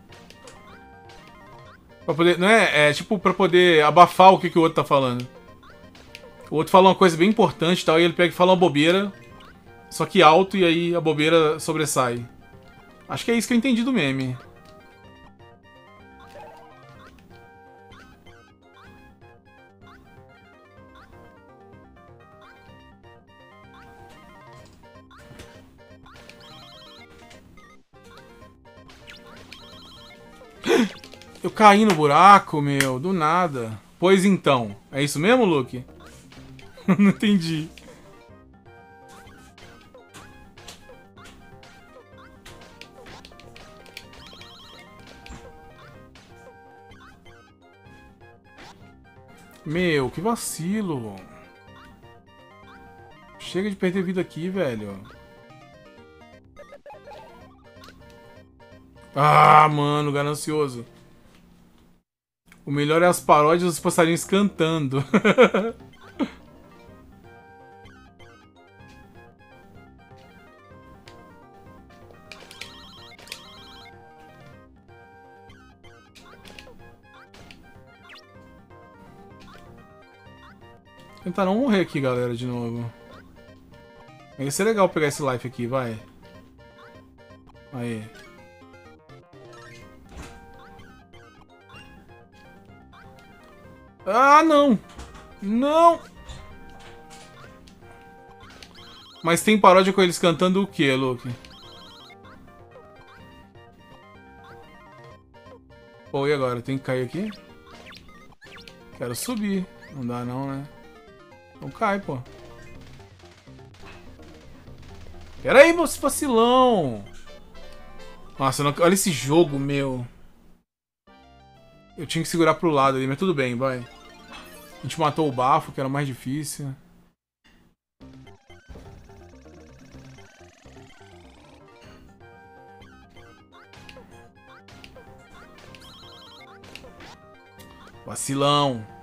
Pra poder, não é? É tipo pra poder abafar o que o outro tá falando. O outro fala uma coisa bem importante e tal, e ele pega e fala uma bobeira, só que alto, e aí a bobeira sobressai. Acho que é isso que eu entendi do meme. Eu caí no buraco, meu, do nada. Pois então, é isso mesmo, Luke? Não entendi. Meu, que vacilo. Chega de perder vida aqui, velho. Ah, mano, ganancioso. O melhor é as paródias dos passarinhos cantando. Tentar não morrer aqui, galera, de novo. Ia ser legal pegar esse life aqui, vai. Aí. Ah, não! Não! Mas tem paródia com eles cantando o que, Luke? Pô, e agora? Tem que cair aqui? Quero subir. Não dá não, né? Então cai, pô. Pera aí, moço vacilão! Nossa, não... olha esse jogo, meu. Eu tinha que segurar pro lado ali, mas tudo bem, vai. A gente matou o bafo, que era o mais difícil. Vacilão.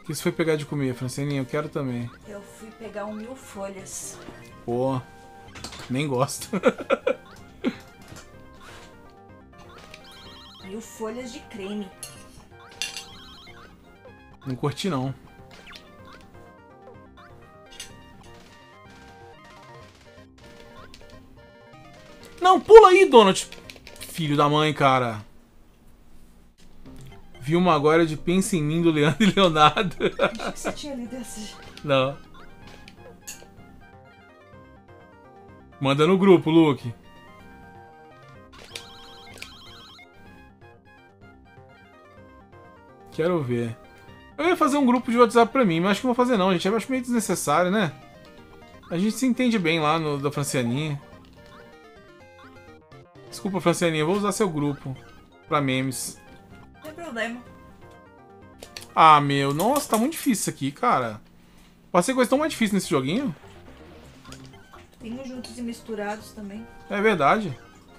que você foi pegar de comer, Franceninha? Eu quero também. Eu fui pegar um 1000 folhas. Pô, nem gosto. 1000 folhas de creme. Não curti, não. Não, pula aí, Donald. Filho da mãe, cara. Vi uma agora de Pensa em Mim do Leandro e Leonardo. Achei que você tinha lido esse. Não. Manda no grupo, Luke. Quero ver. Eu ia fazer um grupo de WhatsApp pra mim, mas acho que não vou fazer não, gente. Eu acho meio desnecessário, né? A gente se entende bem lá no da Francianinha. Desculpa, Francianinha, eu vou usar seu grupo pra memes. Não tem problema. Ah, meu. Nossa, tá muito difícil isso aqui, cara. Passei coisa tão mais difícil nesse joguinho. Tem uns juntos e misturados também. É verdade.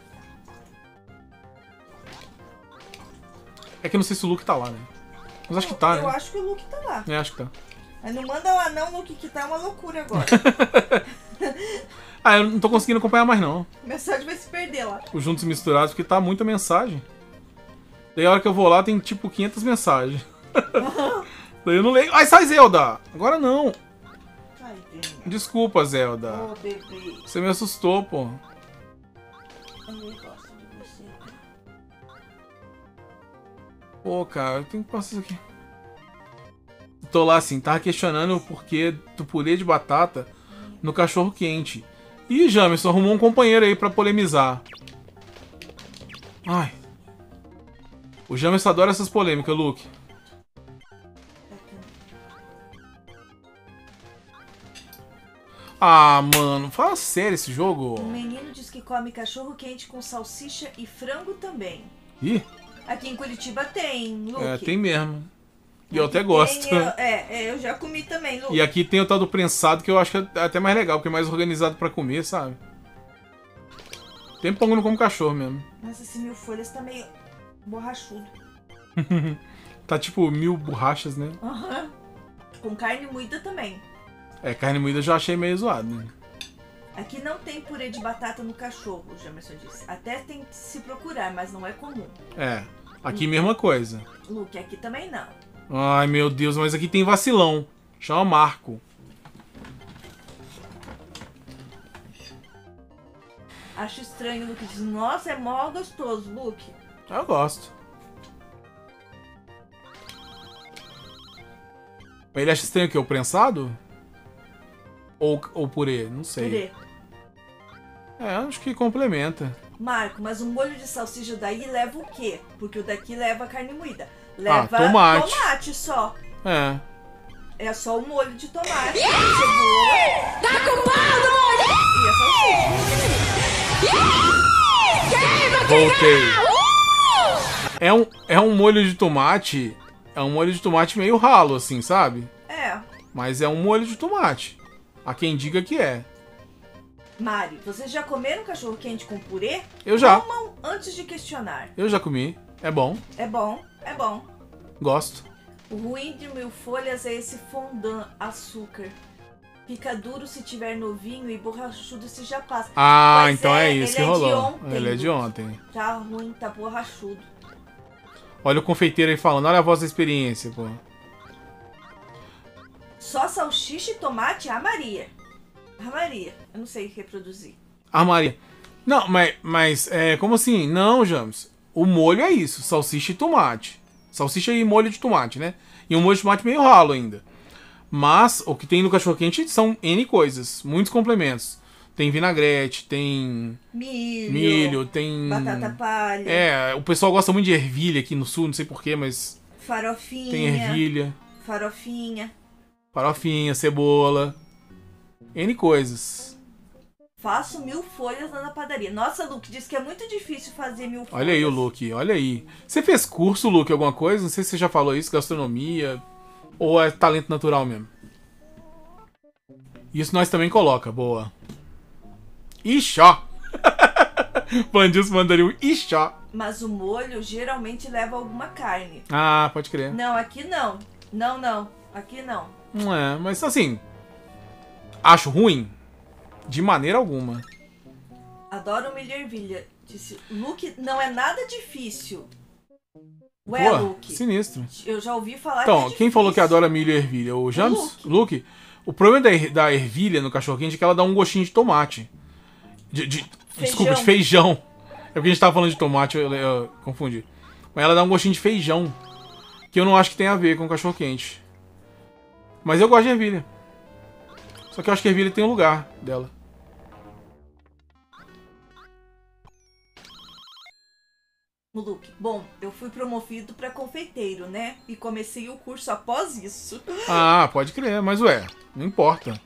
É que eu não sei se o Luke tá lá, né? Mas acho que tá, né? Eu acho que o Luke tá lá. É, acho que tá. Mas não manda lá não, Luke, que tá uma loucura agora. Ah, eu não tô conseguindo acompanhar mais, não. A mensagem vai se perder lá. Os Juntos e Misturados, porque tá muita mensagem. Daí a hora que eu vou lá tem tipo 500 mensagens. Daí eu não leio. Ai, sai, Zelda! Agora não. Ai, Desculpa, Zelda. ô, bebê. Você me assustou, pô. Eu gosto de você. Pô, cara, eu tenho que passar isso aqui. Tô lá assim, tava questionando o porquê do purê de batata no cachorro quente. Ih, Jamerson arrumou um companheiro aí pra polemizar. Ai. O Jamerson adora essas polêmicas, Luke. Ah, mano, fala sério esse jogo. Um menino diz que come cachorro quente com salsicha e frango também. Ih, Aqui em Curitiba tem, Luke. é, tem mesmo. E eu até Tem, gosto. eu já comi também, Luke. E aqui tem o tal do prensado que eu acho que é até mais legal, porque é mais organizado pra comer, sabe? Tem pão que eu não como cachorro mesmo. Nossa, esse 1000 folhas tá meio borrachudo. Tá tipo 1000 borrachas, né? Aham. Com carne moída também. É, carne moída eu já achei meio zoado, né? Aqui não tem purê de batata no cachorro, o Jamerson disse. Até tem que se procurar, mas não é comum. É, aqui mesma coisa. Luke, aqui também não. Ai, meu Deus, mas aqui tem vacilão. Chama Marco. Acho estranho, Luke diz. Nossa, é mó gostoso, Luke. Eu gosto. Mas ele acha estranho o quê? O prensado? Ou purê? Não sei. Purê. É, acho que complementa. Marco, mas o molho de salsicha daí leva o quê? Porque o daqui leva carne moída. Leva tomate. tomate só. É. É só o molho de tomate, cebola. Tá com pau do molho! E a salsicha. Voltei. É um molho de tomate. É um molho de tomate meio ralo, assim, sabe? É. Mas é um molho de tomate. Há quem diga que é. Mari, vocês já comeram cachorro quente com purê? Eu já. Comam antes de questionar. Eu já comi. É bom. É bom, é bom. Gosto. O ruim de 1000 folhas é esse fondant açúcar. Fica duro se tiver novinho e borrachudo se já passa. Ah, Pois então é isso que ele rolou. É de ontem, Ele é de Luke. ontem. Tá ruim, tá borrachudo. Olha o confeiteiro aí falando. Olha a voz da experiência, pô. Só salsicha e tomate, a Maria. A Maria. Eu não sei reproduzir. Armaria. Não, mas como assim? Não, James. O molho é isso. Salsicha e tomate. Salsicha e molho de tomate, né? E um molho de tomate meio ralo ainda. Mas o que tem no cachorro-quente são N coisas. Muitos complementos. Tem vinagrete, tem milho, tem... batata palha. É, o pessoal gosta muito de ervilha aqui no sul, não sei porquê, mas... Farofinha. Tem ervilha. Farofinha. Farofinha, cebola. N coisas. Faço 1000 folhas lá na padaria. Nossa, Luke, diz que é muito difícil fazer 1000 folhas. Olha aí o Luke, olha aí. Você fez curso, Luke, alguma coisa? Não sei se você já falou isso, gastronomia. Ou é talento natural mesmo? Isso nós também coloca, boa. Ixó! Bandilson mandaria um ixó. Mas o molho geralmente leva alguma carne. Ah, pode crer. Não, aqui não. Não, não. Aqui não. Não é, mas assim... Acho ruim? De maneira alguma. Adoro milho e ervilha. Disse, Luke, não é nada difícil. Ué, Pô, Luke. sinistro. Eu já ouvi falar Então, que é quem difícil. falou que adora milho e ervilha? O James? Luke? O problema da ervilha no cachorro-quente é que ela dá um gostinho de tomate. Desculpa, de feijão. É porque a gente tava falando de tomate, eu confundi. Mas ela dá um gostinho de feijão. Que eu não acho que tem a ver com cachorro-quente. Mas eu gosto de ervilha. Só que eu acho que a ervilha tem um lugar dela. Luke, bom, eu fui promovido pra confeiteiro, né? E comecei o curso após isso. Ah, pode crer, mas ué, não importa.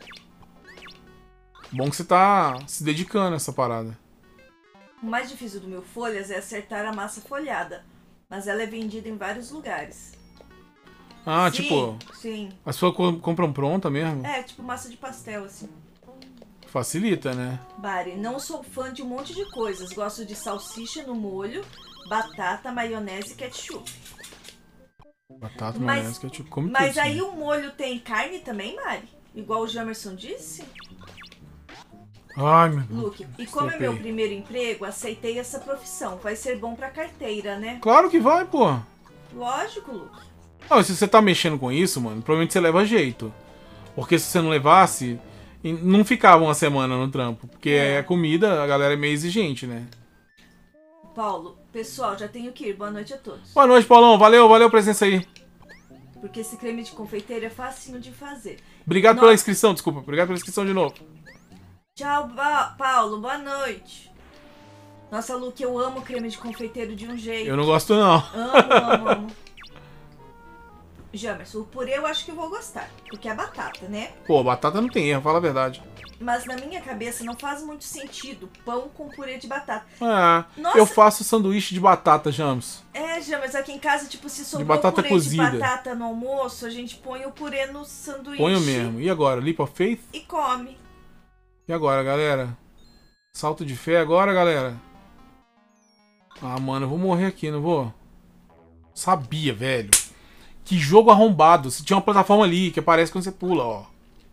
Bom que você tá se dedicando a essa parada. O mais difícil do meu folhas é acertar a massa folhada, mas ela é vendida em vários lugares. Ah, sim, tipo... Sim. As pessoas compram pronta mesmo? É, tipo massa de pastel, assim. Facilita, né? Bari, não sou fã de um monte de coisas. Gosto de salsicha no molho, batata, maionese e ketchup. Batata, maionese, ketchup, come Mas tudo, aí sim. o molho tem carne também, Mari? Igual o Jamerson disse? Ai, meu Deus. Luke, e como é meu primeiro emprego, aceitei essa profissão. Vai ser bom pra carteira, né? Claro que vai, pô. Lógico, Luke. Ah, se você tá mexendo com isso, mano, provavelmente você leva jeito. Porque se você não levasse, não ficava uma semana no trampo. Porque é comida, a galera é meio exigente, né? Paulo, pessoal, já tenho que ir. Boa noite a todos. Boa noite, Paulão. Valeu a presença aí. Porque esse creme de confeiteiro é facinho de fazer. Obrigado pela inscrição, desculpa. Obrigado pela inscrição de novo. Tchau, Paulo. Boa noite. Nossa, Luke, eu amo creme de confeiteiro de um jeito. Eu não gosto, não. Amo. Jamerson, o purê eu acho que eu vou gostar. Porque é batata, né? Pô, batata não tem erro, fala a verdade. Mas na minha cabeça não faz muito sentido pão com purê de batata. Nossa. Eu faço sanduíche de batata, James. É, James, aqui em casa, tipo, se sobrou batata purê cozida. de batata no almoço, a gente põe o purê no sanduíche. Ponho mesmo. E agora? Leap of Faith? E come. E agora, galera? Salto de fé agora, galera? Ah, mano, eu vou morrer aqui, não vou? Sabia, velho. Que jogo arrombado. Se tinha uma plataforma ali que aparece quando você pula, ó.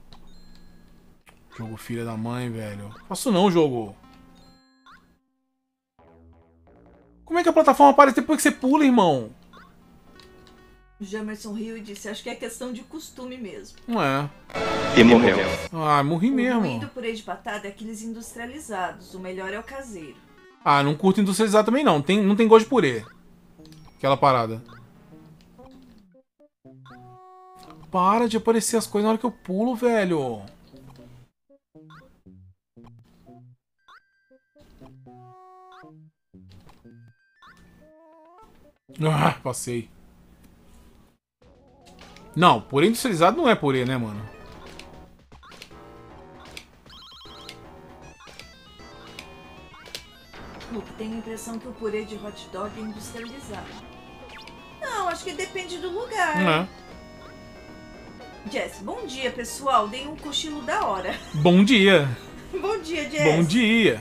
Jogo filha da mãe, velho. Faço não, jogo. Como é que a plataforma aparece depois que você pula, irmão? O Jamerson riu e disse, acho que é questão de costume mesmo. Não é. E morreu. Ah, morri mesmo. O ruim do purê de batata é aqueles industrializados. O melhor é o caseiro. Ah, não curto industrializado também não. Não tem gosto de purê. Aquela parada. Para de aparecer as coisas na hora que eu pulo, velho. Ah, passei. Não, purê industrializado não é purê, né, mano? Luke, tenho a impressão que o purê de hot dog é industrializado. Não, acho que depende do lugar. Não é. Jess, bom dia, pessoal. Dei um cochilo da hora. Bom dia. Bom dia, Jess. Bom dia.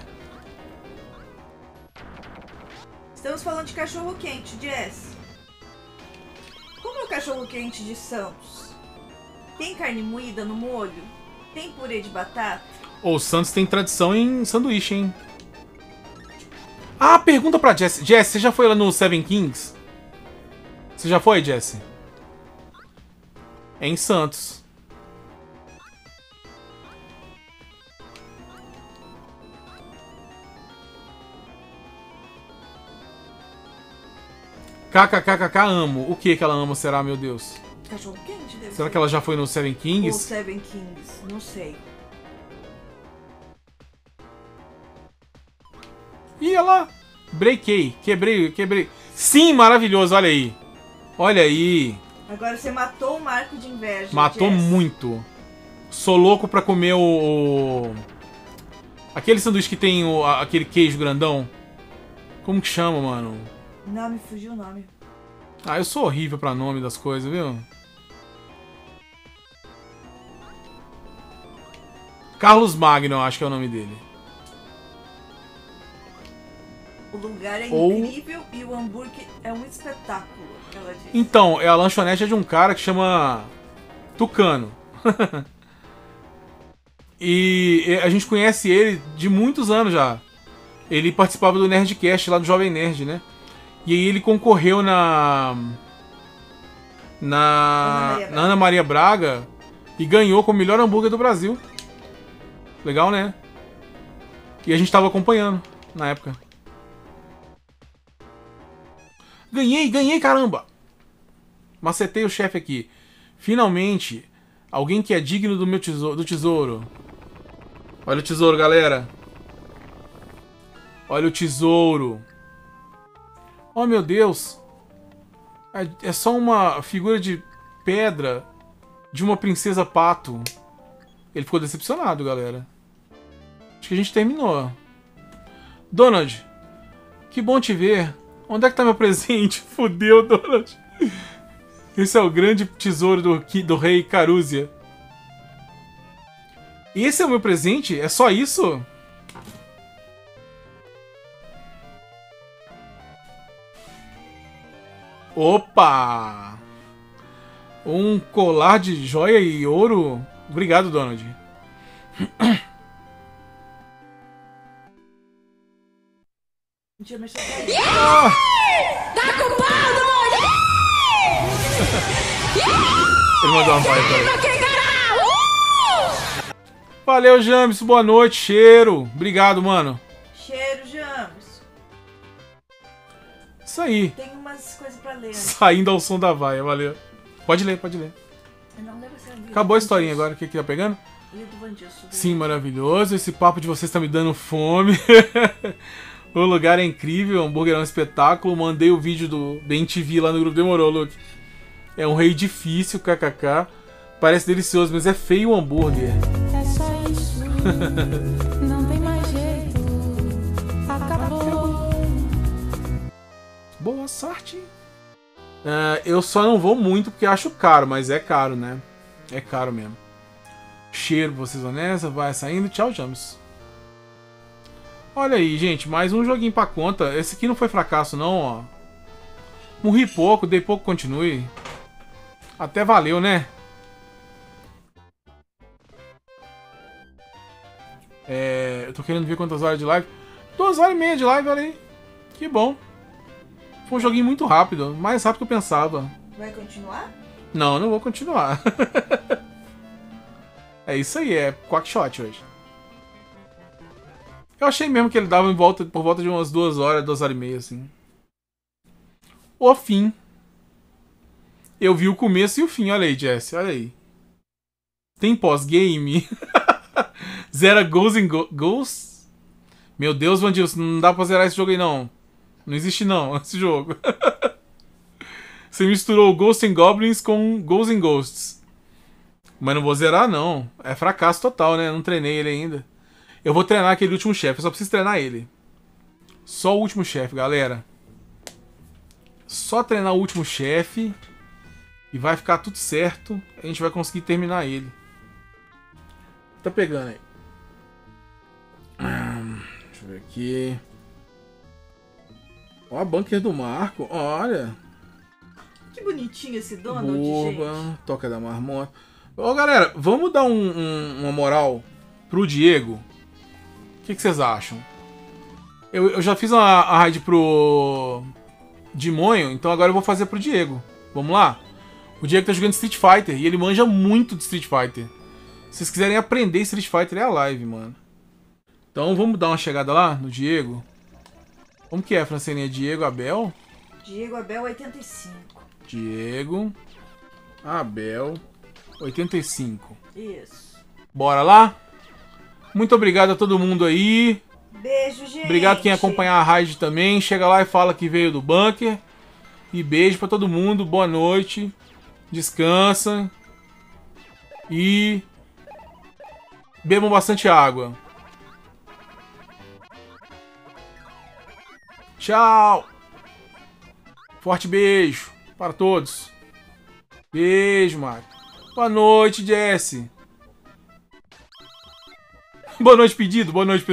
Estamos falando de cachorro-quente, Jess. Como é o cachorro-quente de Santos? Tem carne moída no molho? Tem purê de batata? O Santos tem tradição em sanduíche, hein? Ah, pergunta pra Jess. Jess, você já foi lá no Seven Kings? Você já foi, Jess? É em Santos. KKKKK amo. O que ela ama, será, meu Deus? Cachorro-quente, deve Será ser. que ela já foi no Seven Ou Kings? Seven Kings, não sei. Ih, olha lá. Breakei. Quebrei. Sim, maravilhoso. Olha aí. Olha aí. Agora você matou o Marco de inveja. Matou Jess. muito. Sou louco pra comer aquele sanduíche que tem aquele queijo grandão. Como que chama, mano? Não, me fugiu o nome. Ah, eu sou horrível pra nome das coisas, viu? Carlos Magno, eu acho que é o nome dele. O lugar é Ou- incrível e o hambúrguer é um espetáculo, ela disse. Então, a lanchonete é de um cara que chama Tucano. E a gente conhece ele de muitos anos já. Ele participava do Nerdcast lá do Jovem Nerd, né? E aí ele concorreu na Ana Maria Braga e ganhou como melhor hambúrguer do Brasil. Legal, né? E a gente tava acompanhando na época. Ganhei, caramba! Macetei o chefe aqui. Finalmente, alguém que é digno do meu tesouro. Olha o tesouro, galera. Olha o tesouro. Oh, meu Deus. É só uma figura de pedra de uma princesa pato. Ele ficou decepcionado, galera. Acho que a gente terminou. Donald, que bom te ver. Onde é que tá meu presente? Fudeu, Donald. Esse é o grande tesouro do rei Carúzia. Esse é o meu presente? É só isso? Opa! Um colar de joia e ouro. Obrigado, Donald. Ah! Tá com pau do mulher! Ele mandou uma voz pra ele. Valeu, James. Boa noite. Cheiro. Obrigado, mano. Cheiro, James. Isso aí. Tem umas coisas pra ler. Saindo ao som da vaia. Valeu. Pode ler, pode ler. Acabou a historinha agora. O que tá pegando? Sim, maravilhoso. Esse papo de vocês tá me dando fome. O lugar é incrível. O hambúrguer é um espetáculo. Mandei o vídeo do BenTV lá no grupo. Demorou, Luke. É um rei difícil, kkk. Parece delicioso, mas é feio o hambúrguer. É só isso. Não tem mais jeito. Acabou. Boa sorte. Eu só não vou muito porque acho caro, mas é caro, né? É caro mesmo. Cheiro, vocês vão nessa, vai saindo. Tchau, James. Olha aí, gente, mais um joguinho pra conta. Esse aqui não foi fracasso, não, ó. Morri pouco, dei pouco, continue. Até valeu, né? Eu tô querendo ver quantas horas de live. 2 horas e meia de live, olha aí. Que bom. Foi um joguinho muito rápido, mais rápido que eu pensava. Vai continuar? Não, não vou continuar. É isso aí, é Quackshot hoje. Eu achei mesmo que ele dava por volta de umas 2 horas, 2 horas e meia, assim. O fim. Eu vi o começo e o fim, olha aí, Jesse, olha aí. Tem pós-game? Zera Ghosts? Meu Deus, Vandilson, não dá pra zerar esse jogo aí, não. Não existe, não, esse jogo. Você misturou Ghosts and Goblins com Ghosts and Ghosts. Mas não vou zerar, não. É fracasso total, né? Não treinei ele ainda. Eu vou treinar aquele último chefe. Eu só preciso treinar ele. Só o último chefe, galera. Só treinar o último chefe. E vai ficar tudo certo. A gente vai conseguir terminar ele. Tá pegando aí. Deixa eu ver aqui. Ó, a bunker do Marco. Olha. Que bonitinho esse Donald, Boba, gente. Toca da Marmota. Ó, galera, vamos dar uma moral pro Diego. O que vocês acham? Eu já fiz a raid pro Dimonho, então agora eu vou fazer pro Diego. Vamos lá? O Diego tá jogando Street Fighter e ele manja muito de Street Fighter. Se vocês quiserem aprender Street Fighter, é a live, mano. Então vamos dar uma chegada lá no Diego. Como que é, Francelinha? Diego Abel? Diego Abel 85. Diego Abel 85. Isso. Bora lá? Muito obrigado a todo mundo aí. Beijo, gente. Obrigado quem acompanhar a raid também. Chega lá e fala que veio do bunker. E beijo pra todo mundo. Boa noite. Descansa. E bebam bastante água. Tchau. Forte beijo para todos. Beijo, Mário. Boa noite, Jesse. Boa noite, pedido. Boa noite, pessoal.